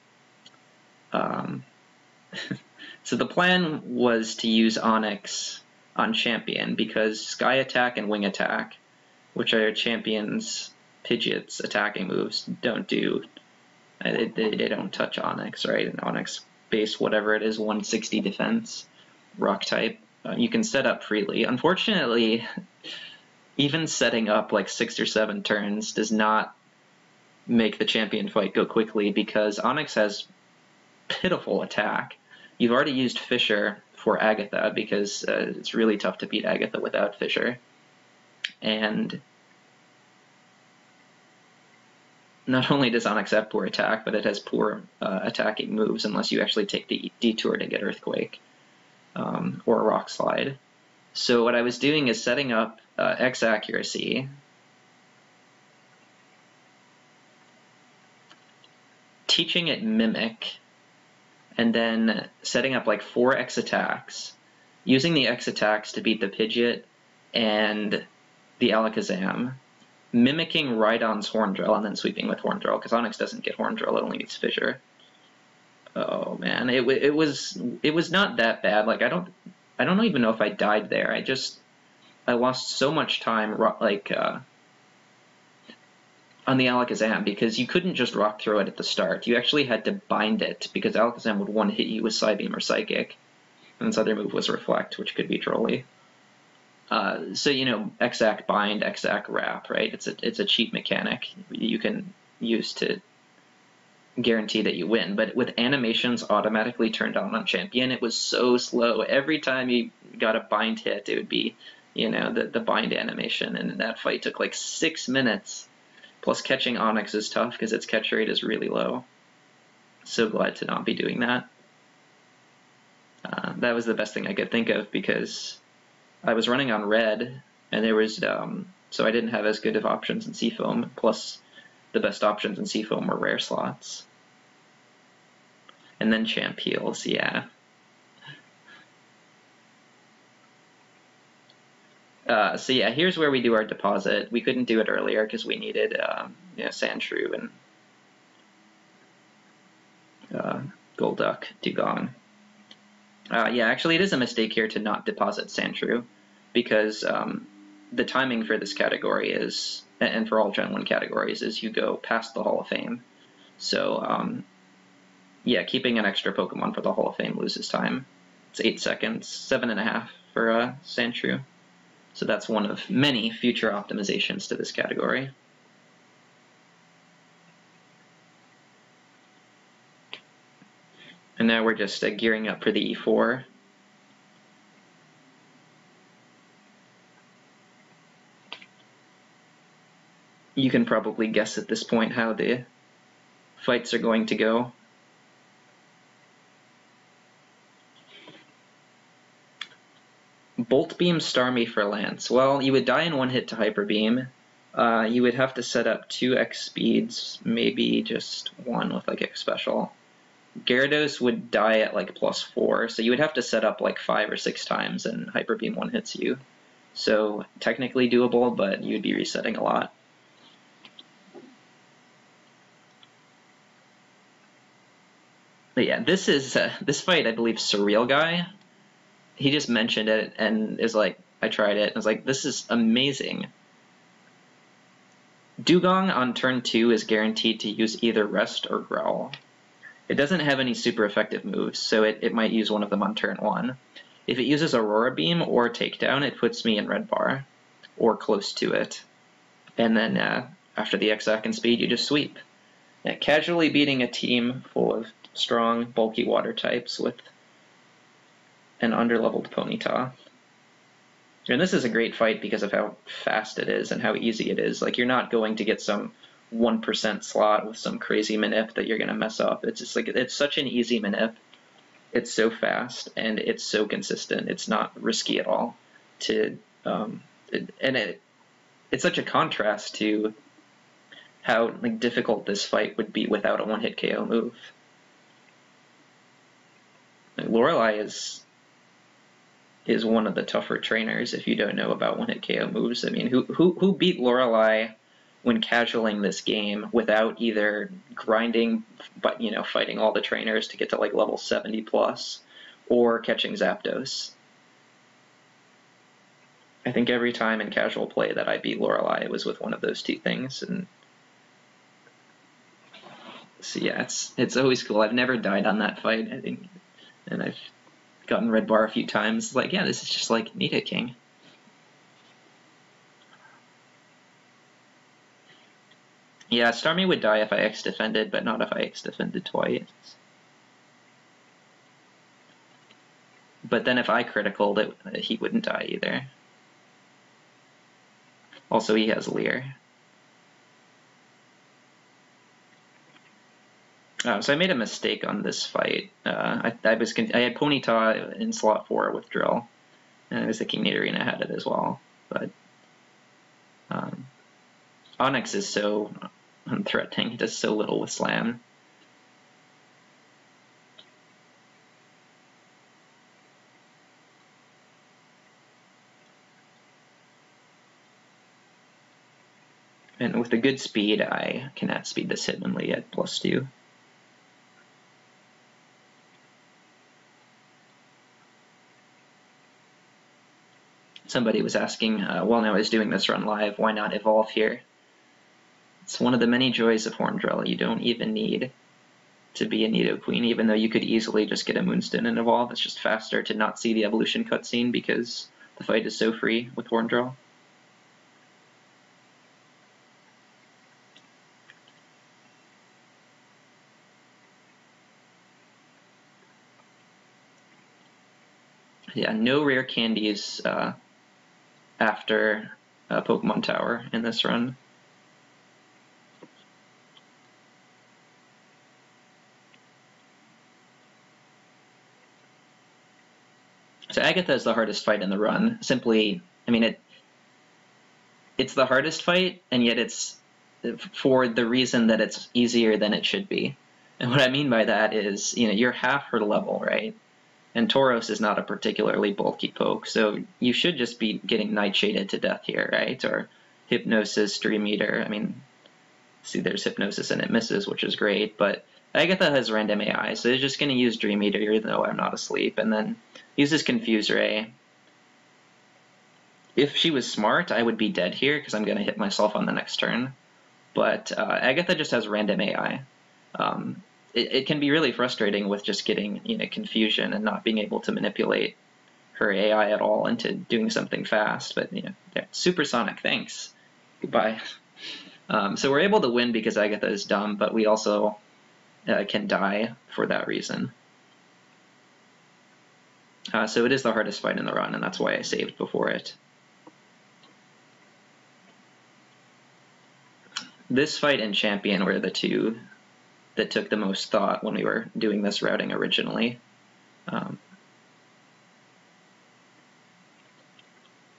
So the plan was to use Onix on Champion, because Sky Attack and Wing Attack, which are Champion's Pidgeot's attacking moves, don't do... They don't touch Onix, right? And Onix base, whatever it is, 160 defense, Rock type. You can set up freely. Unfortunately, even setting up like 6 or 7 turns does not make the Champion fight go quickly, because Onix has pitiful attack. You've already used Fisher for Agatha, because it's really tough to beat Agatha without Fisher. And not only does Onix have poor attack, but it has poor attacking moves unless you actually take the detour to get Earthquake or Rock Slide. So what I was doing is setting up X accuracy, teaching it Mimic, and then setting up like 4 X attacks, using the X attacks to beat the Pidgeot and the Alakazam, mimicking Rhydon's Horn Drill, and then sweeping with Horn Drill, because Onix doesn't get Horn Drill, it only gets Fissure. Oh man, it was not that bad. Like I don't even know if I died there. I lost so much time like on the Alakazam, because you couldn't just Rock Throw it at the start. You actually had to bind it, because Alakazam would one-hit you with Psybeam or Psychic, and its other move was Reflect, which could be trolly. So, you know, X-Ack bind, X-Ack wrap, right? It's a cheap mechanic you can use to guarantee that you win. But with animations automatically turned on Champion, it was so slow. Every time you got a bind hit, it would be, you know, the bind animation, and that fight took like 6 minutes. Plus catching Onix is tough because its catch rate is really low. So glad to not be doing that. That was the best thing I could think of, because I was running on red, and there was so I didn't have as good of options in Seafoam. Plus, the best options in Seafoam were rare slots. And then Champ heals, yeah. So yeah, here's where we do our deposit. We couldn't do it earlier because we needed you know, Sandshrew and Golduck, Dugong. Yeah, actually it is a mistake here to not deposit Sandshrew, because the timing for this category is, and for all Gen 1 categories, is you go past the Hall of Fame. So yeah, keeping an extra Pokemon for the Hall of Fame loses time. It's 8 seconds, 7.5 for Sandshrew. So that's one of many future optimizations to this category. And now we're just gearing up for the E4. You can probably guess at this point how the fights are going to go. Bolt Bolt Beam Starmie for Lance. Well, you would die in one hit to Hyper Beam. You would have to set up 2x speeds, maybe just one with like X special. Gyarados would die at like +4, so you would have to set up like 5 or 6 times and Hyper Beam one hits you. So technically doable, but you'd be resetting a lot. But yeah, this fight, I believe Surreal Guy, he just mentioned it and is like, I tried it, and I was like, this is amazing. Dugong on turn 2 is guaranteed to use either Rest or Growl. It doesn't have any super effective moves, so it might use one of them on turn 1. If it uses Aurora Beam or Takedown, it puts me in red bar, or close to it. And then after the X-Ack and speed, you just sweep. Casually beating a team full of strong, bulky water types with an underleveled Ponyta. And this is a great fight because of how fast it is and how easy it is. Like, you're not going to get some 1% slot with some crazy manip that you're going to mess up. It's just like, it's such an easy manip. It's so fast and it's so consistent. It's not risky at all. It's such a contrast to how like difficult this fight would be without a one-hit KO move. Like, Lorelei is one of the tougher trainers if you don't know about one-hit KO moves. I mean, who beat Lorelei when casualing this game without either grinding, but fighting all the trainers to get to like level 70 plus, or catching Zapdos? I think every time in casual play that I beat Lorelei, it was with one of those two things. And so yeah, it's always cool. I've never died on that fight, I think, and I've gotten red bar a few times. Like, yeah, this is just like Nita King. Yeah, Starmie would die if I X-defended, but not if I X-defended twice. But then if I criticaled it, he wouldn't die either. Also, he has Leer. So I made a mistake on this fight. I had Ponyta in slot 4 with Drill, and I was thinking Nidorina had it as well. But Onyx is so unthreatening. He does so little with Slam. And with a good speed, I can outspeed this Hitmonlee at +2. Somebody was asking, while I was doing this run live, why not evolve here? It's one of the many joys of Horn Drill. You don't even need to be a Nidoqueen, even though you could easily just get a Moonstone and evolve. It's just faster to not see the evolution cutscene because the fight is so free with Horn Drill. Yeah, no rare candies after Pokemon Tower in this run. So Agatha is the hardest fight in the run. Simply, I mean, it's the hardest fight, and yet it's for the reason that it's easier than it should be. And what I mean by that is, you're half her level, right? And Tauros is not a particularly bulky poke, so you should just be getting Nightshaded to death here, right? Or Hypnosis, Dream Eater. I mean, see, there's Hypnosis and it misses, which is great, but Agatha has random AI, so it's just going to use Dream Eater even though I'm not asleep, and then uses Confuse Ray. If she was smart, I would be dead here because I'm going to hit myself on the next turn, but Agatha just has random AI. It can be really frustrating with just getting confusion and not being able to manipulate her AI at all into doing something fast. But Supersonic, thanks, goodbye. So we're able to win because Agatha is dumb, but we also can die for that reason. So it is the hardest fight in the run, and that's why I saved before it. This fight and Champion were the two that took the most thought when we were doing this routing originally.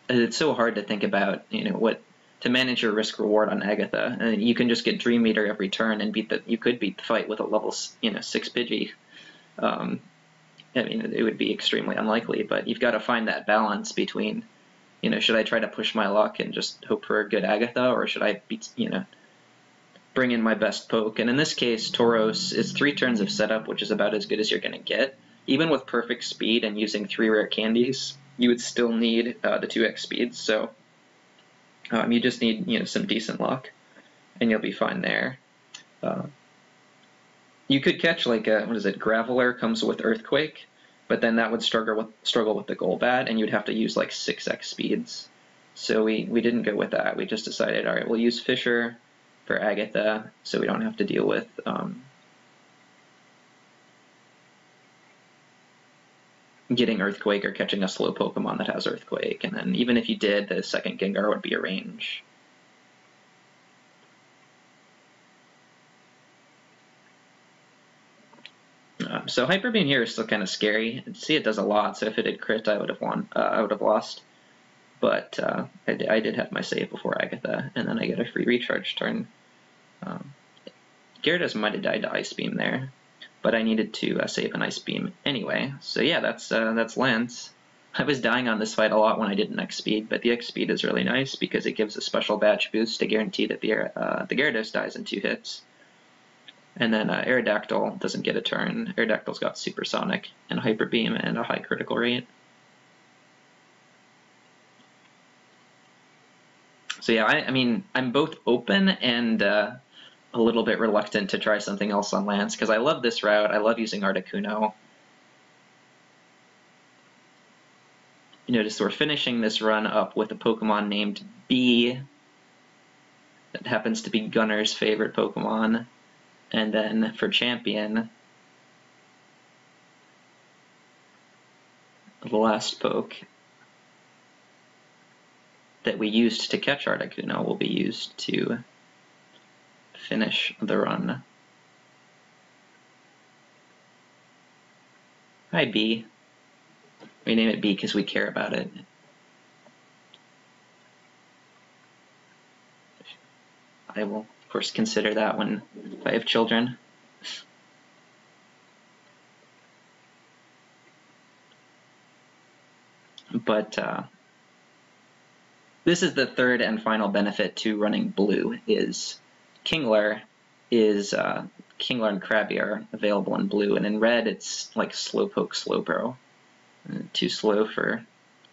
it's so hard to think about, what to manage your risk reward on Agatha. And you can just get Dream Meter every turn and you could beat the fight with a level 6 Pidgey. I mean, it would be extremely unlikely, but you've got to find that balance between, should I try to push my luck and just hope for a good Agatha, or should I bring in my best poke? And in this case, Tauros is 3 turns of setup, which is about as good as you're going to get. Even with perfect speed and using 3 rare candies, you would still need the 2x speeds, so you just need some decent luck, and you'll be fine there. You could catch like Graveler comes with Earthquake, but then that would struggle with the Golbat, and you'd have to use like 6x speeds. So we didn't go with that. We just decided, all right, we'll use Fissure for Agatha, so we don't have to deal with getting Earthquake or catching a slow Pokemon that has Earthquake. And then even if you did, the second Gengar would be a range. So Hyper Beam here is still kind of scary. See, it does a lot, so if it had crit, I would have won. I would have lost. But I did have my save before Agatha, and then I get a free recharge turn. Gyarados might have died to Ice Beam there, but I needed to save an Ice Beam anyway. So yeah, that's Lance. I was dying on this fight a lot when I did an X Speed, but the X Speed is really nice because it gives a special badge boost to guarantee that the Gyarados dies in 2 hits. And then Aerodactyl doesn't get a turn. Aerodactyl's got Supersonic and Hyper Beam and a high critical rate. So yeah, I mean, I'm both open and a little bit reluctant to try something else on Lance, because I love this route. I love using Articuno. Notice we're finishing this run up with a Pokemon named B. That happens to be Gunner's favorite Pokemon. And then for Champion, the last poke that we used to catch Articuno will be used to finish the run. Hi, B. We name it B because we care about it. I will, of course, consider that if I have children. But this is the third and final benefit to running blue, is Kingler and Krabby are available in blue, and in red it's like Slowpoke, Slowbro. Too slow for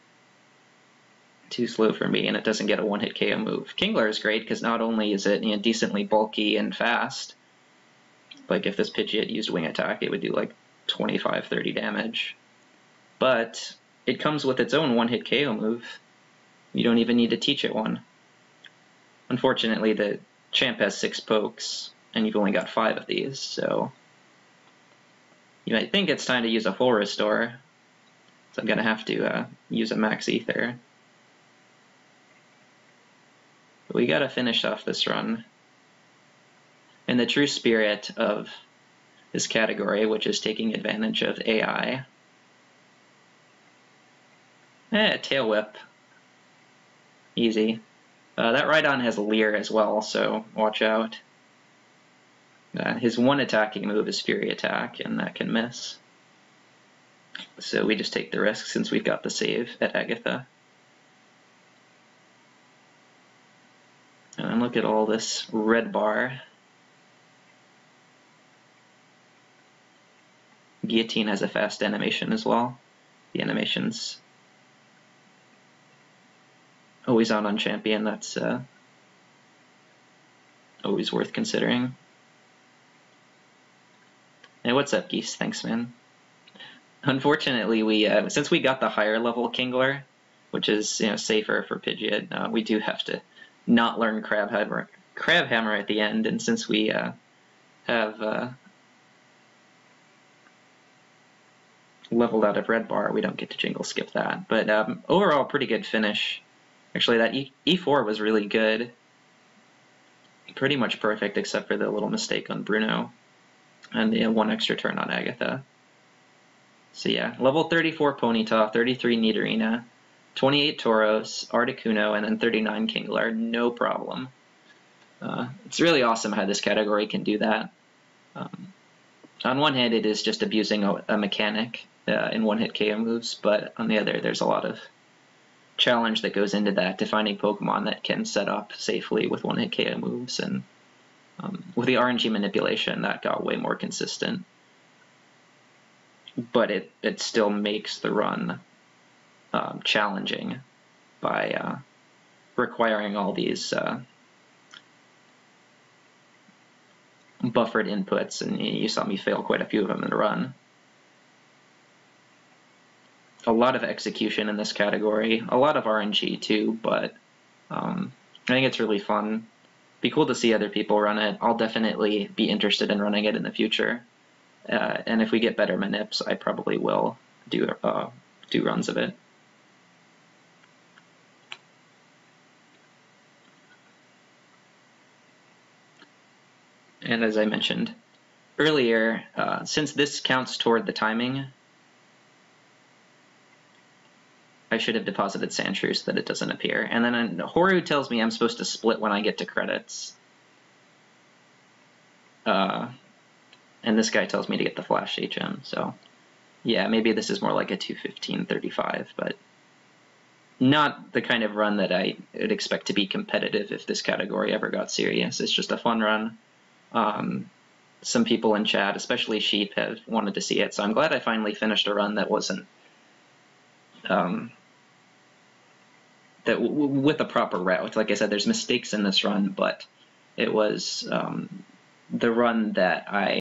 me, and it doesn't get a one-hit KO move. Kingler is great because not only is it decently bulky and fast, like if this Pidgey had used Wing Attack, it would do like 25-30 damage, but it comes with its own one-hit KO move. You don't even need to teach it one. Unfortunately, the champ has 6 pokes, and you've only got 5 of these, so you might think it's time to use a full restore. So I'm going to have to use a Max Ether. But we got to finish off this run in the true spirit of this category, which is taking advantage of AI. Tail Whip. Easy. That Rhydon has Leer as well, so watch out. His one attacking move is Fury Attack, and that can miss. So we just take the risk since we've got the save at Agatha. And look at all this red bar. Guillotine has a fast animation as well. The animation's always on Champion. That's always worth considering. Hey, what's up, Geese? Thanks, man. Unfortunately, we since we got the higher level Kingler, which is safer for Pidgeot, we do have to not learn Crab Hammer at the end, and since we have leveled out of Red Bar, we don't get to Jingle Skip that. But overall, pretty good finish. Actually, that E4 was really good. Pretty much perfect, except for the little mistake on Bruno, and the 1 extra turn on Agatha. So yeah, level 34 Ponyta, 33 Nidorina, 28 Tauros, Articuno, and then 39 Kingler, no problem. It's really awesome how this category can do that. On one hand, it is just abusing a mechanic in one-hit KO moves, but on the other, there's a lot of challenge that goes into that, to finding Pokemon that can set up safely with one-hit KO moves, and with the RNG manipulation, that got way more consistent. But it still makes the run challenging by requiring all these buffered inputs, and you saw me fail quite a few of them in the run. A lot of execution in this category, a lot of RNG too, but I think it's really fun. Be cool to see other people run it. I'll definitely be interested in running it in the future, and if we get better manips, I probably will do runs of it. And as I mentioned earlier, since this counts toward the timing, I should have deposited Sandshrew so that it doesn't appear. And then Horu tells me I'm supposed to split when I get to credits. And this guy tells me to get the Flash HM, so yeah, maybe this is more like a 2:15:35, but not the kind of run that I would expect to be competitive if this category ever got serious. It's just a fun run. Some people in chat, especially Sheep, have wanted to see it, so I'm glad I finally finished a run that wasn't with a proper route. Like I said, there's mistakes in this run, but it was the run that I